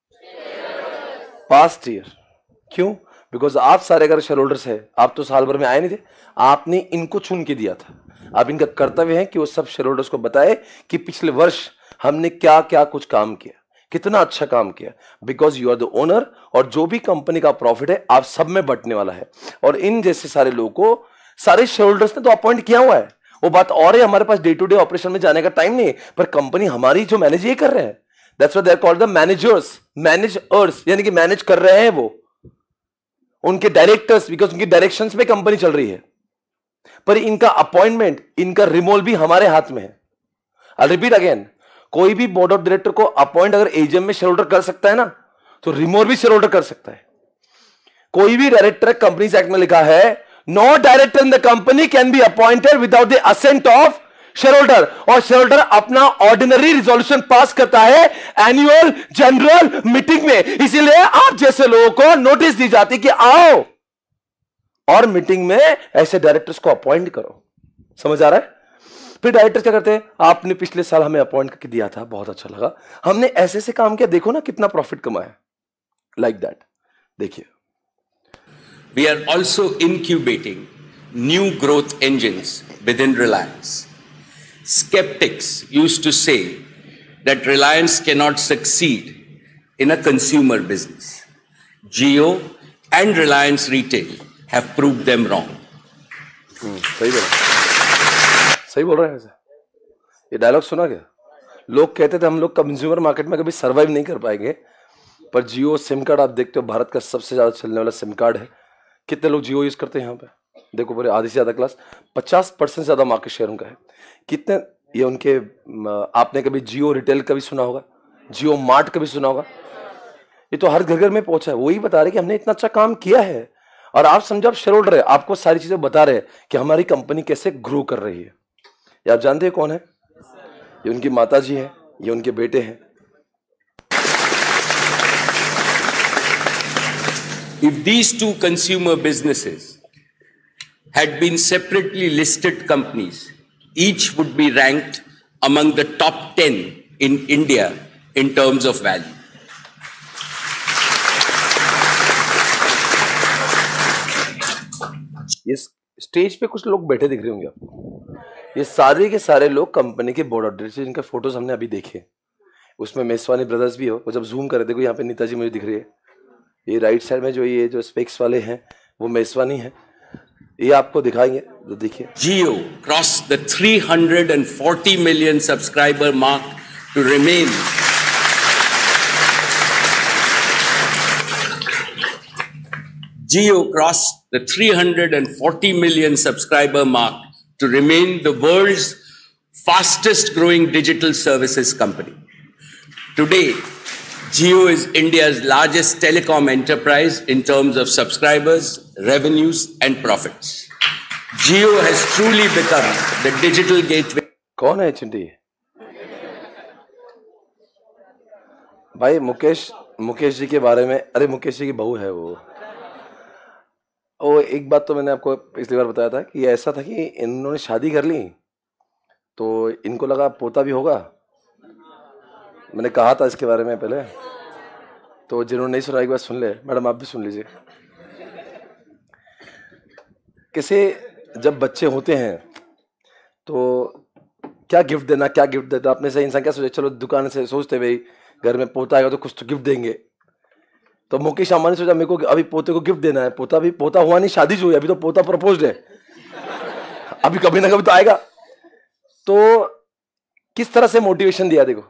Past year. क्यों? Because आप सारे अगर share holders है, आप तो साल भर में आए नहीं थे, आपने इनको चुन के दिया था। अब इनका कर्तव्य है कि वो सब शेयर होल्डर्स को बताए कि पिछले वर्ष हमने क्या क्या कुछ काम किया, कितना अच्छा काम किया। Because you are the owner, और जो भी कंपनी का प्रॉफिट है आप सब में बंटने वाला है। और इन जैसे सारे लोगों को सारे शेयर होल्डर्स ने तो अपॉइंट किया हुआ है। वो बात और है, हमारे पास डे टू डे ऑपरेशन में जाने का टाइम नहीं है, पर कंपनी हमारी जो मैनेज ये कर रहे हैं, that's why they are called the managers, managers, यानी कि मैनेज कर रहे हैं वो उनके डायरेक्टर्स, बिकॉज उनकी डायरेक्शंस में कंपनी चल रही है। पर इनका अपॉइंटमेंट, इनका रिमोल भी हमारे हाथ में है। आई रिपीट अगेन, कोई भी बोर्ड ऑफ डायरेक्टर को अपॉइंट अगर एजीएम में शेयर होल्डर कर सकता है ना, तो रिमोल भी शेयर होल्डर कर सकता है। कोई भी डायरेक्टर, कंपनीज एक्ट में लिखा है, no director in the company can be appointed without the assent of share holder. और शेयर होल्डर अपना ऑर्डिनरी रिजोल्यूशन पास करता है एनुअल जनरल मीटिंग में। इसीलिए आप जैसे लोगों को नोटिस दी जाती कि आओ और मीटिंग में ऐसे डायरेक्टर्स को अपॉइंट करो। समझ आ रहा है? फिर डायरेक्टर क्या करते हैं, आपने पिछले साल हमें अपॉइंट करके दिया था, बहुत अच्छा लगा, हमने ऐसे ऐसे काम किया, देखो ना कितना प्रॉफिट कमाया, लाइक दैट। देखिए, We are also incubating new growth engines within Reliance. Skeptics used to say that Reliance cannot succeed in a consumer business. Jio and Reliance Retail have proved them wrong. सही बोल रहे हैं। वैसे ये dialogue सुना क्या? लोग कहते थे हम लोग कंज्यूमर मार्केट में कभी सरवाइव नहीं कर पाएंगे, पर जियो सिम कार्ड आप देखते हो भारत का सबसे ज्यादा चलने वाला सिम कार्ड है। कितने लोग जियो यूज करते हैं यहाँ पे? देखो पूरे आधी से ज्यादा क्लास, 50% से ज्यादा मार्केट शेयर उनका है। कितने ये उनके, आपने कभी जियो रिटेल का भी सुना होगा, जियो मार्ट का भी सुना होगा, ये तो हर घर घर में पहुंचा है। वही बता रहे कि हमने इतना अच्छा काम किया है, और आप समझो आप शेयर होल्डर है, आपको सारी चीजें बता रहे हैं कि हमारी कंपनी कैसे ग्रो कर रही है। ये आप जानते हैं कौन है? ये उनकी माता जी है, ये उनके बेटे हैं। If these two consumer businesses had been separately listed companies, each would be ranked among the top 10 in India in terms of value. ये स्टेज पे कुछ लोग बैठे दिख रहे होंगे आपको, ये सारे के सारे लोग कंपनी के बोर्ड ऑफ डायरेक्टर्स, जिनके फोटोज हमने अभी देखे। उसमें मेसवानी ब्रदर्स भी हो, वो जब जूम करे देखो यहाँ पे नेताजी मुझे दिख रही है। ये राइट साइड में जो ये जो स्पेक्स वाले हैं वो मेसवानी है, ये आपको दिखाएंगे। देखिए, Jio crossed the 340 million subscriber mark to remain Jio crossed the 340 million subscriber mark to remain the world's fastest growing digital services company. Today, Jio is India's largest telecom enterprise in terms of subscribers, revenues, and profits. Jio has truly become the digital gateway. कौन है चिंटी? भाई मुकेश जी के बारे में, अरे मुकेश जी की बहू है वो। एक बात तो मैंने आपको पिछली बार बताया था कि ऐसा था कि इन्होंने शादी कर ली तो इनको लगा पोता भी होगा। मैंने कहा था इसके बारे में पहले, तो जिन्होंने नहीं सुना एक बार सुन ले। मैडम आप भी सुन लीजिए। कैसे जब बच्चे होते हैं तो क्या गिफ्ट देना, क्या गिफ्ट देना, अपने से इंसान क्या सोचे, चलो दुकान से सोचते भाई घर में पोता आएगा तो कुछ तो गिफ्ट देंगे। तो मुकेश अंबानी सोचा मेरे को अभी पोते को गिफ्ट देना है। पोता हुआ नहीं, शादी जो हुई, अभी तो पोता प्रपोज्ड है, अभी कभी ना कभी तो आएगा। तो किस तरह से मोटिवेशन दिया देखो,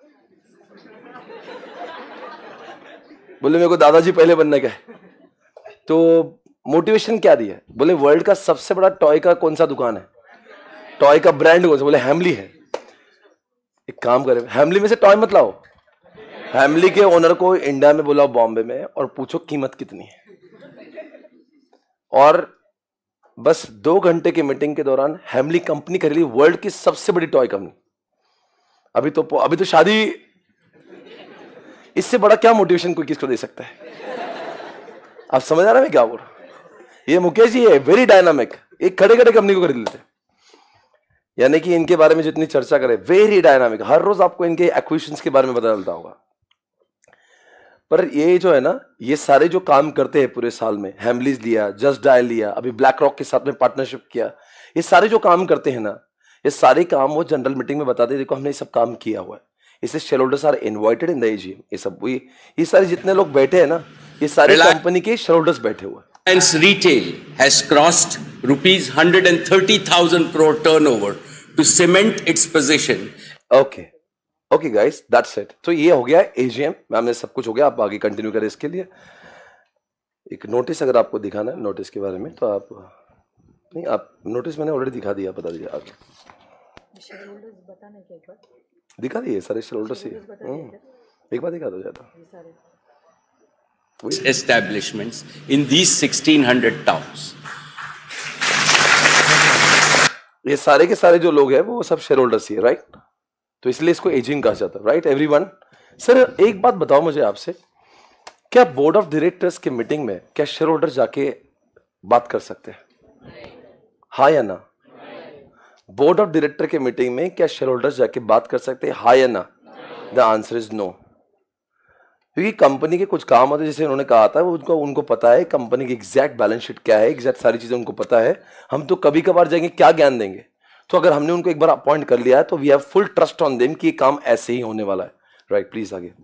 बोले मेरे को दादाजी पहले बनना क्या है। तो मोटिवेशन क्या दिया, बोले वर्ल्ड का सबसे बड़ा टॉय का कौन सा दुकान है, टॉय का ब्रांड कौन सा, बोले हैमली है। एक काम करें, हैमली में से टॉय मत लाओ, हैमली के ओनर को इंडिया में बुलाओ बॉम्बे में और पूछो कीमत कितनी है। और बस 2 घंटे की मीटिंग के दौरान हैमली कंपनी कर ली वर्ल्ड की सबसे बड़ी टॉय कंपनी। अभी तो शादी, इससे बड़ा क्या मोटिवेशन कोई किसको दे सकता है। आप समझ आ रहे हैं मैं क्या बोल रहा हूं। ये मुकेश जी है वेरी डायनामिक, एक खड़े खड़े कंपनी को खरीद लेते, यानी कि इनके बारे में जितनी चर्चा करें वेरी डायनामिक, हर रोज आपको इनके एक्विजिशंस के बारे में पता चलता होगा। पर ये जो है ना, ये सारे जो काम करते हैं पूरे साल में, हैमलीज लिया, जस्ट डायल लिया, अभी ब्लैक रॉक के साथ में पार्टनरशिप किया, ये सारे जो काम करते हैं ना, ये सारे काम वो जनरल मीटिंग में बताते हैं देखो हमने ये सब काम किया हुआ है। इससे share holders are invited in the AGM. ये सब ये सारे जितने लोग बैठे हैं ना, ये सारे कंपनी के शेयर होल्डर्स बैठे हुए हैं। Reliance Retail has crossed rupees 130,000 crore turnover to cement its position. Okay guys, that's it. तो ये हो गया एजीएम, मैम ने सब कुछ हो गया, आप आगे कंटिन्यू करें। इसके लिए एक नोटिस अगर आपको दिखाना है नोटिस के बारे में, तो आप नहीं, आप नोटिस मैंने ऑलरेडी दिखा दिया, बता दीजिए आप। दिखा दिए सारे शेयर होल्डर्स ही, एक बार दिखा दो जाता। Establishments in these 1600 towns. ये सारे के सारे जो लोग हैं वो सब शेयर होल्डर्स ही है, राइट। तो इसलिए इसको एजिंग कहा जाता है, राइट एवरीवन। सर एक बात बताओ मुझे आपसे, क्या बोर्ड ऑफ डायरेक्टर्स के मीटिंग में क्या शेयर होल्डर जाके बात कर सकते हैं, हाँ या ना? बोर्ड ऑफ डायरेक्टर के मीटिंग में क्या शेयर होल्डर्स जाके बात कर सकते हैं, हाँ या ना? The answer is no. क्योंकि कंपनी के कुछ काम होते हैं, जैसे उन्होंने कहा था, वो उनको पता है कंपनी की एग्जैक्ट बैलेंस शीट क्या है, एग्जैक्ट सारी चीजें उनको पता है। हम तो कभी कभार जाएंगे, क्या ज्ञान देंगे। तो अगर हमने उनको एक बार अपॉइंट कर लिया है तो we have full trust on them कि ये काम ऐसे ही होने वाला है, राइट। प्लीज आगे।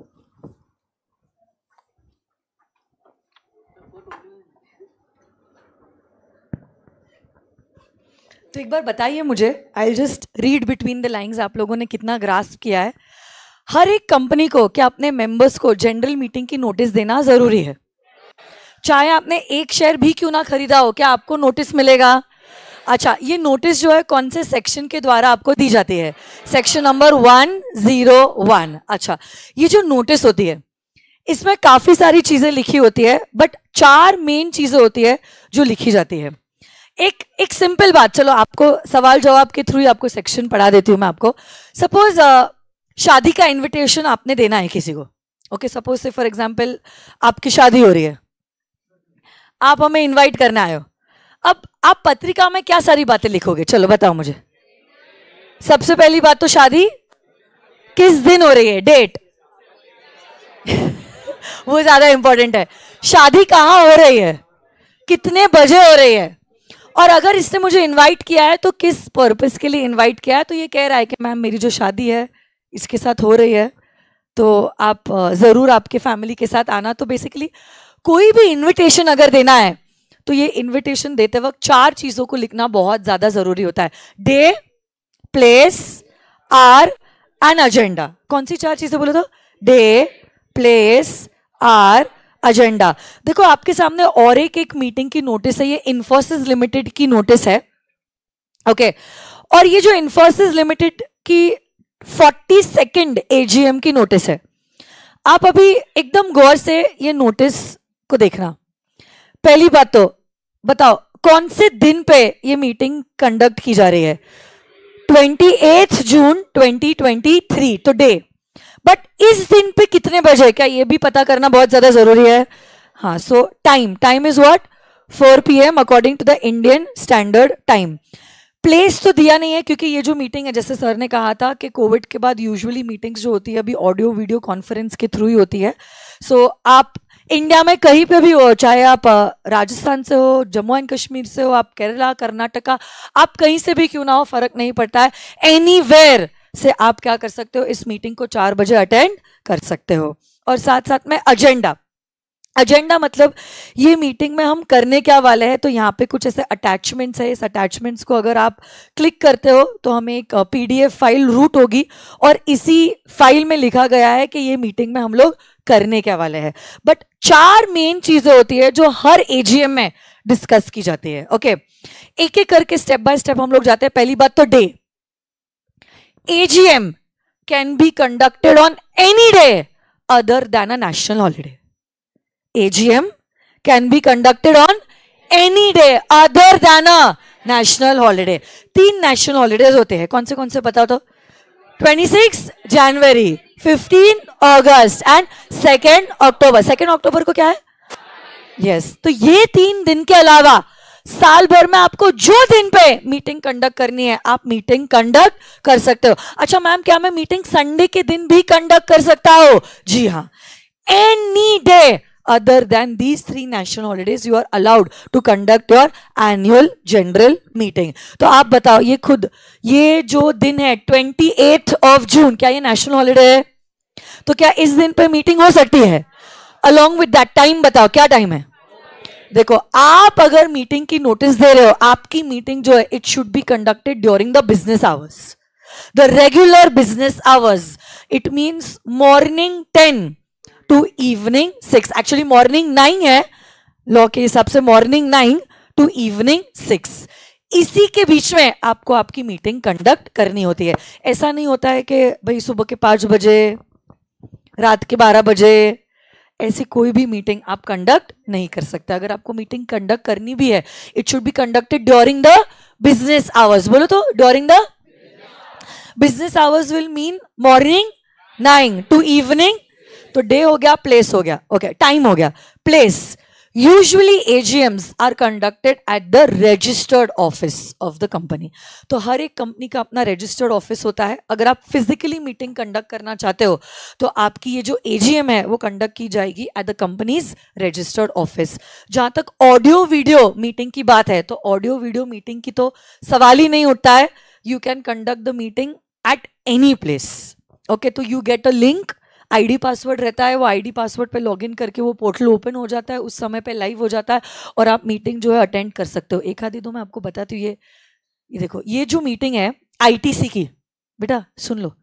तो एक बार बताइए मुझे, I will just read between the lines, आप लोगों ने कितना ग्रास्प किया है। हर एक कंपनी को क्या अपने मेंबर्स को जनरल मीटिंग की नोटिस देना जरूरी है? चाहे आपने एक शेयर भी क्यों ना खरीदा हो, क्या आपको नोटिस मिलेगा? अच्छा, ये नोटिस जो है कौन से सेक्शन के द्वारा आपको दी जाती है? Section number 101। अच्छा, ये जो नोटिस होती है इसमें काफी सारी चीजें लिखी होती है, बट 4 मेन चीजें होती है जो लिखी जाती है। एक सिंपल बात, चलो आपको सवाल जवाब के थ्रू ही आपको सेक्शन पढ़ा देती हूँ मैं आपको। सपोज शादी का इनविटेशन आपने देना है किसी को, okay, suppose say for example आपकी शादी हो रही है, आप हमें इनवाइट करने आए हो। अब आप पत्रिका में क्या सारी बातें लिखोगे, चलो बताओ मुझे। सबसे पहली बात तो शादी किस दिन हो रही है, डेट वो ज्यादा इंपॉर्टेंट है। शादी कहाँ हो रही है, कितने बजे हो रही है, और अगर इसने मुझे इनवाइट किया है तो किस पर्पस के लिए इनवाइट किया है। तो ये कह रहा है कि मैम मेरी जो शादी है इसके साथ हो रही है, तो आप ज़रूर आपके फैमिली के साथ आना। तो बेसिकली कोई भी इनविटेशन अगर देना है तो ये इनविटेशन देते वक्त 4 चीजों को लिखना बहुत ज्यादा जरूरी होता है। Day, place, hour and agenda. कौन सी 4 चीजें बोले तो? Day, place, are, agenda. देखो आपके सामने और एक मीटिंग की नोटिस है, ये इन्फोसिस लिमिटेड की नोटिस है, ओके। और ये जो इन्फोसिस लिमिटेड की 42nd AGM की नोटिस है, आप अभी एकदम गौर से ये नोटिस को देखना। पहली बात तो बताओ कौन से दिन पे ये मीटिंग कंडक्ट की जा रही है? 28 जून 2023, तो डे। बट इस दिन पे कितने बजे, क्या ये भी पता करना बहुत ज्यादा जरूरी है? हाँ, so time is what? 4 PM according to the Indian standard time. Place तो दिया नहीं है क्योंकि ये जो मीटिंग है, जैसे सर ने कहा था कि कोविड के बाद यूजुअली मीटिंग्स जो होती है अभी ऑडियो वीडियो कॉन्फ्रेंस के थ्रू ही होती है। सो आप इंडिया में कहीं पे भी हो, चाहे आप राजस्थान से हो, जम्मू एंड कश्मीर से हो, आप केरला, कर्नाटका, आप कहीं से भी क्यों ना हो, फर्क नहीं पड़ता है। एनीवेयर से आप क्या कर सकते हो, इस मीटिंग को 4 बजे अटेंड कर सकते हो। और साथ साथ में एजेंडा मतलब ये मीटिंग में हम करने क्या वाले हैं। तो यहाँ पे कुछ ऐसे अटैचमेंट्स है, इस अटैचमेंट्स को अगर आप क्लिक करते हो तो हमें एक PDF फाइल रूट होगी और इसी फाइल में लिखा गया है कि ये मीटिंग में हम लोग करने क्या वाले हैं। बट 4 मेन चीजें होती है जो हर AGM में डिस्कस की जाती है, ओके। एक एक करके स्टेप बाय स्टेप हम लोग जाते हैं। पहली बात तो day. AGM can be conducted on any day other than a national holiday. AGM can be conducted on any day other than a national holiday। 3 national holidays होते हैं, कौन से बताओ तो? 26 जनवरी, 15 अगस्त एंड 2 अक्टूबर। 2 अक्टूबर को क्या है? यस, तो ये 3 दिन के अलावा साल भर में आपको जो दिन पे मीटिंग कंडक्ट करनी है आप मीटिंग कंडक्ट कर सकते हो। अच्छा मैम, क्या मैं मीटिंग संडे के दिन भी कंडक्ट कर सकता हूं? जी हाँ, any day other than these 3 national holidays you are allowed to conduct your annual general meeting। तो आप बताओ ये खुद, ये जो दिन है 28 of June, क्या ये नेशनल हॉलीडे है? तो क्या इस दिन पे मीटिंग हो सकती है? along with that टाइम बताओ क्या टाइम है? देखो, आप अगर मीटिंग की नोटिस दे रहे हो, आपकी मीटिंग जो है it should be conducted during the business hours, the regular business hours. It means morning 10 to evening 6। Actually morning 9 है लॉ के हिसाब से, मॉर्निंग 9 टू इवनिंग 6। इसी के बीच में आपको आपकी मीटिंग कंडक्ट करनी होती है। ऐसा नहीं होता है कि भाई सुबह के 5 बजे, रात के 12 बजे, ऐसी कोई भी मीटिंग आप कंडक्ट नहीं कर सकते। अगर आपको मीटिंग कंडक्ट करनी भी है, it should be conducted during the business hours. बोलो तो, during the business hours will mean morning 9 to evening. तो डे हो गया, प्लेस हो गया, ओके, टाइम हो गया। Place, usually AGMs are conducted at the registered office of the company. तो हर एक कंपनी का अपना रजिस्टर्ड ऑफिस होता है। अगर आप फिजिकली मीटिंग कंडक्ट करना चाहते हो तो आपकी ये जो AGM है वो कंडक्ट की जाएगी at the company's registered office. जहां तक ऑडियो वीडियो मीटिंग की बात है, तो ऑडियो वीडियो मीटिंग की तो सवाल ही नहीं उठता है। You can conduct the meeting at any place, okay. तो you get a link, ID password रहता है, वो ID पासवर्ड पे लॉगिन करके वो पोर्टल ओपन हो जाता है, उस समय पे लाइव हो जाता है और आप मीटिंग जो है अटेंड कर सकते हो। एक आधी दो मैं आपको बताती हूँ। ये देखो, ये जो मीटिंग है ITC की, बेटा सुन लो,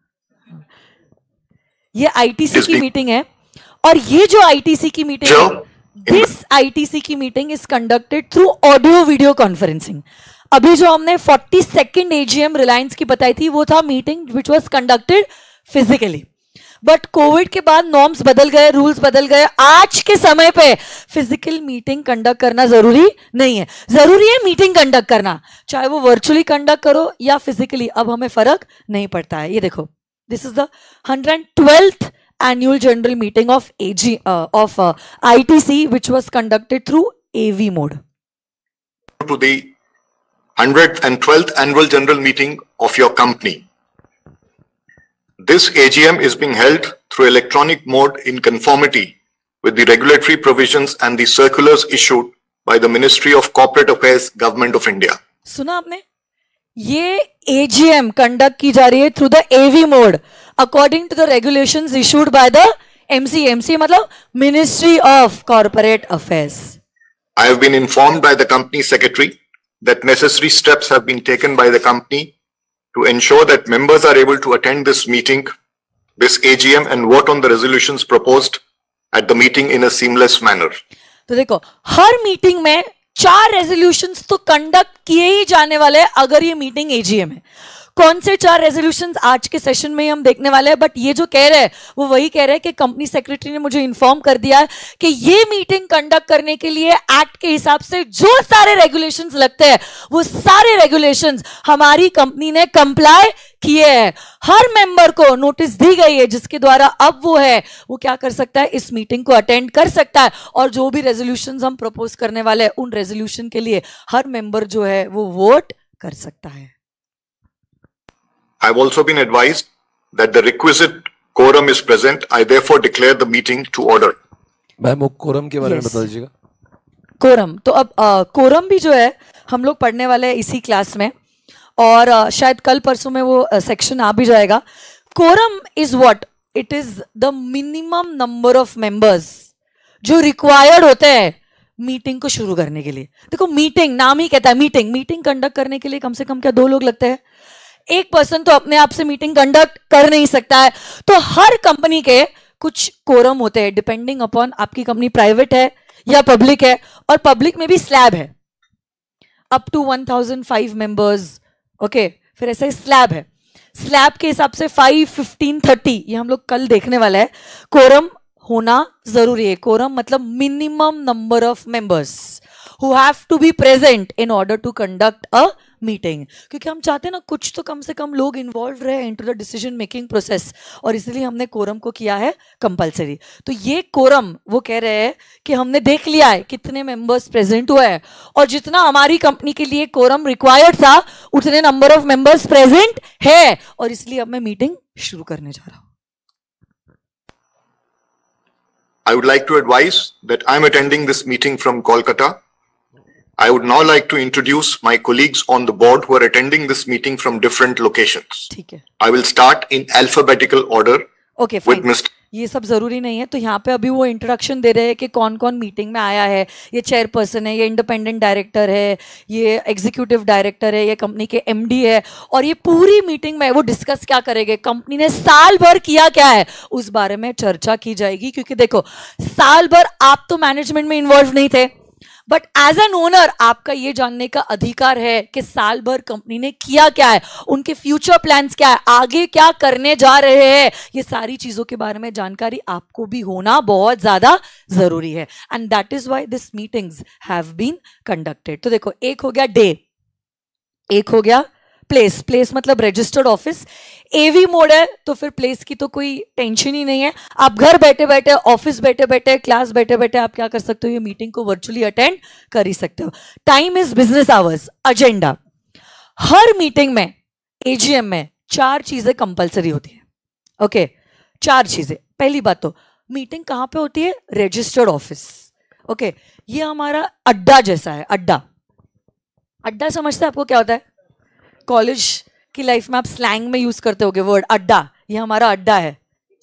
ये ITC की मीटिंग है। और ये जो ITC की मीटिंग है, दिस ITC की meeting is conducted through audio video conferencing. अभी जो हमने 42nd AGM रिलायंस की बताई थी वो था meeting which was conducted physically. But covid के बाद नॉर्म्स बदल गए, रूल्स बदल गए। आज के समय पे फिजिकल मीटिंग कंडक्ट करना जरूरी नहीं है। जरूरी है मीटिंग कंडक्ट करना, चाहे वो वर्चुअली कंडक्ट करो या फिजिकली, अब हमें फर्क नहीं पड़ता है। ये देखो, this is the 112th annual general meeting of ITC which was conducted through AV mode. To the 112th annual general meeting of your company. This AGM is being held through electronic mode in conformity with the regulatory provisions and the circulars issued by the Ministry of Corporate Affairs, Government of India. सुना आपने? ये AGM conduct की जा रही है through the AV mode according to the regulations issued by the MC मतलब ministry of corporate affairs. I have been informed by the company secretary that necessary steps have been taken by the company to ensure that members are able to attend this meeting, this AGM, and vote on the resolutions proposed at the meeting in a seamless manner. तो देखो, हर meeting में 4 resolutions तो conduct किए ही जाने वाले हैं अगर ये मीटिंग एजीएम है। कौन से 4 रेजोल्यूशंस आज के सेशन में हम देखने वाले हैं, बट ये जो कह रहे हैं वो वही कह रहे हैं कि कंपनी सेक्रेटरी ने मुझे इन्फॉर्म कर दिया है कि ये मीटिंग कंडक्ट करने के लिए एक्ट के हिसाब से जो सारे रेगुलेशंस लगते हैं वो सारे रेगुलेशंस हमारी कंपनी ने कंप्लाई किए हैं। हर मेंबर को नोटिस दी गई है जिसके द्वारा अब वो क्या कर सकता है, इस मीटिंग को अटेंड कर सकता है और जो भी रेजोल्यूशंस हम प्रपोज करने वाले हैं उन रेजोल्यूशन के लिए हर मेंबर जो है वो वोट कर सकता है। I have also been advised that the requisite quorum is present. I therefore declare the meeting to order. Ma'am वो quorum के बारे में बता दीजिएगा। quorum तो अब quorum भी जो है हम लोग पढ़ने वाले हैं इसी क्लास में और शायद कल परसों में वो सेक्शन आ भी जाएगा। quorum is what? It is the minimum number of members जो रिक्वायर्ड होते हैं मीटिंग को शुरू करने के लिए। देखो मीटिंग, नाम ही कहता है मीटिंग कंडक्ट करने के लिए कम से कम क्या 2 लोग लगते हैं। एक पर्सन तो अपने आप से मीटिंग कंडक्ट कर नहीं सकता है, तो हर कंपनी के कुछ कोरम होते हैं डिपेंडिंग अपॉन आपकी कंपनी प्राइवेट है या पब्लिक है, और पब्लिक में भी स्लैब है अप टू 1005 मेंबर्स। ओके, फिर ऐसे स्लैब है, स्लैब के हिसाब से 5, 15, 30 ये हम लोग कल देखने वाला है। कोरम होना जरूरी है। कोरम मतलब minimum number of members who have to be present in order to conduct a meeting, क्योंकि हम चाहते हैं ना कुछ तो कम से कम लोग इन्वॉल्व रहे into the decision making process, और इसलिए हमने कोरम को किया है कंपलसरी। तो ये कोरम वो कह रहे हैं कि हमने देख लिया है कितने मेंबर्स प्रेजेंट हुए हैं और जितना हमारी कंपनी के लिए कोरम रिक्वायर्ड था उतने नंबर ऑफ मेंबर्स प्रेजेंट है, और इसलिए अब मैं मीटिंग शुरू करने जा रहा हूं। I would like to advise that I am attending this meeting from Kolkata. I would now like to introduce my colleagues on the board who are attending this meeting from different locations. ठीक है, I will start in alphabetical order. Okay, with Mr. ये सब जरूरी नहीं है, तो यहाँ पे अभी वो इंट्रोडक्शन दे रहे हैं कि कौन कौन मीटिंग में आया है। ये चेयरपर्सन है, ये इंडिपेंडेंट डायरेक्टर है, ये एग्जीक्यूटिव डायरेक्टर है, ये कंपनी के एमडी है, और ये पूरी मीटिंग में वो डिस्कस क्या करेंगे, कंपनी ने साल भर किया क्या है उस बारे में चर्चा की जाएगी। क्योंकि देखो साल भर आप तो मैनेजमेंट में इन्वॉल्व नहीं थे, बट एज एन ओनर आपका ये जानने का अधिकार है कि साल भर कंपनी ने किया क्या है, उनके फ्यूचर प्लान्स क्या है, आगे क्या करने जा रहे हैं, ये सारी चीजों के बारे में जानकारी आपको भी होना बहुत ज्यादा जरूरी है। And that is why this meetings have been conducted. तो देखो, एक हो गया डे, एक हो गया प्लेस। प्लेस मतलब रजिस्टर्ड ऑफिस। एवी मोड है तो फिर प्लेस की तो कोई टेंशन ही नहीं है। आप घर बैठे बैठे, ऑफिस बैठे बैठे, क्लास बैठे बैठे आप क्या कर सकते हो, ये मीटिंग को वर्चुअली अटेंड कर ही सकते हो। Time is business hours. Agenda, हर मीटिंग में एजीएम में 4 चीजें कंपलसरी होती है। ओके, 4 चीजें। पहली बात तो मीटिंग कहां पे होती है, रजिस्टर्ड ऑफिस। ओके, ये हमारा अड्डा जैसा है। अड्डा, अड्डा समझते हैं आपको क्या होता है? कॉलेज की लाइफ में आप स्लैंग में यूज करते होगे वर्ड अड्डा। ये हमारा अड्डा है।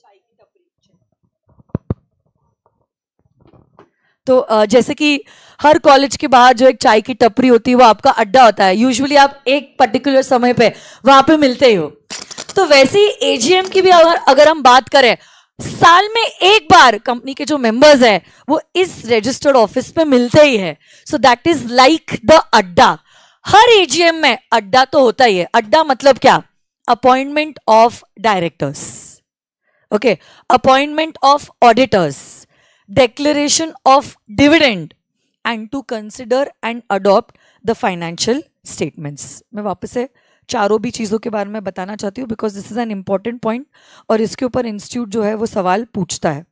तो जैसे कि हर कॉलेज के बाहर जो एक चाय की टपरी होती है वो आपका अड्डा होता है। यूजुअली आप एक पर्टिकुलर समय पे वहां पे मिलते ही हो। तो वैसे ही एजीएम की भी अगर हम बात करें, साल में एक बार कंपनी के जो मेंबर्स हैं वो इस रजिस्टर्ड ऑफिस पे मिलते ही है। So that is like the adda. हर एजीएम में अड्डा तो होता ही है। अड्डा मतलब क्या? Appointment of directors, okay, appointment of auditors, declaration of dividend and to consider and adopt the financial statements। मैं वापस से चारों भी चीजों के बारे में बताना चाहती हूँ because this is an important point और इसके ऊपर इंस्टीट्यूट जो है वो सवाल पूछता है।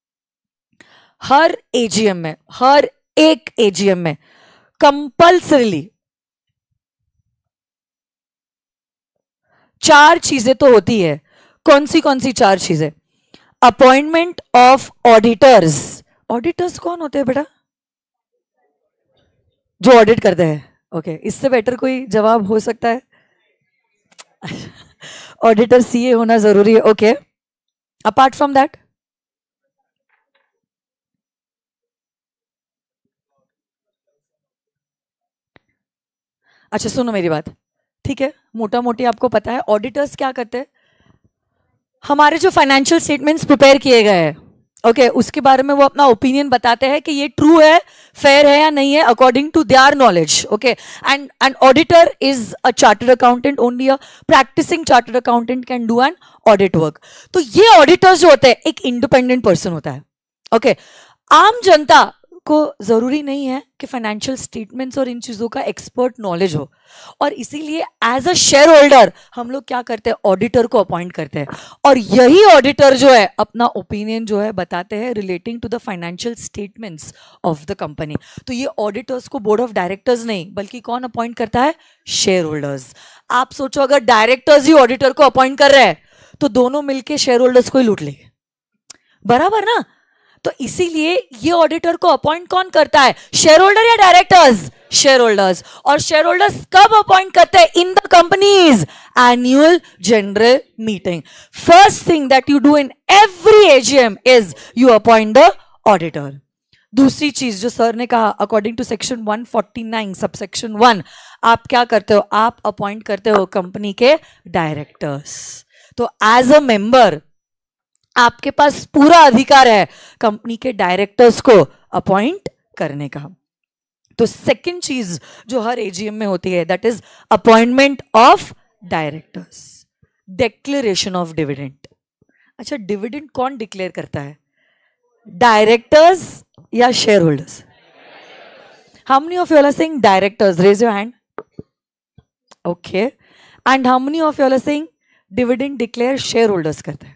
हर एजीएम में, हर एक एजीएम में कंपल्सरीली 4 चीजें तो होती है। कौन सी 4 चीजें? Appointment of auditors. ऑडिटर्स कौन होते हैं बेटा? जो ऑडिट करते हैं। ओके, इससे बेटर कोई जवाब हो सकता है? ऑडिटर सीए होना जरूरी है। ओके, अपार्ट फ्रॉम दैट अच्छा सुनो मेरी बात, ठीक है, मोटा मोटी आपको पता है ऑडिटर्स क्या करते हैं, हमारे जो फाइनेंशियल स्टेटमेंट्स प्रिपेयर किए गए हैं, ओके, उसके बारे में वो अपना ओपिनियन बताते हैं कि ये ट्रू है, फेयर है या नहीं है, according to their knowledge, okay. And auditor is a chartered accountant, only a practicing chartered accountant can do an audit work. तो ये ऑडिटर्स जो होते हैं एक इंडिपेंडेंट पर्सन होता है, ओके। आम जनता को जरूरी नहीं है कि फाइनेंशियल स्टेटमेंट्स और इन चीजों का एक्सपर्ट नॉलेज हो, और इसीलिए एज अ शेयर होल्डर हम लोग क्या करते हैं, ऑडिटर को अपॉइंट करते हैं, और यही ऑडिटर जो है अपना ओपिनियन जो है बताते हैं relating to the financial statements of the company. तो ये ऑडिटर्स को बोर्ड ऑफ डायरेक्टर्स नहीं बल्कि कौन अपॉइंट करता है, शेयर होल्डर्स। आप सोचो अगर डायरेक्टर्स ही ऑडिटर को अपॉइंट कर रहे हैं तो दोनों मिलके शेयर होल्डर्स को ही लूट लेंगे, बराबर ना। तो इसीलिए ये ऑडिटर को अपॉइंट कौन करता है, शेयर होल्डर या डायरेक्टर्स, शेयर होल्डर्स। और शेयर होल्डर्स कब अपॉइंट करते हैं, in the company's annual general meeting. First thing that you do in every AGM is you appoint the auditor. दूसरी चीज जो सर ने कहा, अकॉर्डिंग टू सेक्शन 149 सबसेक्शन 1, आप क्या करते हो, आप अपॉइंट करते हो कंपनी के डायरेक्टर्स। तो एज अ मेंबर आपके पास पूरा अधिकार है कंपनी के डायरेक्टर्स को अपॉइंट करने का। तो सेकंड चीज जो हर एजीएम में होती है that is appointment of directors, declaration of dividend. अच्छा, डिविडेंड कौन डिक्लेयर करता है, डायरेक्टर्स या share holders? How many of you are saying directors? Raise your hand. Okay, and how many of you are saying dividend declare share holders करते हैं?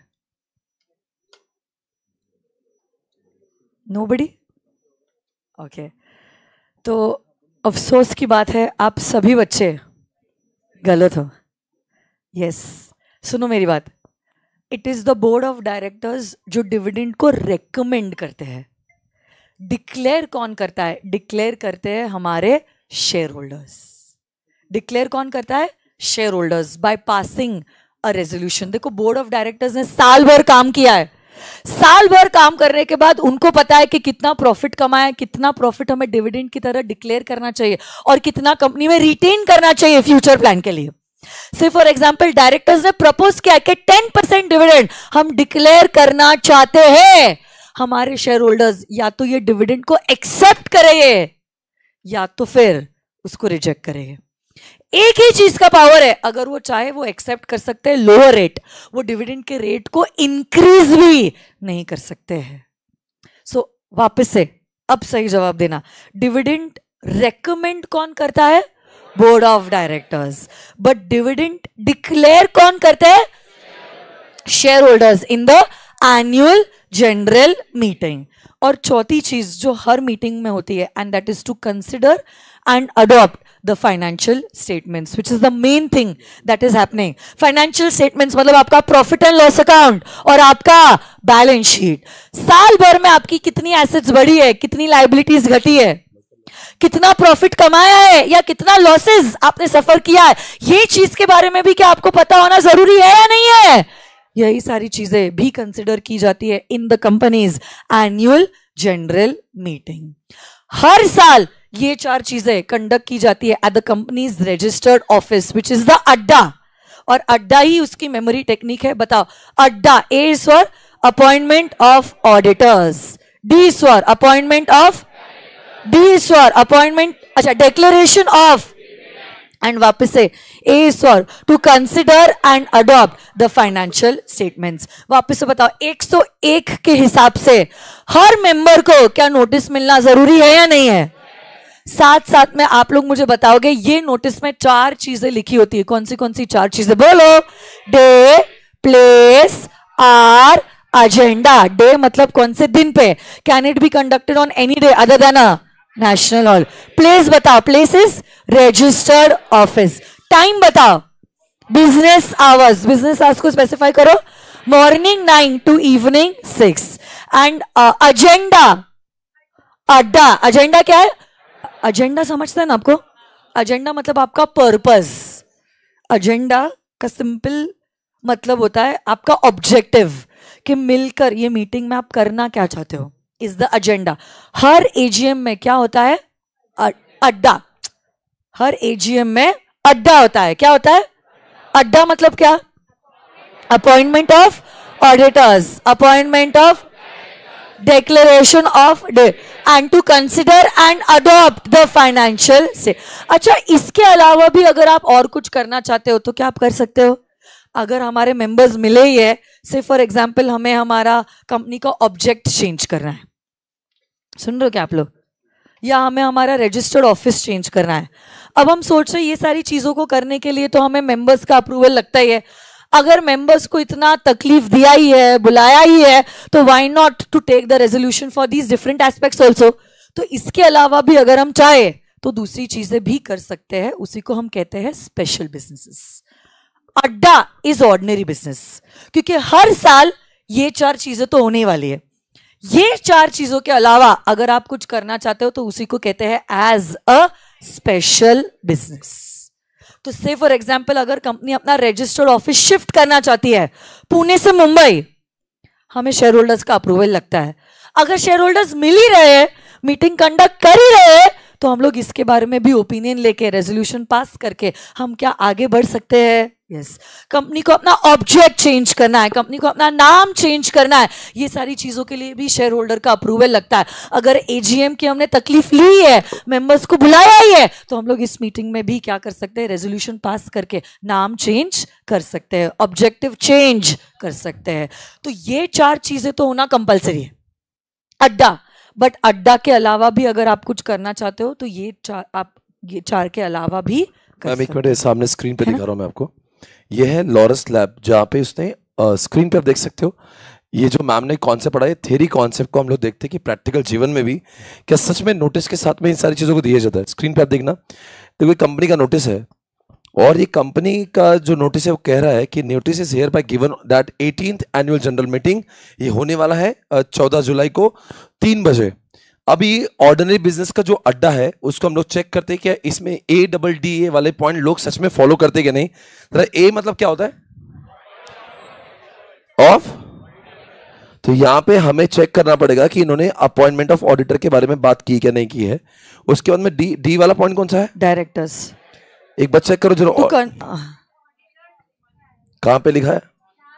Nobody? Okay, तो अफसोस की बात है आप सभी बच्चे गलत हो। यस, सुनो मेरी बात, it is the board of directors जो डिविडेंड को रेकमेंड करते हैं। डिक्लेयर कौन करता है, डिक्लेयर करते हैं हमारे शेयर होल्डर्स। डिक्लेयर कौन करता है, share holders, by passing a resolution. देखो, बोर्ड ऑफ डायरेक्टर्स ने साल भर काम किया है, साल भर काम करने के बाद उनको पता है कि कितना प्रॉफिट कमाया, कितना प्रॉफिट हमें डिविडेंड की तरह डिक्लेयर करना चाहिए और कितना कंपनी में रिटेन करना चाहिए फ्यूचर प्लान के लिए। से फॉर एग्जांपल डायरेक्टर्स ने प्रपोज किया कि 10% डिविडेंड हम डिक्लेयर करना चाहते हैं। हमारे शेयर होल्डर्स या तो ये डिविडेंड को एक्सेप्ट करेंगे या तो फिर उसको रिजेक्ट करेंगे। एक ही चीज का पावर है, अगर वो चाहे वो एक्सेप्ट कर सकते हैं लोअर रेट, वो डिविडेंड के रेट को इंक्रीज भी नहीं कर सकते हैं। सो वापस से अब सही जवाब देना, डिविडेंड रेकमेंड कौन करता है, board of directors, but dividend declare कौन करते हैं, share holders in the annual general meeting. और चौथी चीज जो हर मीटिंग में होती है and that is to consider and adopt the financial statements, which is the main thing that is happening. Financial statements मतलब आपका प्रॉफिट एंड लॉस अकाउंट और आपका बैलेंस शीट। साल भर में आपकी कितनी एसेट्स बढ़ी है, कितनी लाइबिलिटीज घटी है, कितना प्रॉफिट कमाया है या कितना लॉसेस आपने सफर किया है, ये चीज के बारे में भी क्या आपको पता होना जरूरी है या नहीं है? यही सारी चीजें भी कंसिडर की जाती है in the company's annual general meeting. हर साल ये चार चीजें कंडक्ट की जाती है at the company's registered office which is the adda, और अड्डा ही उसकी मेमोरी टेक्निक है। बताओ, अड्डा, A is for appointment of auditors, D is for appointment of, D is for appointment, अच्छा, डिक्लेरेशन ऑफ, एंड वापस से A is for to consider and adopt the financial statements. वापस से बताओ, 101 के हिसाब से हर मेंबर को क्या नोटिस मिलना जरूरी है या नहीं है? साथ साथ में आप लोग मुझे बताओगे ये नोटिस में चार चीजें लिखी होती है, कौन सी चार चीजें बोलो? Day, place, are, agenda. Day मतलब कौन से दिन पे, can it be conducted on any day other than a national hall. Place बताओ, place is registered office. Time बताओ, बिजनेस आवर्स, बिजनेस आवर्स को स्पेसिफाई करो, morning 9 to evening 6। And agenda, अड्डा, एजेंडा क्या है? एजेंडा समझते हैं ना आपको? एजेंडा मतलब आपका पर्पस। एजेंडा का सिंपल मतलब होता है आपका ऑब्जेक्टिव, कि मिलकर ये मीटिंग में आप करना क्या चाहते हो, इज द एजेंडा। हर एजीएम में क्या होता है? अड्डा, हर एजीएम में अड्डा होता है. क्या होता है अड्डा? मतलब क्या? Appointment of auditors, appointment of declaration of debt and to consider and adopt the financial से. अच्छा, इसके अलावा भी अगर आप और कुछ करना चाहते हो तो क्या आप कर सकते हो? अगर हमारे मेंबर्स मिले ही है, से फॉर एग्जांपल हमें हमारा कंपनी का ऑब्जेक्ट चेंज करना है, सुन रहे हो क्या आप लोग, या हमें हमारा रजिस्टर्ड ऑफिस चेंज करना है. अब हम सोच रहे हैं ये सारी चीजों को करने के लिए तो हमें मेंबर्स का अप्रूवल लगता ही है. अगर मेंबर्स को इतना तकलीफ दिया ही है, बुलाया ही है, तो why not to take the resolution for these different aspects also. तो इसके अलावा भी अगर हम चाहे तो दूसरी चीजें भी कर सकते हैं. उसी को हम कहते हैं special businesses. Adda is ordinary business, क्योंकि हर साल ये 4 चीजें तो होने वाली है. ये 4 चीजों के अलावा अगर आप कुछ करना चाहते हो तो उसी को कहते हैं एज अ स्पेशल बिजनेस. तो से फॉर एग्जाम्पल अगर कंपनी अपना रजिस्टर्ड ऑफिस शिफ्ट करना चाहती है पुणे से मुंबई, हमें शेयर होल्डर्स का अप्रूवल लगता है. अगर शेयर होल्डर्स मिल ही रहे हैं, मीटिंग कंडक्ट कर ही रहे हैं, तो हम लोग इसके बारे में भी ओपिनियन लेके रेजोल्यूशन पास करके हम क्या आगे बढ़ सकते हैं. यस, कंपनी को अपना ऑब्जेक्ट चेंज करना है, कंपनी को अपना नाम चेंज करना है, ये सारी चीजों के लिए भी शेयर होल्डर का अप्रूवल लगता है. अगर एजीएम की हमने तकलीफ ली है, मेंबर्स को बुलाया ही है, तो हम लोग इस मीटिंग में भी क्या कर सकते हैं, रेजोल्यूशन पास करके नाम चेंज कर सकते हैं, ऑब्जेक्टिव चेंज कर सकते हैं. तो ये 4 चीजें तो होना कंपलसरी है अड्डा. बट अड्डा के अलावा भी अगर आप कुछ करना चाहते हो तो ये 4 के अलावा भी कर सकते. एक मिनट, सामने स्क्रीन पे दिखा रहा हूं मैं आपको. ये है लॉरस लैब, जहाँ पे उसने स्क्रीन पे आप देख सकते हो. ये जो मैम ने कॉन्सेप्ट पढ़ा है, थ्योरी कॉन्सेप्ट को हम लोग देखते हैं कि प्रैक्टिकल जीवन में भी क्या सच में नोटिस के साथ में इन सारी चीज़ों को दिया जाता है. स्क्रीन पे आप देखना, तो ये कंपनी का नोटिस है, और ये कंपनी का जो नोटिस है वो कह रहा है कि notice is hereby given that 18th annual general meeting, ये होने वाला है 14 जुलाई को 3 बजे. अभी ऑर्डिनरी बिजनेस का जो अड्डा है उसको हम लोग चेक करते हैं क्या इसमें ADDA वाले पॉइंट लोग सच में फॉलो करते कि नहीं. ए मतलब क्या होता है? ऑफ. तो यहां पे हमें चेक करना पड़ेगा कि इन्होंने अपॉइंटमेंट ऑफ ऑडिटर के बारे में बात की क्या नहीं की है. उसके बाद में डी वाला पॉइंट कौन सा है? डायरेक्टर्स. एक बार चेक करो जरा, कहां पे लिखा है?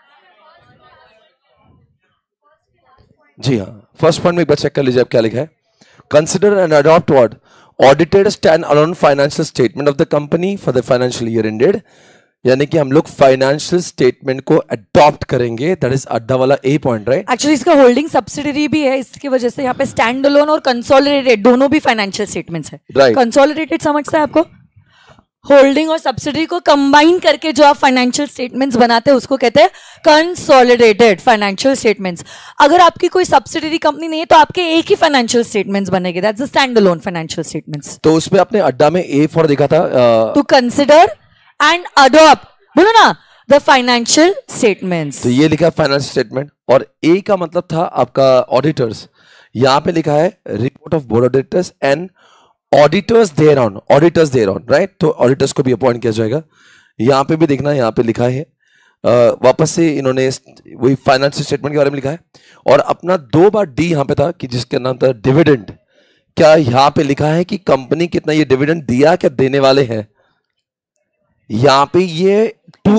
जी हाँ, फर्स्ट पॉइंट में एक बार चेक कर लीजिए आप क्या लिखा है. Consider and adopt what audited stand alone financial statement of the company for the financial year ended. यानी कि हम लोग फाइनेंशियल स्टेटमेंट को अडॉप्ट करेंगे. दैट इज अड्डा वाला ए पॉइंट, राइट? एक्चुअली इसका होल्डिंग सब्सिडरी भी है, इसकी वजह से यहाँ पे स्टैंड अलोन और कंसोलिडेटेड दोनों भी फाइनेंशियल स्टेटमेंट्स है. राइट. कंसोलिडेटेड समझता है आपको? होल्डिंग और सब्सिडरी को कंबाइन करके जो आप फाइनेंशियल स्टेटमेंट्स बनाते हैं उसको कहते हैं कंसोलिडेटेड फाइनेंशियल स्टेटमेंट्स. अगर आपकी कोई सब्सिडरी कंपनी नहीं है तो आपके एक ही फाइनेंशियल स्टेटमेंट्स बनेंगे, that's the stand alone financial statements. तो उसमें आपने अड्डा में ए फॉर देखा था, टू कंसिडर एंड अडॉप्ट, बोलो ना, द फाइनेंशियल स्टेटमेंट्स. तो ये लिखा है फाइनेंशियल स्टेटमेंट, और ए का मतलब था आपका ऑडिटर्स. यहाँ पे लिखा है report of board auditors and auditors thereon, right? तो ऑडिटर्स को भी अपॉइंट किया जाएगा. यहाँ पे भी देखना, यहाँ पे लिखा है वापस से इन्होंने वही फाइनेंशियल स्टेटमेंट के बारे में लिखा है. और अपना 2 बार डी यहाँ पे था कि जिसका नाम था डिविडेंड. क्या यहाँ पे लिखा है कि कंपनी कितना ये डिविडेंड दिया, क्या देने वाले हैं? यहाँ पे ये टू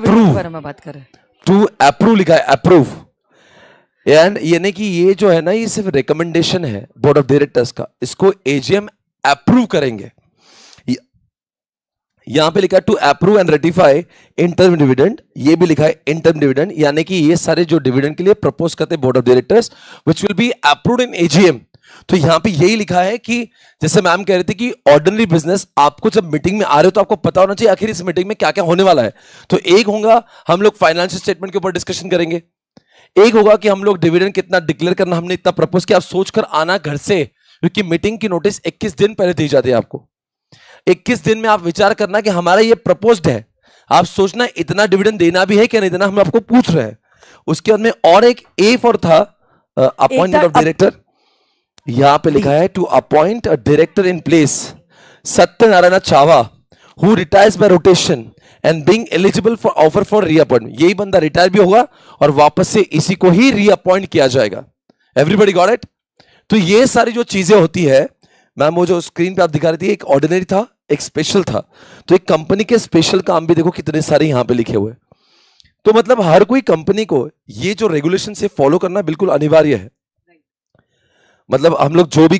अप्रूव लिखा है, अप्रूव. एंड ये नहीं कि ये जो है ना ये सिर्फ रिकमेंडेशन है बोर्ड ऑफ डायरेक्टर्स का, इसको एजीएम अप्रूव करेंगे. यहां पे लिखा है to approve and ratify interim dividend, ये भी लिखा है इंटरम डिविडेंड, यानी कि ये सारे जो डिविडेंड के लिए प्रपोज करते हैं board of directors which will be approved in AGM. तो यहां पे यही लिखा है कि जैसे मैम कह रहे थे कि ऑर्डिनरी बिजनेस, आपको जब मीटिंग में आ रहे हो तो आपको पता होना चाहिए आखिर इस मीटिंग में क्या क्या होने वाला है. तो एक होगा हम लोग फाइनेंशियल स्टेटमेंट के ऊपर डिस्कशन करेंगे, एक होगा कि हम लोग डिविडेंड कितना डिक्लेयर करना हमने इतना प्रपोज किया. आप सोचकर आना घर से, क्योंकि मीटिंग की नोटिस 21 दिन पहले दी जाती है आपको. 21 दिन में आप विचार करना कि हमारा ये प्रपोज्ड है, आप सोचना इतना डिविडेंड देना भी है क्या नहीं देना, हम आपको पूछ रहे हैं. उसके बाद में और एक ए फॉर था अपॉइंटमेंट ऑफ डायरेक्टर. यहां पे लिखा है to appoint a director in place Satyanarayana Chava who retires by rotation and being eligible for offer for reappointment. यही बंदा रिटायर भी होगा और वापस से इसी को ही रीअपॉइंट किया जाएगा. Everybody got it? तो ये सारी जो चीजें होती है मैम, वो जो स्क्रीन पे आप दिखा रही थी, एक ऑर्डिनरी था, एक स्पेशल था, तो एक कंपनी के स्पेशल काम भी देखो कितने सारे यहां पे लिखे हुए। तो मतलब हर कोई कंपनी को ये जो रेगुलेशन से फॉलो करना बिल्कुल अनिवार्य है। मतलब हम लोग जो भी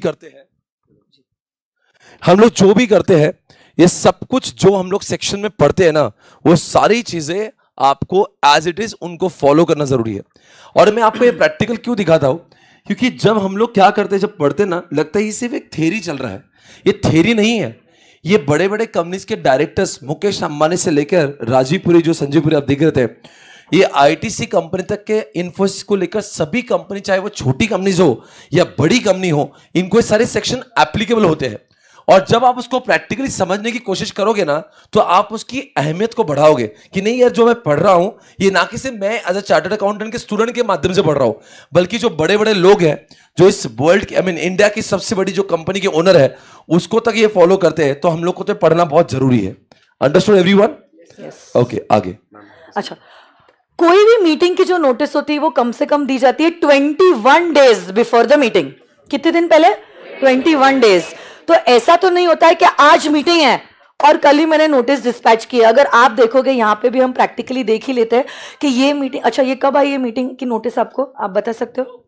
करते हैं ये सब कुछ जो हम लोग सेक्शन में पढ़ते हैं ना, वो सारी चीजें आपको एज इट इज उनको फॉलो करना जरूरी है। और मैं आपको ये प्रैक्टिकल क्यों दिखाता हूं, क्योंकि जब हम लोग क्या करते हैं, जब पढ़ते ना, लगता है ये सिर्फ एक थ्योरी चल रहा है। ये थ्योरी नहीं है, ये बड़े बड़े कंपनीज के डायरेक्टर्स मुकेश अंबानी से लेकर राजीव पुरी, जो संजीव पुरी आप देख रहे थे, ये आईटीसी कंपनी तक के, इन्फोसिस को लेकर सभी कंपनी, चाहे वो छोटी कंपनीज हो या बड़ी कंपनी हो, इनको ये सारे सेक्शन एप्लीकेबल होते हैं। और जब आप उसको प्रैक्टिकली समझने की कोशिश करोगे ना, तो आप उसकी अहमियत को बढ़ाओगे कि नहीं यार, जो मैं पढ़ रहा हूं ये ना कि सिर्फ मैं एज अ चार्टर्ड अकाउंटेंट के स्टूडेंट के माध्यम से पढ़ रहा हूं, बल्कि जो बड़े बड़े लोग हैं, जो इस वर्ल्ड की, इंडिया की सबसे बड़ी जो कंपनी के ओनर है, उसको तक ये फॉलो करते हैं। तो हम लोग को तो पढ़ना बहुत जरूरी है। Understood everyone? ओके, आगे। अच्छा, कोई भी मीटिंग की जो नोटिस होती है वो कम से कम दी जाती है 21 डेज बिफोर द मीटिंग। कितने दिन पहले? 21 डेज। तो ऐसा तो नहीं होता है कि आज मीटिंग है और कल ही मैंने नोटिस डिस्पैच किया। अगर आप देखोगे यहाँ पे भी हम प्रैक्टिकली देख ही लेते हैं कि ये मीटिंग, अच्छा ये कब आई ये मीटिंग की नोटिस, आपको आप बता सकते हो?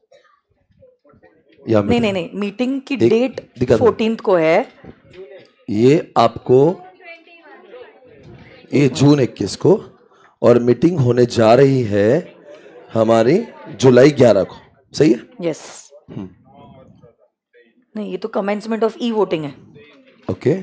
नहीं, मीटिंग की डेट 14 को है। ये आपको ये जून 21 को, और मीटिंग होने जा रही है हमारी जुलाई 11 को। सही है? यस। नहीं, ये तो कमेंसमेंट ऑफ ई वोटिंग है। Okay,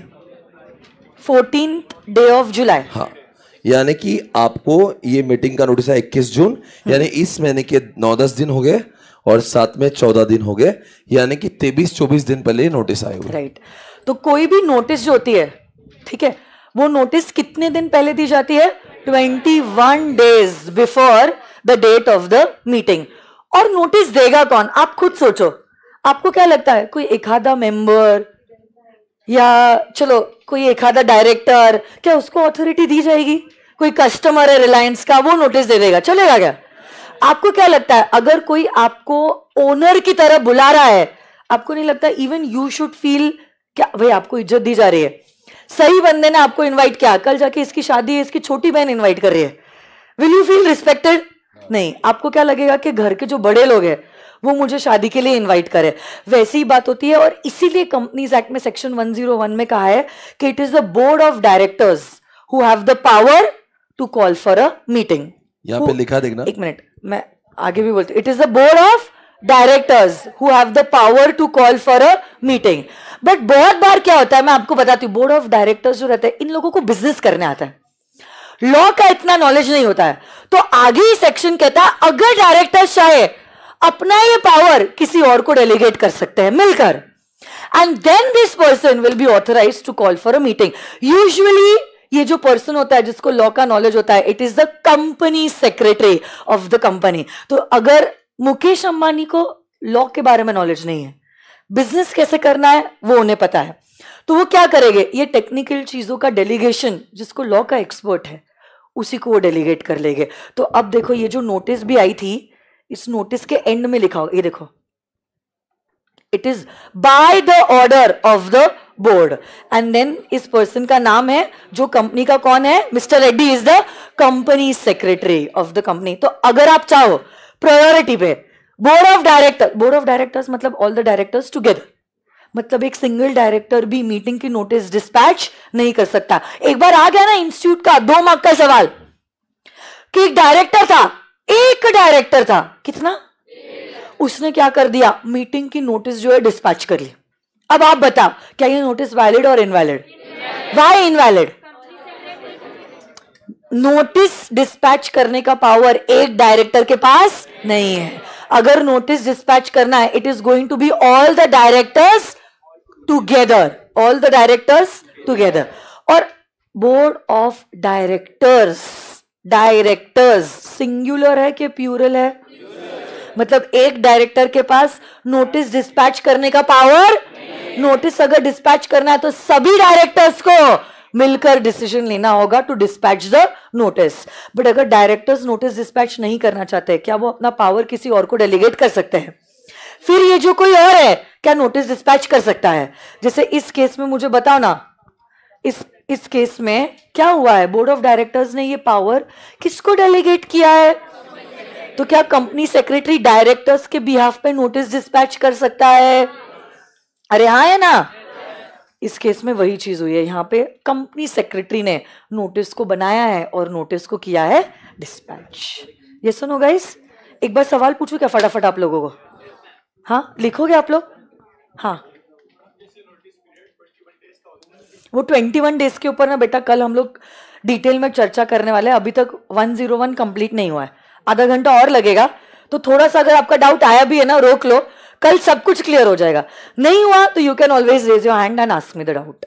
14th day of July. हाँ, यानी कि आपको ये मीटिंग का नोटिस है 21 जून, यानी इस महीने के 9-10 दिन हो गए और साथ में 14 दिन हो गए, यानी कि 23-24 दिन पहले नोटिस आए हुए। राइट। तो कोई भी नोटिस जो होती है, ठीक है, वो नोटिस कितने दिन पहले दी जाती है? 21 days before the date of the meeting. और नोटिस देगा कौन? आप खुद सोचो, आपको क्या लगता है? कोई एक आधा मेंबर या चलो कोई एक आधा डायरेक्टर, क्या उसको अथॉरिटी दी जाएगी? कोई कस्टमर है रिलायंस का, वो नोटिस दे देगा, चलेगा क्या? आपको क्या लगता है, अगर कोई आपको ओनर की तरह बुला रहा है, आपको नहीं लगता इवन यू शुड फील, क्या भाई आपको इज्जत दी जा रही है, सही बंदे ने आपको इनवाइट किया, कल जाके इसकी शादी है, इसकी छोटी बहन इनवाइट कर रही है, विल यू फील रिस्पेक्टेड? नहीं, आपको क्या लगेगा कि घर के जो बड़े लोग हैं वो मुझे शादी के लिए इनवाइट करे। वैसी ही बात होती है, और इसीलिए कंपनीज एक्ट में सेक्शन 101 में कहा है कि it is the board of directors who have the power to call for a meeting. यहाँ पे लिखा देखना, एक मिनट, मैं आगे भी बोलती हूँ। It is the board of directors who have the power to call for a meeting. But बहुत बार क्या होता है, मैं आपको बताती हूँ, बोर्ड ऑफ डायरेक्टर्स जो रहते हैं, इन लोगों को बिजनेस करने आता है, लॉ का इतना नॉलेज नहीं होता है। तो आगे ही सेक्शन कहता है अगर डायरेक्टर्स चाहे अपना ये पावर किसी और को डेलीगेट कर सकते हैं मिलकर, and then this person will be authorised to call for a meeting. Usually ये जो पर्सन होता है जिसको लॉ का नॉलेज होता है, it is the company secretary of the company. तो अगर मुकेश अंबानी को लॉ के बारे में नॉलेज नहीं है, बिजनेस कैसे करना है वो उन्हें पता है, तो वो क्या करेंगे, ये टेक्निकल चीजों का डेलीगेशन जिसको लॉ का एक्सपर्ट है उसी को वो डेलीगेट कर लेंगे। तो अब देखो, ये जो नोटिस भी आई थी, इस नोटिस के एंड में लिखा होगा, ये देखो, it is by the order of the board, and then इस पर्सन का नाम है, जो कंपनी का कौन है, mister Reddy is the company secretary of the company. तो अगर आप चाहो प्रायोरिटी पे बोर्ड ऑफ डायरेक्टर्स मतलब ऑल द डायरेक्टर्स टुगेदर, मतलब एक सिंगल डायरेक्टर भी मीटिंग की नोटिस डिस्पैच नहीं कर सकता। एक बार आ गया ना इंस्टीट्यूट का 2 मार्क का सवाल कि एक डायरेक्टर था, कितना, उसने क्या कर दिया, मीटिंग की नोटिस जो है डिस्पैच कर ली। अब आप बताओ, क्या ये नोटिस वैलिड और invalid? Why invalid? Notice dispatch करने का पावर एक डायरेक्टर के पास नहीं है। अगर नोटिस डिस्पैच करना है, it is going to be all the directors together. और बोर्ड ऑफ डायरेक्टर्स सिंगुलर है कि प्लूरल है? मतलब एक डायरेक्टर के पास नोटिस डिस्पैच करने का पावर, नोटिस अगर डिस्पैच करना है तो सभी डायरेक्टर्स को मिलकर डिसीजन लेना होगा to dispatch the notice. But अगर डायरेक्टर्स नोटिस डिस्पैच नहीं करना चाहते, क्या वो अपना पावर किसी और को डेलीगेट कर सकते हैं? फिर ये जो कोई और है क्या नोटिस डिस्पैच कर सकता है? जैसे इस केस में मुझे बताओ ना, इस केस में क्या हुआ है? बोर्ड ऑफ डायरेक्टर्स ने ये पावर किसको डेलीगेट किया है? तो क्या कंपनी सेक्रेटरी डायरेक्टर्स के बिहाफ पे नोटिस डिस्पैच कर सकता है? अरे हाँ है ना? इस केस में वही चीज हुई है। यहाँ पे कंपनी सेक्रेटरी ने नोटिस को बनाया है और नोटिस को किया है डिस्पैच। ये सुनो गाइस, एक बार सवाल पूछूं क्या फटाफट आप लोगों को? हाँ लिखोगे आप लोग? हाँ, वो 21 डेज के ऊपर ना बेटा कल हम लोग डिटेल में चर्चा करने वाले हैं। अभी तक 101 कंप्लीट नहीं हुआ है, आधा घंटा और लगेगा। तो थोड़ा सा अगर आपका डाउट आया भी है ना, रोक लो, कल सब कुछ क्लियर हो जाएगा। नहीं हुआ तो you can always raise your hand and ask me the doubt.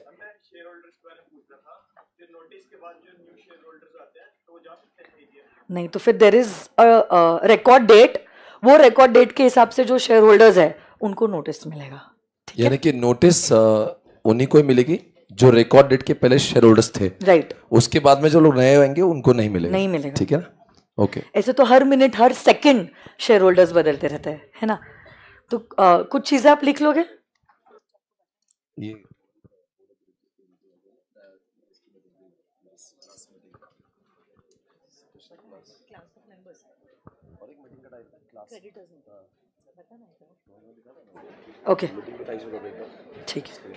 नहीं तो फिर देयर इज रिकॉर्ड डेट, वो रिकॉर्ड डेट के हिसाब से जो शेयर होल्डर्स है उनको नोटिस मिलेगा। यानी कि नोटिस उन्हीं को ही मिलेगी जो रिकॉर्ड डेट के पहले शेयर होल्डर्स थे, राइट। उसके बाद में जो लोग नए आएंगे उनको नहीं मिलेगा। नहीं मिलेगा, ठीक है ना? ओके। ऐसे तो हर मिनट हर सेकंड शेयर होल्डर्स बदलते रहते हैं, है ना? तो कुछ चीजें आप लिख लोगे? ये ओके ठीक है।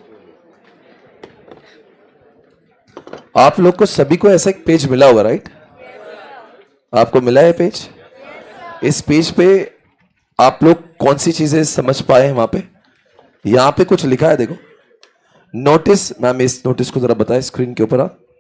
आप लोग को सभी को ऐसा एक पेज मिला होगा, राइट? आपको मिला है पेज? इस पेज पे आप लोग कौन सी चीजें समझ पाए हैं? वहां पे यहां पे कुछ लिखा है, देखो नोटिस। मैम इस नोटिस को जरा बताएं स्क्रीन के ऊपर। आप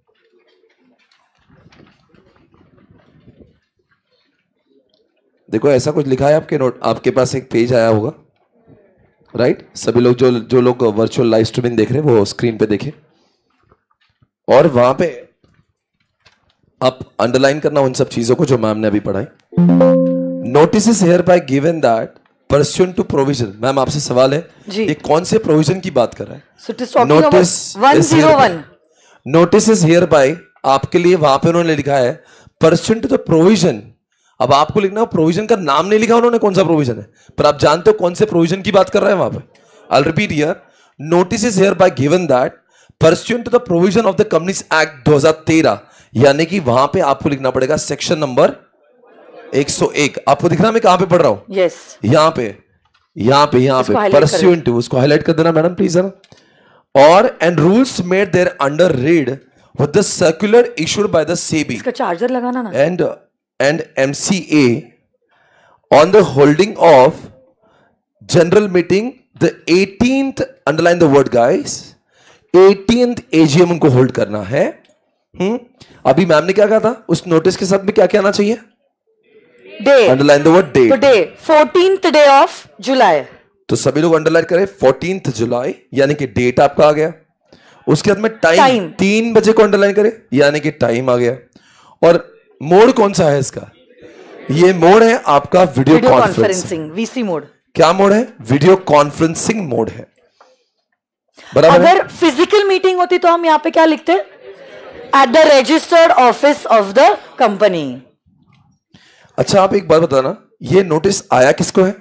देखो ऐसा कुछ लिखा है आपके नोट, आपके पास एक पेज आया होगा, राइट? सभी लोग जो लोग वर्चुअल लाइव स्ट्रीमिंग देख रहे हैं वो स्क्रीन पे देखें, और वहां पे आप अंडरलाइन करना उन सब चीजों को जो मैम ने अभी पढ़ाई। Notice is hereby given that pursuant to provision. Ma'am आपसे सवाल है, ये कौन से प्रोविजन की बात कर रहा है? Notice 101। Notice is hereby, आपके लिए वहां पे उन्होंने लिखा है परस्यूएंट टू द प्रोविजन। अब आपको लिखना, प्रोविजन का नाम नहीं लिखा उन्होंने कौन सा प्रोविजन है, पर आप जानते हो कौन से प्रोविजन की बात कर रहे हैं वहां पे। I repeat here, notice is hereby given that pursuant to the provision of the companies act 2013, यानी कि वहां पे आपको लिखना पड़ेगा सेक्शन नंबर 101। आपको दिख रहा है मैं कहां पे पढ़ रहा हूं? यस, यहां पे परस्यूएंट टू, उसको हाईलाइट कर देना मैडम प्लीज। और and rules made thereunder read with the circular issued by the SEBI. इसका चार्जर लगाना ना। and MCA on the holding of general meeting the 18th, underline the word guys, 18th AGM उनको hold करना है। अभी ma'am ने क्या कहा था उस नोटिस के साथ में, क्या क्या आना चाहिए? Day, underline the word day. तो day 14th day of July, तो सभी लोग अंडरलाइन करें 14th जुलाई, यानी कि डेट आपका आ गया। उसके बाद में टाइम 3 बजे को अंडरलाइन करें, यानी कि टाइम आ गया। और मोड कौन सा है इसका? ये मोड है आपका वीडियो कॉन्फ्रेंसिंग, वीसी मोड। क्या मोड है? वीडियो कॉन्फ्रेंसिंग मोड है, बराबर। अगर फिजिकल मीटिंग होती तो हम यहाँ पे क्या लिखते? At the registered office of the company. अच्छा आप एक बात बताना, ये नोटिस आया किसको है?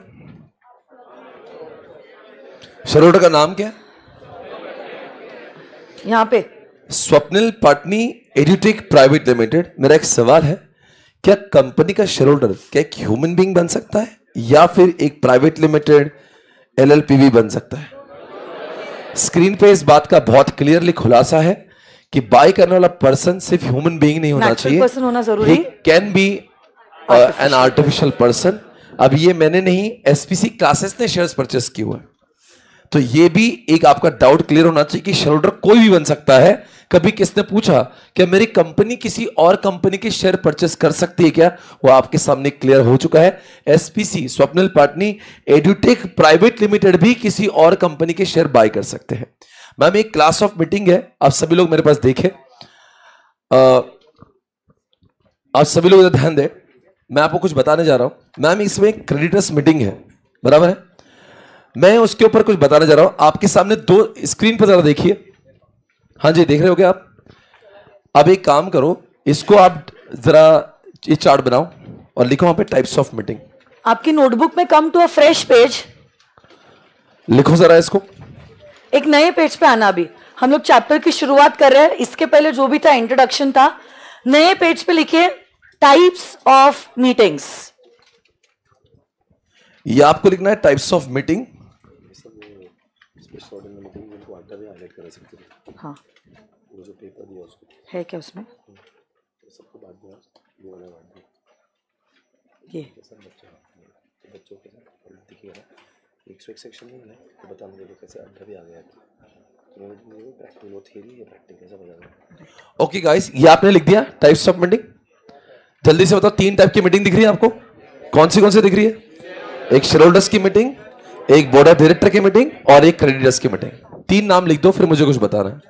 शेयरहोल्डर का नाम क्या है यहाँ पे? Swapnil Patni edutech private limited. मेरा एक सवाल है, क्या कंपनी का शेयर होल्डर क्या एक ह्यूमन बीइंग बन सकता है या फिर एक प्राइवेट लिमिटेड LLP भी बन सकता है? स्क्रीन पे इस बात का बहुत क्लियरली खुलासा है कि बाय करने वाला पर्सन सिर्फ ह्यूमन बीइंग नहीं होना चाहिए, पर्सन होना जरूरी, can be an artificial person. अब ये मैंने नहीं, SPC क्लासेस ने शेयर्स परचेस किए हुए, तो ये भी एक आपका डाउट क्लियर होना चाहिए कि शेयर होल्डर कोई भी बन सकता है। कभी किसने पूछा क्या मेरी कंपनी किसी और कंपनी के शेयर परचेस कर सकती है क्या? वो आपके सामने क्लियर हो चुका है। SPC Swapnil Patni edutech private limited भी किसी और कंपनी के शेयर बाय कर सकते हैं। मैम एक क्लास ऑफ मीटिंग है, आप सभी लोग मेरे पास देखें, आप सभी लोग ध्यान दें, मैं आपको कुछ बताने जा रहा हूं। मैम इसमें एक क्रेडिटर्स मीटिंग है, बराबर है? मैं उसके ऊपर कुछ बताने जा रहा हूं। आपके सामने दो स्क्रीन पर जरा देखिए। हाँ जी, देख रहे हो क्या आप? अब एक काम करो, इसको आप जरा ये चार्ट बनाओ और लिखो वहां पे टाइप्स ऑफ मीटिंग। आपकी नोटबुक में come to a fresh page लिखो जरा इसको। एक नए पेज पे आना। अभी हम लोग चैप्टर की शुरुआत कर रहे हैं। इसके पहले जो भी था इंट्रोडक्शन था। नए पेज पे लिखिए टाइप्स ऑफ मीटिंग्स। ये आपको लिखना है टाइप्स ऑफ मीटिंग। हाँ है क्या उसमें? ये एक सेक्शन में है तो बता मुझे कैसे अड्डा भी आ गया तो प्रैक्टिकल वो थ्योरी या प्रैक्टिकल सब बता। ओके गाइस, ये आपने लिख दिया टाइप्स ऑफ मीटिंग। जल्दी से बताओ 3 टाइप की मीटिंग दिख रही है आपको? कौन सी दिख रही है? एक शेयर होल्डर्स की मीटिंग, एक बोर्ड ऑफ डायरेक्टर की मीटिंग और एक क्रेडिटर्स की मीटिंग। 3 नाम लिख दो, फिर मुझे कुछ बताना है।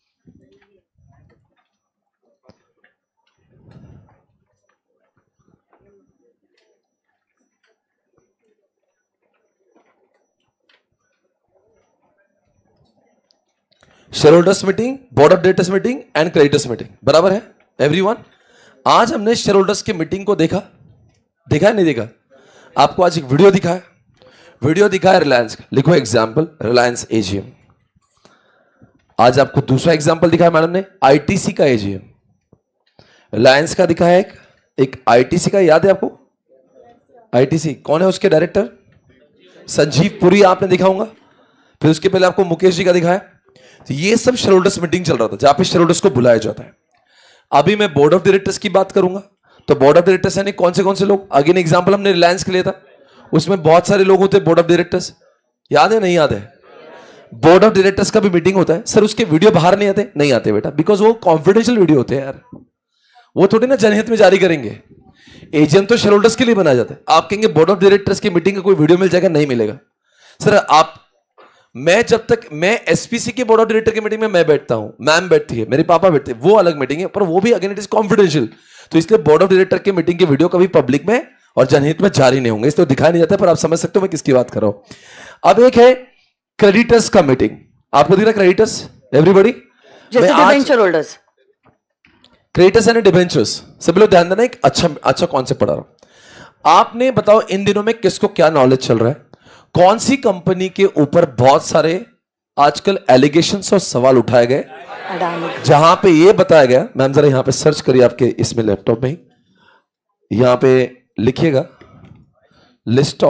Share holders meeting, board of directors meeting and creditors meeting. बराबर है एवरीवन? आज हमने शेयर होल्डर्स की मीटिंग को देखा है नहीं देखा? आपको आज एक वीडियो दिखा है रिलायंस का। लिखो एग्जाम्पल रिलायंस एजीएम। आज आपको दूसरा एग्जाम्पल दिखाया मैडम ने आईटीसी का एजीएम। रिलायंस का दिखा है एक आईटीसी का, याद है आपको? आईटीसी कौन है उसके डायरेक्टर? संजीव पुरी आपने देखा होगा। फिर उसके पहले आपको मुकेश जी का दिखाया। तो ये सब शेयर होल्डर्स मीटिंग चल रहा था जहां पे शेयर होल्डर्स को बुलाया जाता है। अभी मैं बोर्ड ऑफ डायरेक्टर्स की बात करूंगा। तो बोर्ड ऑफ डायरेक्टर्स यानी कौन से लोग? अगेन एग्जांपल हमने रिलायंस के लिए था, उसमें बहुत सारे लोग होते हैं बोर्ड ऑफ डायरेक्टर्स। याद है नहीं याद है? बोर्ड ऑफ डायरेक्टर्स का भी मीटिंग होता है। सर उसके वीडियो बाहर नहीं आते? नहीं आते बेटा, बिकॉज वो कॉन्फिडेंशियल वीडियो होते हैं यार, वो थोड़ी ना जनहित में जारी करेंगे। एजीएम तो शेयर होल्डर्स के लिए बनाया जाता है। आप कहेंगे बोर्ड ऑफ डायरेक्टर्स की मीटिंग का कोई वीडियो मिल जाएगा? नहीं मिलेगा सर। जब तक मैं एसपीसी के बोर्ड ऑफ डायरेक्टर की मीटिंग में मैं बैठता हूं, मैम बैठती है, मेरे पापा बैठते हैं, वो अलग मीटिंग है, पर वो भी अगेन इट इज कॉन्फिडेंशियल। तो इसलिए बोर्ड ऑफ डायरेक्टर की मीटिंग के वीडियो कभी पब्लिक में और जनहित में जारी नहीं होंगे, इसलिए दिखाया नहीं जाता। पर आप समझ सकते हो मैं किसकी बात कर रहा हूं। अब एक है क्रेडिटर्स का मीटिंग। आपको दिख रहा है creditors? Everybody holders, creditors and debentures. सभी लोग ध्यान देना, एक अच्छा कॉन्सेप्ट पढ़ा रहा हूं। आपने बताओ इन दिनों में किसको क्या नॉलेज चल रहा है? कौन सी कंपनी के ऊपर बहुत सारे आजकल एलिगेशंस और सवाल उठाए गए, जहां पे ये बताया गया? मैम जरा यहां पे सर्च करिए आपके इसमें लैपटॉप में ही, यहां पे लिखिएगा list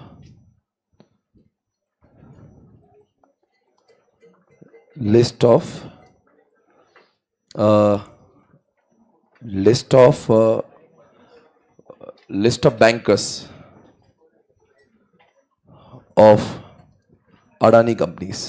of bankers of Adani companies.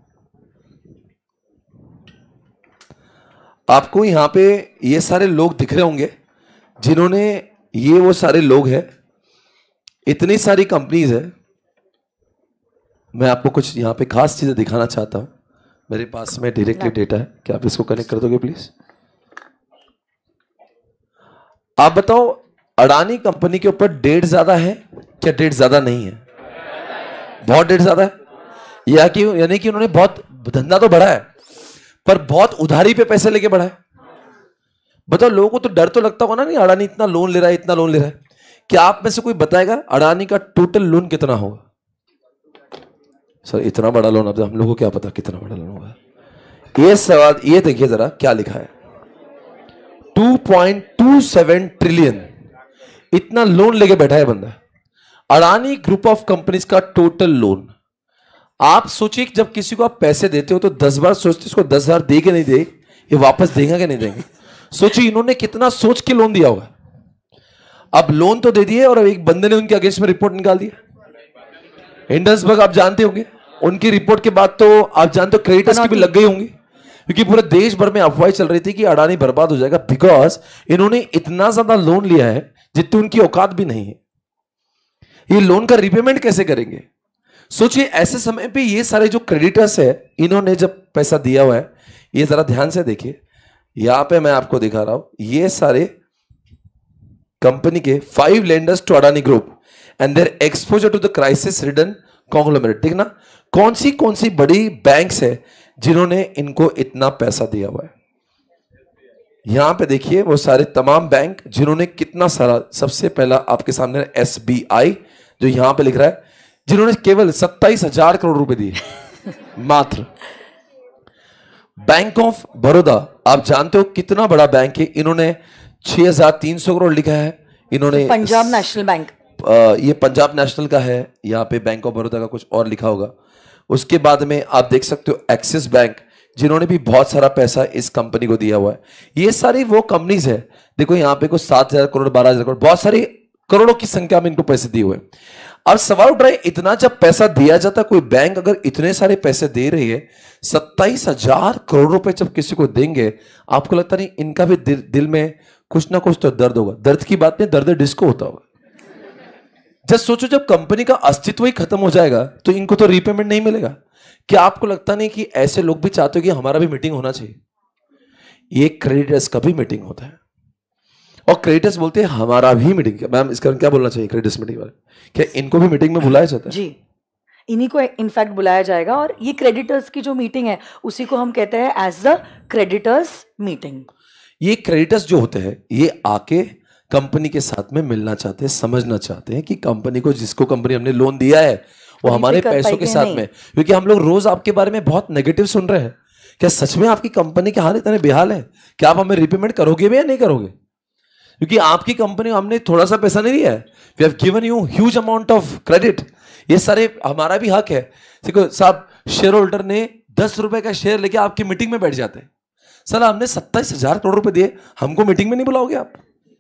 आपको यहां पे ये सारे लोग दिख रहे होंगे जिन्होंने, ये वो सारे लोग हैं, इतनी सारी कंपनीज है। मैं आपको कुछ यहां पे खास चीजें दिखाना चाहता हूं। मेरे पास में डायरेक्टली डेटा है, क्या आप इसको कनेक्ट कर दोगे प्लीज? आप बताओ अडानी कंपनी के ऊपर डेट ज्यादा है क्या डेट ज्यादा नहीं है? बहुत डेट ज्यादा है, यानी कि उन्होंने बहुत धंधा तो बढ़ा है पर बहुत उधारी पे पैसे लेके बढ़ा है। बताओ लोगों को तो डर तो लगता होगा ना, नहीं अडानी इतना लोन ले रहा है, इतना लोन ले रहा है। क्या आप में से कोई बताएगा अडानी का टोटल लोन कितना होगा? सर इतना बड़ा लोन, अब हम लोगों को क्या पता कितना बड़ा लोन होगा? ये सवाल, ये देखिए जरा क्या लिखा है, 2.27 ट्रिलियन इतना लोन लेके बैठा है बंदा। अडानी ग्रुप ऑफ कंपनीज का टोटल लोन। आप सोचिए कि जब किसी को आप पैसे देते हो तो 10 बार सोचते इसको 10,000 दे के नहीं दे, ये वापस देगा कि नहीं देंगे। सोचिए इन्होंने कितना सोच के लोन दिया होगा। अब लोन तो दे दिए और अब एक बंदे ने उनके अगेंस्ट में रिपोर्ट निकाल दिया। हिंडनबर्ग आप जानते होंगे, उनकी रिपोर्ट के बाद तो आप जानते हो क्रेडिटर्स की भी लग गई होंगी, क्योंकि पूरे देश भर में अफवाहें चल रही थी कि अडानी बर्बाद हो जाएगा, बिकॉज इन्होंने इतना ज्यादा लोन लिया है जितनी उनकी औकात भी नहीं है। ये लोन का रिपेमेंट कैसे करेंगे? सोचिए ऐसे समय पे ये सारे जो क्रेडिटर्स है, इन्होंने जब पैसा दिया हुआ है, ये जरा ध्यान से देखिए, यहां पे मैं आपको दिखा रहा हूं, ये सारे कंपनी के 5 lenders to Adani group and their exposure to the crisis ridden conglomerate. देखना कौन सी बड़ी बैंक्स है जिन्होंने इनको इतना पैसा दिया हुआ है। यहां पे देखिए वो सारे तमाम बैंक जिन्होंने कितना सारा, सबसे पहला आपके सामने एसबीआई जो यहां पे लिख रहा है, जिन्होंने केवल 27,000 करोड़ रुपए दिए मात्र। बैंक ऑफ बड़ौदा, आप जानते हो कितना बड़ा बैंक है? इन्होंने 6,300 करोड़ लिखा है। इन्होंने पंजाब नेशनल बैंक, ये पंजाब नेशनल का है, यहाँ पे बैंक ऑफ बड़ौदा का कुछ और लिखा होगा। उसके बाद में आप देख सकते हो एक्सिस बैंक, जिन्होंने भी बहुत सारा पैसा इस कंपनी को दिया हुआ है। ये सारी वो कंपनीज है, देखो यहाँ पे कुछ 7,000 करोड़ 12,000 करोड़, बहुत सारी करोड़ों की संख्या में इनको पैसे दिए हुए। अब सवाल उठ रहा है, इतना जब पैसा दिया जाता, कोई बैंक अगर इतने सारे पैसे दे रही है, 27,000 करोड़ रुपए जब किसी को देंगे, आपको लगता नहीं इनका भी दिल में कुछ ना कुछ तो दर्द होगा? दर्द की बात नहीं, दर्द डिस्को होता होगा। जब सोचो, जब कंपनी का अस्तित्व ही खत्म हो जाएगा तो इनको तो रीपेमेंट नहीं मिलेगा। क्या आपको लगता नहीं कि ऐसे लोग भी चाहते हो कि हमारा भी मीटिंग होना चाहिए? ये क्रेडिटर्स का भी मीटिंग होता है, और क्रेडिटर्स बोलते हैं हमारा भी मीटिंग। मैम इसका क्या बोलना चाहिए क्रेडिटर्स मीटिंग वाले? क्या इनको भी मीटिंग में बुलाया जाता है? जी, इन्हीं को इनफैक्ट बुलाया जाएगा, और ये क्रेडिटर्स की जो मीटिंग है उसी को हम कहते हैं एज द क्रेडिटर्स मीटिंग। ये क्रेडिटर्स जो होते हैं, ये आके कंपनी के साथ में मिलना चाहते हैं, समझना चाहते हैं कि कंपनी को, जिसको कंपनी हमने लोन दिया है, वो हमारे पैसों के साथ में, क्योंकि हम लोग रोज आपके बारे में बहुत नेगेटिव सुन रहे हैं। क्या सच में आपकी कंपनी के हाल इतने बेहाल है? क्या आप हमें रिपेमेंट करोगे भी या नहीं करोगे? क्योंकि आपकी कंपनी, हमने थोड़ा सा पैसा नहीं दिया है, we have given you huge amount of credit. ये सारे हमारा भी हक है। देखो साहब, शेयर होल्डर ने 10 रुपए का शेयर लेके आपकी मीटिंग में बैठ जाते हैं। सर हमने 27,000 करोड़ रुपए दिए, हमको मीटिंग में नहीं बुलाओगे आप?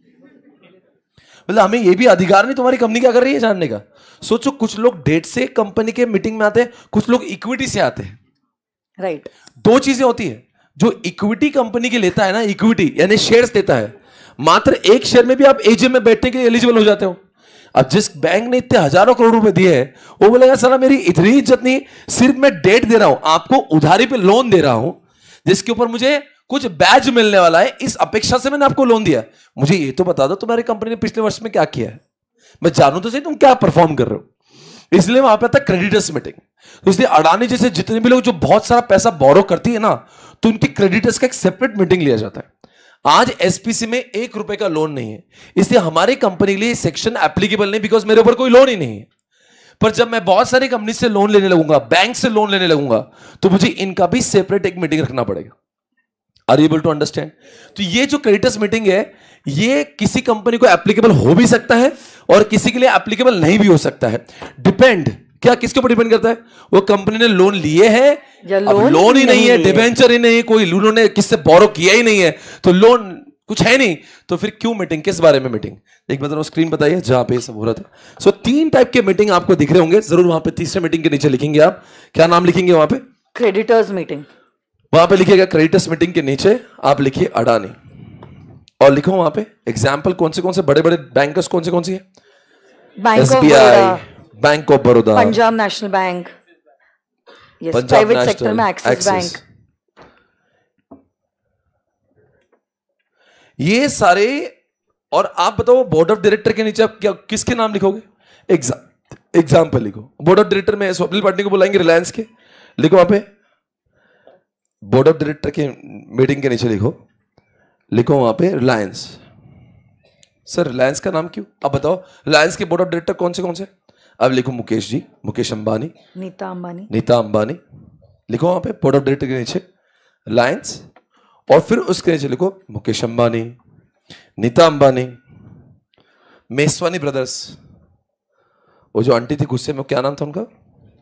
मतलब हमें ये भी अधिकार नहीं तुम्हारी कंपनी क्या कर रही है जानने का? सोचो, कुछ लोग डेट से कंपनी के मीटिंग में आते हैं, कुछ लोग इक्विटी से आते हैं। राइट, दो चीजें होती है। जो इक्विटी कंपनी की लेता है ना, इक्विटी यानी शेयर्स देता है, मात्र एक शेयर में भी आप एजीएम में बैठने के लिए एलिजिबल हो जाते हो। अब जिस बैंक ने इतने हजारों करोड़ रुपए दिए हैं, वो बोलेगा साला मेरी इतनी इज्जत नहीं, सिर्फ मैं डेट दे रहा हूं, आपको उधारी पे लोन दे रहा हूं, जिसके ऊपर मुझे कुछ बैज मिलने वाला है, इस अपेक्षा से मैंने आपको लोन दिया। मुझे ये तो बता दो तुम्हारी कंपनी ने पिछले वर्ष में क्या किया है, मैं जानूं तो सही तुम क्या परफॉर्म कर रहे हो। इसलिए वहां पे आता है क्रेडिटर्स मीटिंग। तो इसलिए अडानी जैसे जितने भी लोग जो बहुत सारा पैसा बोरो करती है ना, तो उनकी क्रेडिटर्स का एक सेपरेट मीटिंग लिया जाता है। आज एसपीसी में 1 रुपए का लोन नहीं है, इसलिए हमारी कंपनी के लिए सेक्शन एप्लीकेबल नहीं, बिकॉज मेरे ऊपर कोई लोन ही नहीं है। पर जब मैं बहुत सारी कंपनी से लोन लेने लगूंगा, बैंक से लोन लेने लगूंगा, तो मुझे इनका भी सेपरेट एक मीटिंग रखना पड़ेगा। Are you able to understand? तो ये जो क्रेडिटर्स मीटिंग है, ये किसी कंपनी को एप्लीकेबल हो भी सकता है और किसी के लिए एप्लीकेबल नहीं भी हो सकता है। डिपेंड, क्या किसके ऊपर डिपेंड करता है? वो कंपनी ने लोन लिए है या लोन ही नहीं है, डिबेंचर ही नहीं, कोई उन्होंने किससे बोरो किया ही नहीं है, तो लोन कुछ है नहीं, तो फिर क्यों मीटिंग? किस बारे में मीटिंग? एक बार स्क्रीन बताइए जहां पे सब हो रहा था। सो 3 टाइप के मीटिंग आपको दिख रहे होंगे, जरूर वहां पे तीसरे मीटिंग के नीचे लिखेंगे आप, क्या नाम लिखेंगे वहां पे? Creditors meeting. वहां पे लिखिएगा क्रेडिटर्स मीटिंग के नीचे आप लिखिए अडानी, और लिखो वहां पे एग्जाम्पल कौन से बड़े बड़े बैंकर्स कौन सी है? SBI, Bank of Baroda, Punjab National Bank, private sector में एक्सिस बैंक। ये सारे, और आप बताओ बोर्ड ऑफ डायरेक्टर के नीचे आप क्या किसके नाम लिखोगे? एग्जाम्पल लिखो। बोर्ड ऑफ डायरेक्टर में स्वप्निल पाटिल को बुलाएंगे रिलायंस के, लिखो वहां पे बोर्ड ऑफ डायरेक्टर के मीटिंग के नीचे लिखो वहां पे रिलायंस। सर रिलायंस का नाम क्यों? अब बताओ रिलायंस के बोर्ड ऑफ डायरेक्टर कौन से? अब लिखो मुकेश जी, मुकेश अंबानी, नीता अंबानी, लिखो वहां पे बोर्ड ऑफ डायरेक्टर के नीचे रिलायंस, और फिर उसके नीचे लिखो मुकेश अंबानी, नीता अंबानी, मेसवानी ब्रदर्स। वो जो आंटी थी गुस्से में, क्या नाम था उनका?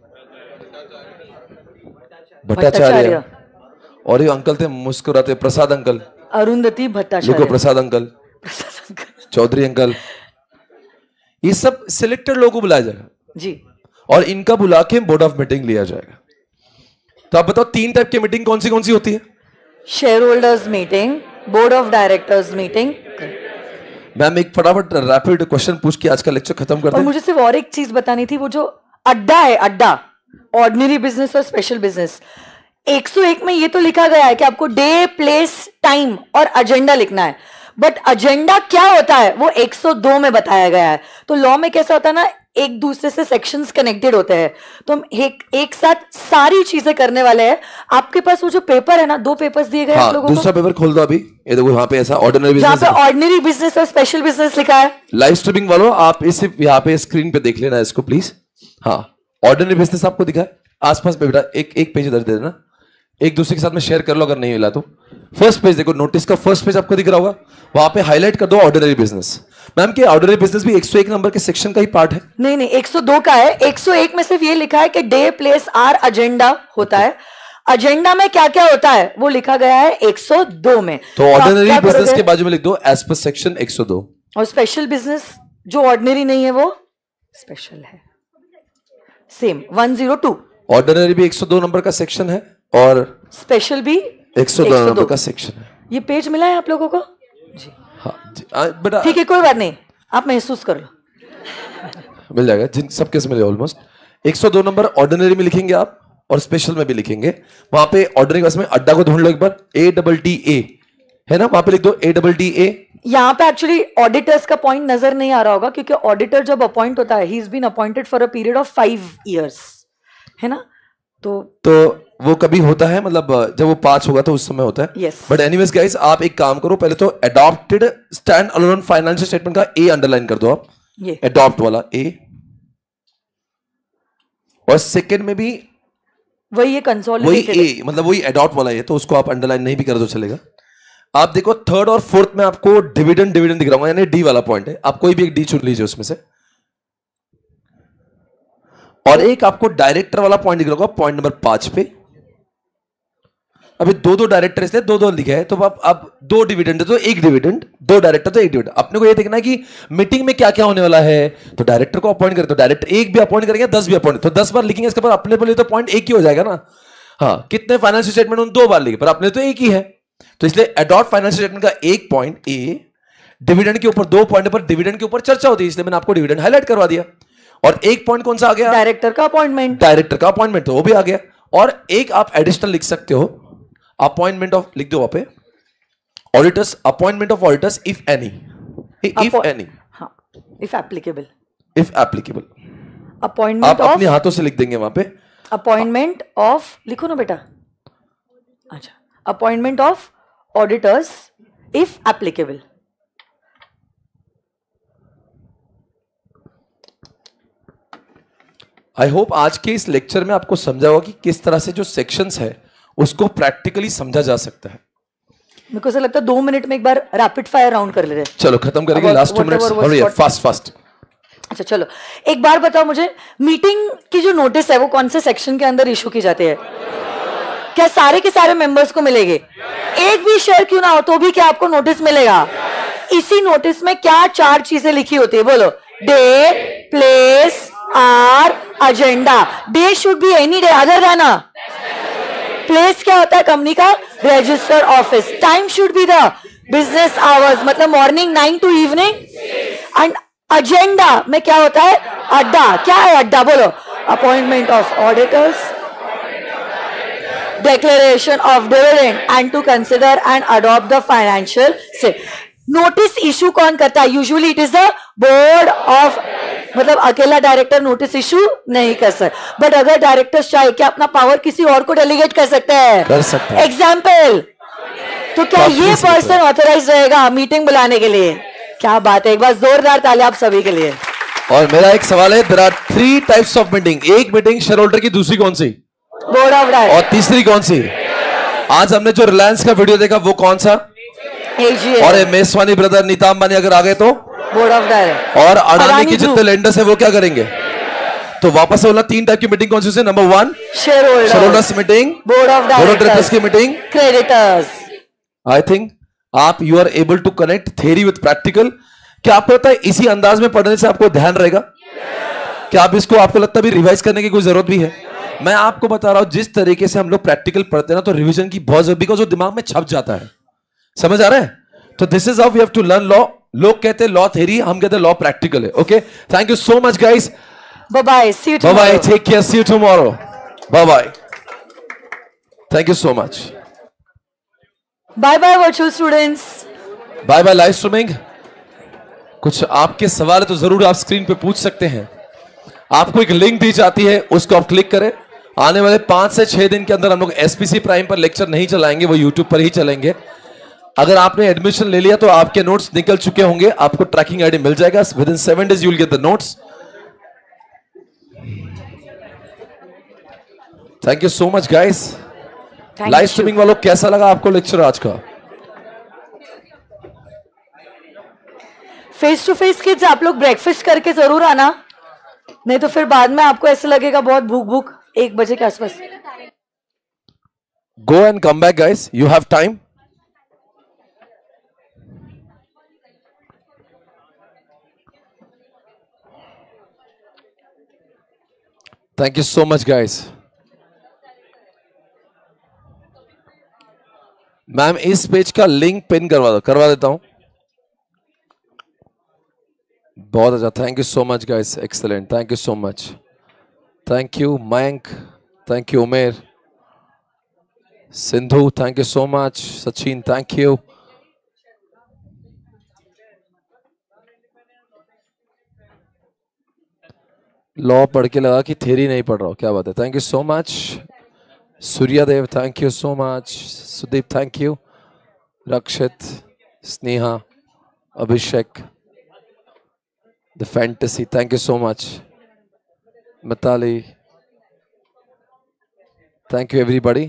भट्टाचार्य। और ये अंकल थे मुस्कुराते, प्रसाद अंकल, अरुंधति भट्टाचार्य, लिखो प्रसाद अंकल, चौधरी अंकल। ये सब सिलेक्टेड लोगों को बुलाया जाएगा जी, और इनका बुला के बोर्ड ऑफ मीटिंग लिया जाएगा। तो आप बताओ 3 टाइप की मीटिंग कौन सी होती है? Share holders meeting, board of directors meeting. Ma'am एक फटाफट रैपिड क्वेश्चन पूछ के आज का लेक्चर खत्म करते हैं। और मुझे सिर्फ और एक चीज बतानी थी, वो जो अड्डा है, अड्डा ऑर्डिनरी बिजनेस और स्पेशल बिजनेस, 101 में ये तो लिखा गया है कि आपको डे, प्लेस, टाइम और एजेंडा लिखना है, बट एजेंडा क्या होता है वो 102 में बताया गया है। तो लॉ में कैसा होता है ना, एक दूसरे से सेक्शंस कनेक्टेड होते हैं, तो हम एक साथ सारी चीजें करने वाले हैं। आपके पास वो जो पेपर है ना, 2 पेपर्स दिए गए आप लोगों को, दूसरा पेपर खोल दो अभी, ये देखो वहां पे ऐसा ऑर्डिनरी बिजनेस, जहां पे ऑर्डिनरी बिजनेस और स्पेशल बिजनेस लिखा है। लाइव स्ट्रीमिंग वालों आप इसे यहाँ पे स्क्रीन पे देख लेना इसको प्लीज। हाँ, ऑर्डिनरी बिजनेस आपको दिखा है, आसपास पे बेटा एक पेज इधर दे देना, एक दूसरे के साथ में शेयर कर लो अगर नहीं मिला तो। फर्स्ट पेज देखो, नोटिस का फर्स्ट पेज आपको दिख रहा होगा, वहां पे हाईलाइट कर दो ऑर्डिनरी बिजनेस। मैम के ऑर्डिनरी बिजनेस भी 101 नंबर के सेक्शन का ही पार्ट है? नहीं नहीं, 102 का है। 101 में सिर्फ ये लिखा है कि डे प्लेस आर एजेंडा होता है। एजेंडा में क्या क्या होता है वो लिखा गया है 102 में। तो ऑर्डिनरी बिजनेस के बाजू में लिख दो एज पर सेक्शन 102। और स्पेशल बिजनेस जो ऑर्डिनरी नहीं है वो स्पेशल है। सेम 102। ऑर्डिनरी भी 102 नंबर का सेक्शन है और स्पेशल भी 102 नंबर का सेक्शन है। ये पेज मिला है आप लोगों को? जी हाँ बेटा, ठीक है, कोई बात नहीं, आप महसूस कर लो, मिल जाएगा। जिन सबके से मिले ऑलमोस्ट। 102 नंबर ऑर्डिनरी में लिखेंगे आप और स्पेशल में भी लिखेंगे। वहां पे ऑर्डिनरी क्लास में अड्डा को ढूंढ लो एक बार, ADDA है ना, वहां पे लिख दो ADDA। यहाँ पे एक्चुअली ऑडिटर्स का पॉइंट नजर नहीं आ रहा होगा क्योंकि ऑडिटर जब अपॉइंट होता है, he is been appointed for a period of 5 years, है ना। तो वो कभी होता है, मतलब जब वो 5 होगा तो उस समय होता है। yes. बट एनीवेज गाइस, आप एक काम करो, पहले तो adopted stand alone financial statement का A अंडरलाइन कर दो आप, ये अडॉप्ट वाला A। और सेकंड में भी वही है, कंसोलिडेटेड, वही A, मतलब वही अडॉप्ट वाला है, तो उसको आप अंडरलाइन नहीं भी कर दो चलेगा। आप देखो थर्ड और फोर्थ में आपको डिविडेंड दिख रहा होगा, यानी D वाला पॉइंट है। आप कोई भी एक D चुन लीजिए उसमें से। और एक आपको डायरेक्टर वाला पॉइंट दिख रहा होगा पॉइंट नंबर 5 पे। अभी दो डायरेक्टर इसलिए दो लिखा है, तो अब 2 डिविडेंड तो 1 डिविडेंड, 2 डायरेक्टर तो 1 डिविडेंड। अपने को ये देखना है कि मीटिंग में क्या क्या होने वाला है, तो डायरेक्टर को अपॉइंट करें तो डायरेक्टर 1 भी अपॉइंट करेंगे, 10 भी अपॉइंट, तो 10 बार लिखेंगे इसके बाद अपने बोले तो पॉइंट 1 ही हो जाएगा ना। हाँ, कितने फाइनेंशियल स्टेटमेंट उन 2 बार लिखे, पर अपने तो 1 ही है, तो इसलिए अडॉप्ट फाइनेंशियल स्टेटमेंट का 1 पॉइंट A, डिविडेंड के ऊपर 2 पॉइंट पर डिविडेंड के ऊपर चर्चा होती है, इसलिए मैंने आपको डिविडेंड हाईलाइट करवा दिया। और 1 पॉइंट कौन सा आ गया? डायरेक्टर का अपॉइंटमेंट। डायरेक्टर का अपॉइंटमेंट, तो वो भी आ गया। और एक आप एडिशनल लिख सकते हो, अपॉइंटमेंट ऑफ, लिख दो वहां पे, auditors, appointment of auditors if any, if any, हाँ, if applicable, if applicable. Appointment आप अपने हाथों से लिख देंगे वहां पे, अपॉइंटमेंट ऑफ, लिखो ना बेटा। अच्छा, appointment of auditors if applicable. I hope आज के इस लेक्चर में आपको समझा होगा कि किस तरह से जो सेक्शंस है उसको प्रैक्टिकली समझा जा सकता है। मेरे को ऐसा लगता है 2 मिनट में एक बार रैपिड फायर राउंड कर ले रहे हैं। चलो खत्म करेंगे, last 2 minutes, hurry up, fast. अच्छा चलो, एक बार बताओ मुझे, मीटिंग की जो नोटिस है वो कौन से सेक्शन के अंदर इशू की जाती है? क्या सारे के सारे मेंबर्स को मिलेंगे? एक भी शेयर क्यों ना हो तो भी क्या आपको नोटिस मिलेगा? इसी नोटिस में क्या 4 चीजें लिखी होती है, बोलो? Day, place, are, agenda. Day should be any day other than a. Place क्या होता है कंपनी का? Register office. Time should be the business hours, मतलब morning 9 to evening. And agenda में क्या होता है? अड्डा। क्या है अड्डा, बोलो? Appointment of auditors, declaration of dividend and to consider and adopt the financial statement. Notice issue कौन करता है? Usually it is the board of, मतलब अकेला डायरेक्टर नोटिस इशू नहीं कर सकता, बट अगर डायरेक्टर चाहे क्या अपना पावर किसी और को डेलीगेट कर सकते हैं? कर सकते हैं। एग्जाम्पल, तो क्या ये पर्सन ऑथराइज रहेगा मीटिंग बुलाने के लिए? क्या बात है, एक बार जोरदार ताली आप सभी के लिए। और मेरा एक सवाल है, there are 3 types of meeting. एक मीटिंग शेयर होल्डर की, दूसरी कौन सी? Board of director. और तीसरी कौन सी? आज हमने जो रिलायंस का वीडियो देखा वो कौन सा? AGM। और मेसवानी ब्रदर, नीता अंबानी अगर आ गए तो बोर्ड ऑफ डायरेक्टर। और अडानी के जितने लेंडर्स है वो क्या करेंगे? तो वापस से बोलना, 3 टाइप की मीटिंग कौन सी है? Number 1 share holders meeting, board of directors की मीटिंग, क्रेडिटर्स। आई थिंक आप you are able to connect theory with practical. क्या आपको लगता है इसी अंदाज में पढ़ने से आपको ध्यान रहेगा? क्या आप इसको, आपको लगता है भी रिवाइज करने की कोई जरूरत भी है? मैं आपको बता रहा हूं, जिस तरीके से हम लोग प्रैक्टिकल पढ़ते हैं ना, तो रिवीजन की बहुत जरूरत, बिकॉज वो दिमाग में छप जाता है। समझ आ रहा है? तो this is how we have to learn law. लोग कहते हैं लॉ थ्योरी, हम कहते हैं लॉ प्रैक्टिकल है। Okay, thank you so much guys, bye bye, see you bye tomorrow, bye, take care, see you tomorrow, bye bye, thank you so much, bye bye virtual students, bye bye live streaming. कुछ आपके सवाल है तो जरूर आप screen पे पूछ सकते हैं। आपको एक लिंक दी जाती है, उसको आप क्लिक करें। आने वाले 5 से 6 दिन के अंदर हम लोग SPC प्राइम पर लेक्चर नहीं चलाएंगे, वो यूट्यूब पर ही चलेंगे। अगर आपने एडमिशन ले लिया तो आपके नोट्स निकल चुके होंगे, आपको ट्रैकिंग आईडी मिल जाएगा। Within 7 days you will get the notes. Thank you so much guys, live streaming वालों कैसा लगा आपको लेक्चर आज का? फेस टू फेस किड्स आप लोग ब्रेकफास्ट करके जरूर आना, नहीं तो फिर बाद में आपको ऐसा लगेगा बहुत भूख भूख 1 बजे के आसपास. Go and come back guys, you have time. Thank you so much guys. Ma'am इस पेज का लिंक पिन करवा देता हूं. बहुत अच्छा, thank you so much guys, excellent, thank you so much. Thank you Mayank, thank you Umer, Sindhu, thank you so much, Sachin, thank you. Law पढ़ के लगा कि थ्योरी नहीं पढ़ रहा हूं, क्या बात है. Thank you so much Suryadev, thank you so much. Sudeep, thank you. Rakshit, Sneha, Abhishek, the fantasy, thank you so much. Mitali, thank you everybody.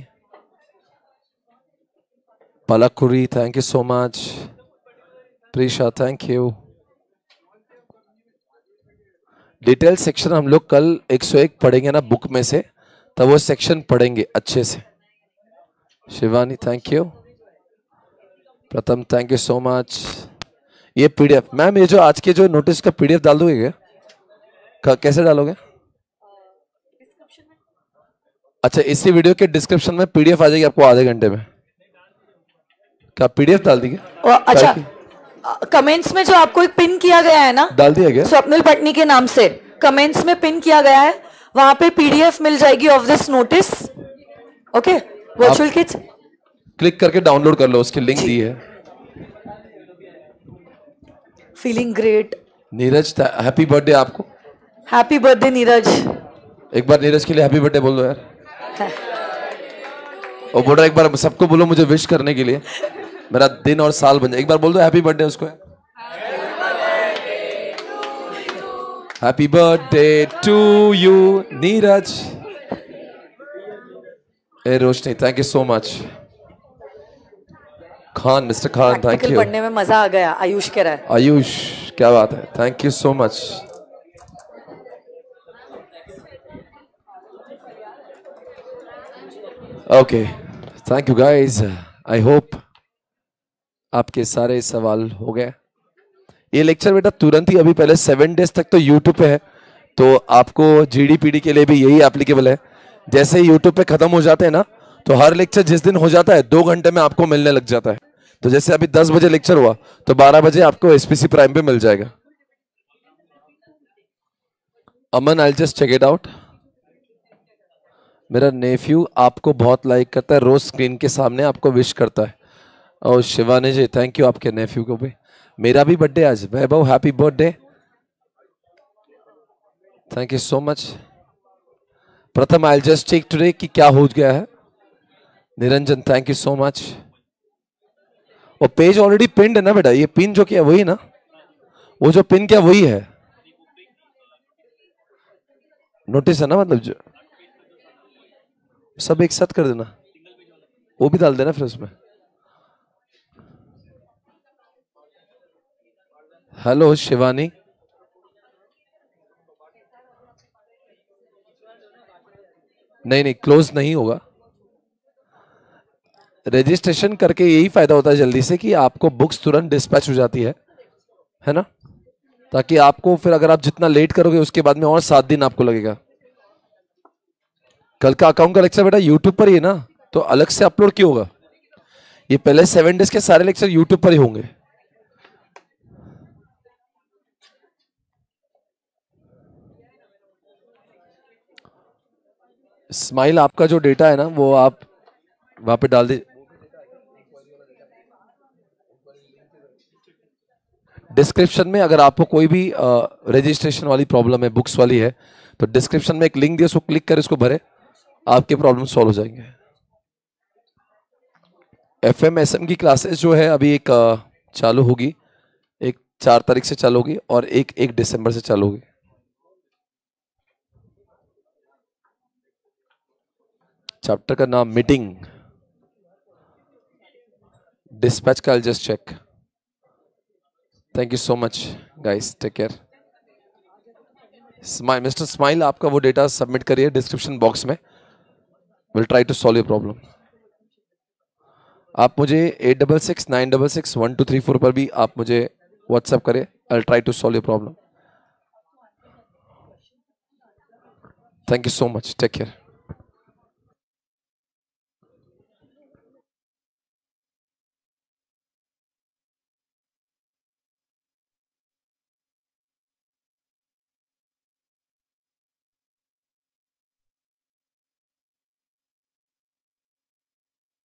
Palkuri, thank you so much. Prisha, thank you. Detail section हम लोग कल 101 पढ़ेंगे ना बुक में से, तब वो सेक्शन पढ़ेंगे अच्छे से. Shivani, thank you. Pratham, thank you so much. ये पीडीएफ मैम, ये जो आज के जो नोटिस का पीडीएफ डाल दोगे क्या? कैसे डालोगे? अच्छा, इसी वीडियो के डिस्क्रिप्शन में पीडीएफ आ जाएगी आपको आधे घंटे में. क्या पीडीएफ डाल दी? अच्छा, कमेंट्स में जो आपको एक पिन किया गया है ना, डाल दिया गया? स्वप्निल पटनी के नाम से कमेंट्स में पिन किया गया है, वहां पे पीडीएफ मिल जाएगी of this notice. Okay, virtual kids click करके डाउनलोड कर लो, उसकी लिंक दी है. Feeling great. Neeraj, happy birthday आपको. Happy birthday Neeraj. एक बार नीरज के लिए हैप्पी बर्थडे बोल दो यार. और बोल रहा एक बार सबको बोलो मुझे विश करने के लिए, मेरा दिन और साल बन जाए. एक बार बोल दो हैप्पी बर्थडे उसको. Happy birthday to you Neeraj. ए Roshni, thank you so much. Khan, mister Khan, thank you. पढ़ने में मजा आ गया, आयुष कह रहा है. आयुष, क्या बात है, thank you so much. Okay, thank you guys. I hope आपके सारे सवाल हो गए. ये लेक्चर बेटा तुरंत ही अभी पहले 7 डेज तक तो यूट्यूब पे है, तो आपको जीडीपीडी के लिए भी यही एप्लीकेबल है. जैसे ही यूट्यूब पे खत्म हो जाते हैं ना, तो हर लेक्चर जिस दिन हो जाता है 2 घंटे में आपको मिलने लग जाता है. तो जैसे अभी 10 बजे लेक्चर हुआ, तो 12 बजे आपको एसपीसी प्राइम पे मिल जाएगा. Aman, I just check it out. मेरा नेफ्यू आपको बहुत लाइक करता है, रोज स्क्रीन के सामने आपको विश करता है. और शिवानी जी, थैंक यू आपके नेफ्यू को भी. मेरा भी बर्थडे आज. Vaibhav, happy birthday, thank you so much. Pratham, I just check today कि क्या हो गया है. Niranjan, thank you so much. और पेज ऑलरेडी पिन्ड है ना बेटा, ये पिन जो किया वही ना, वो जो पिन किया वही है, नोटिस है ना, मतलब जो सब एक साथ कर देना, वो भी डाल देना फिर उसमें. हेलो शिवानी, नहीं क्लोज नहीं होगा. रजिस्ट्रेशन करके यही फायदा होता है जल्दी से कि आपको बुक्स तुरंत डिस्पैच हो जाती है ना, ताकि आपको फिर अगर आप जितना लेट करोगे उसके बाद में और 7 दिन आपको लगेगा. कल का अकाउंट का लेक्चर बेटा यूट्यूब पर ही है ना, तो अलग से अपलोड क्यों होगा? ये पहले 7 डेज के सारे लेक्चर यूट्यूब पर ही होंगे. स्माइल, आपका जो डेटा है ना वो आप वहां पे डाल दीजिए. डिस्क्रिप्शन में अगर आपको कोई भी रजिस्ट्रेशन वाली प्रॉब्लम है, बुक्स वाली है, तो डिस्क्रिप्शन में एक लिंक दिया, उसको क्लिक करें, उसको भरे, आपके प्रॉब्लम सॉल्व हो जाएंगे. FMSM की क्लासेस जो है अभी एक चालू होगी, एक 4 तारीख से चालू होगी और एक 1 दिसंबर से चालू होगी. चैप्टर का नाम मीटिंग. डिस्पैच का I'll just check. Thank you so much, guys. Take care. Smile, Mr. Smile, आपका वो डेटा सबमिट करिए डिस्क्रिप्शन बॉक्स में. We'll try to solve your problem. आप मुझे 8669661234 पर भी आप मुझे व्हाट्सएप करें. I'll try to solve your problem. Thank you so much. Take care.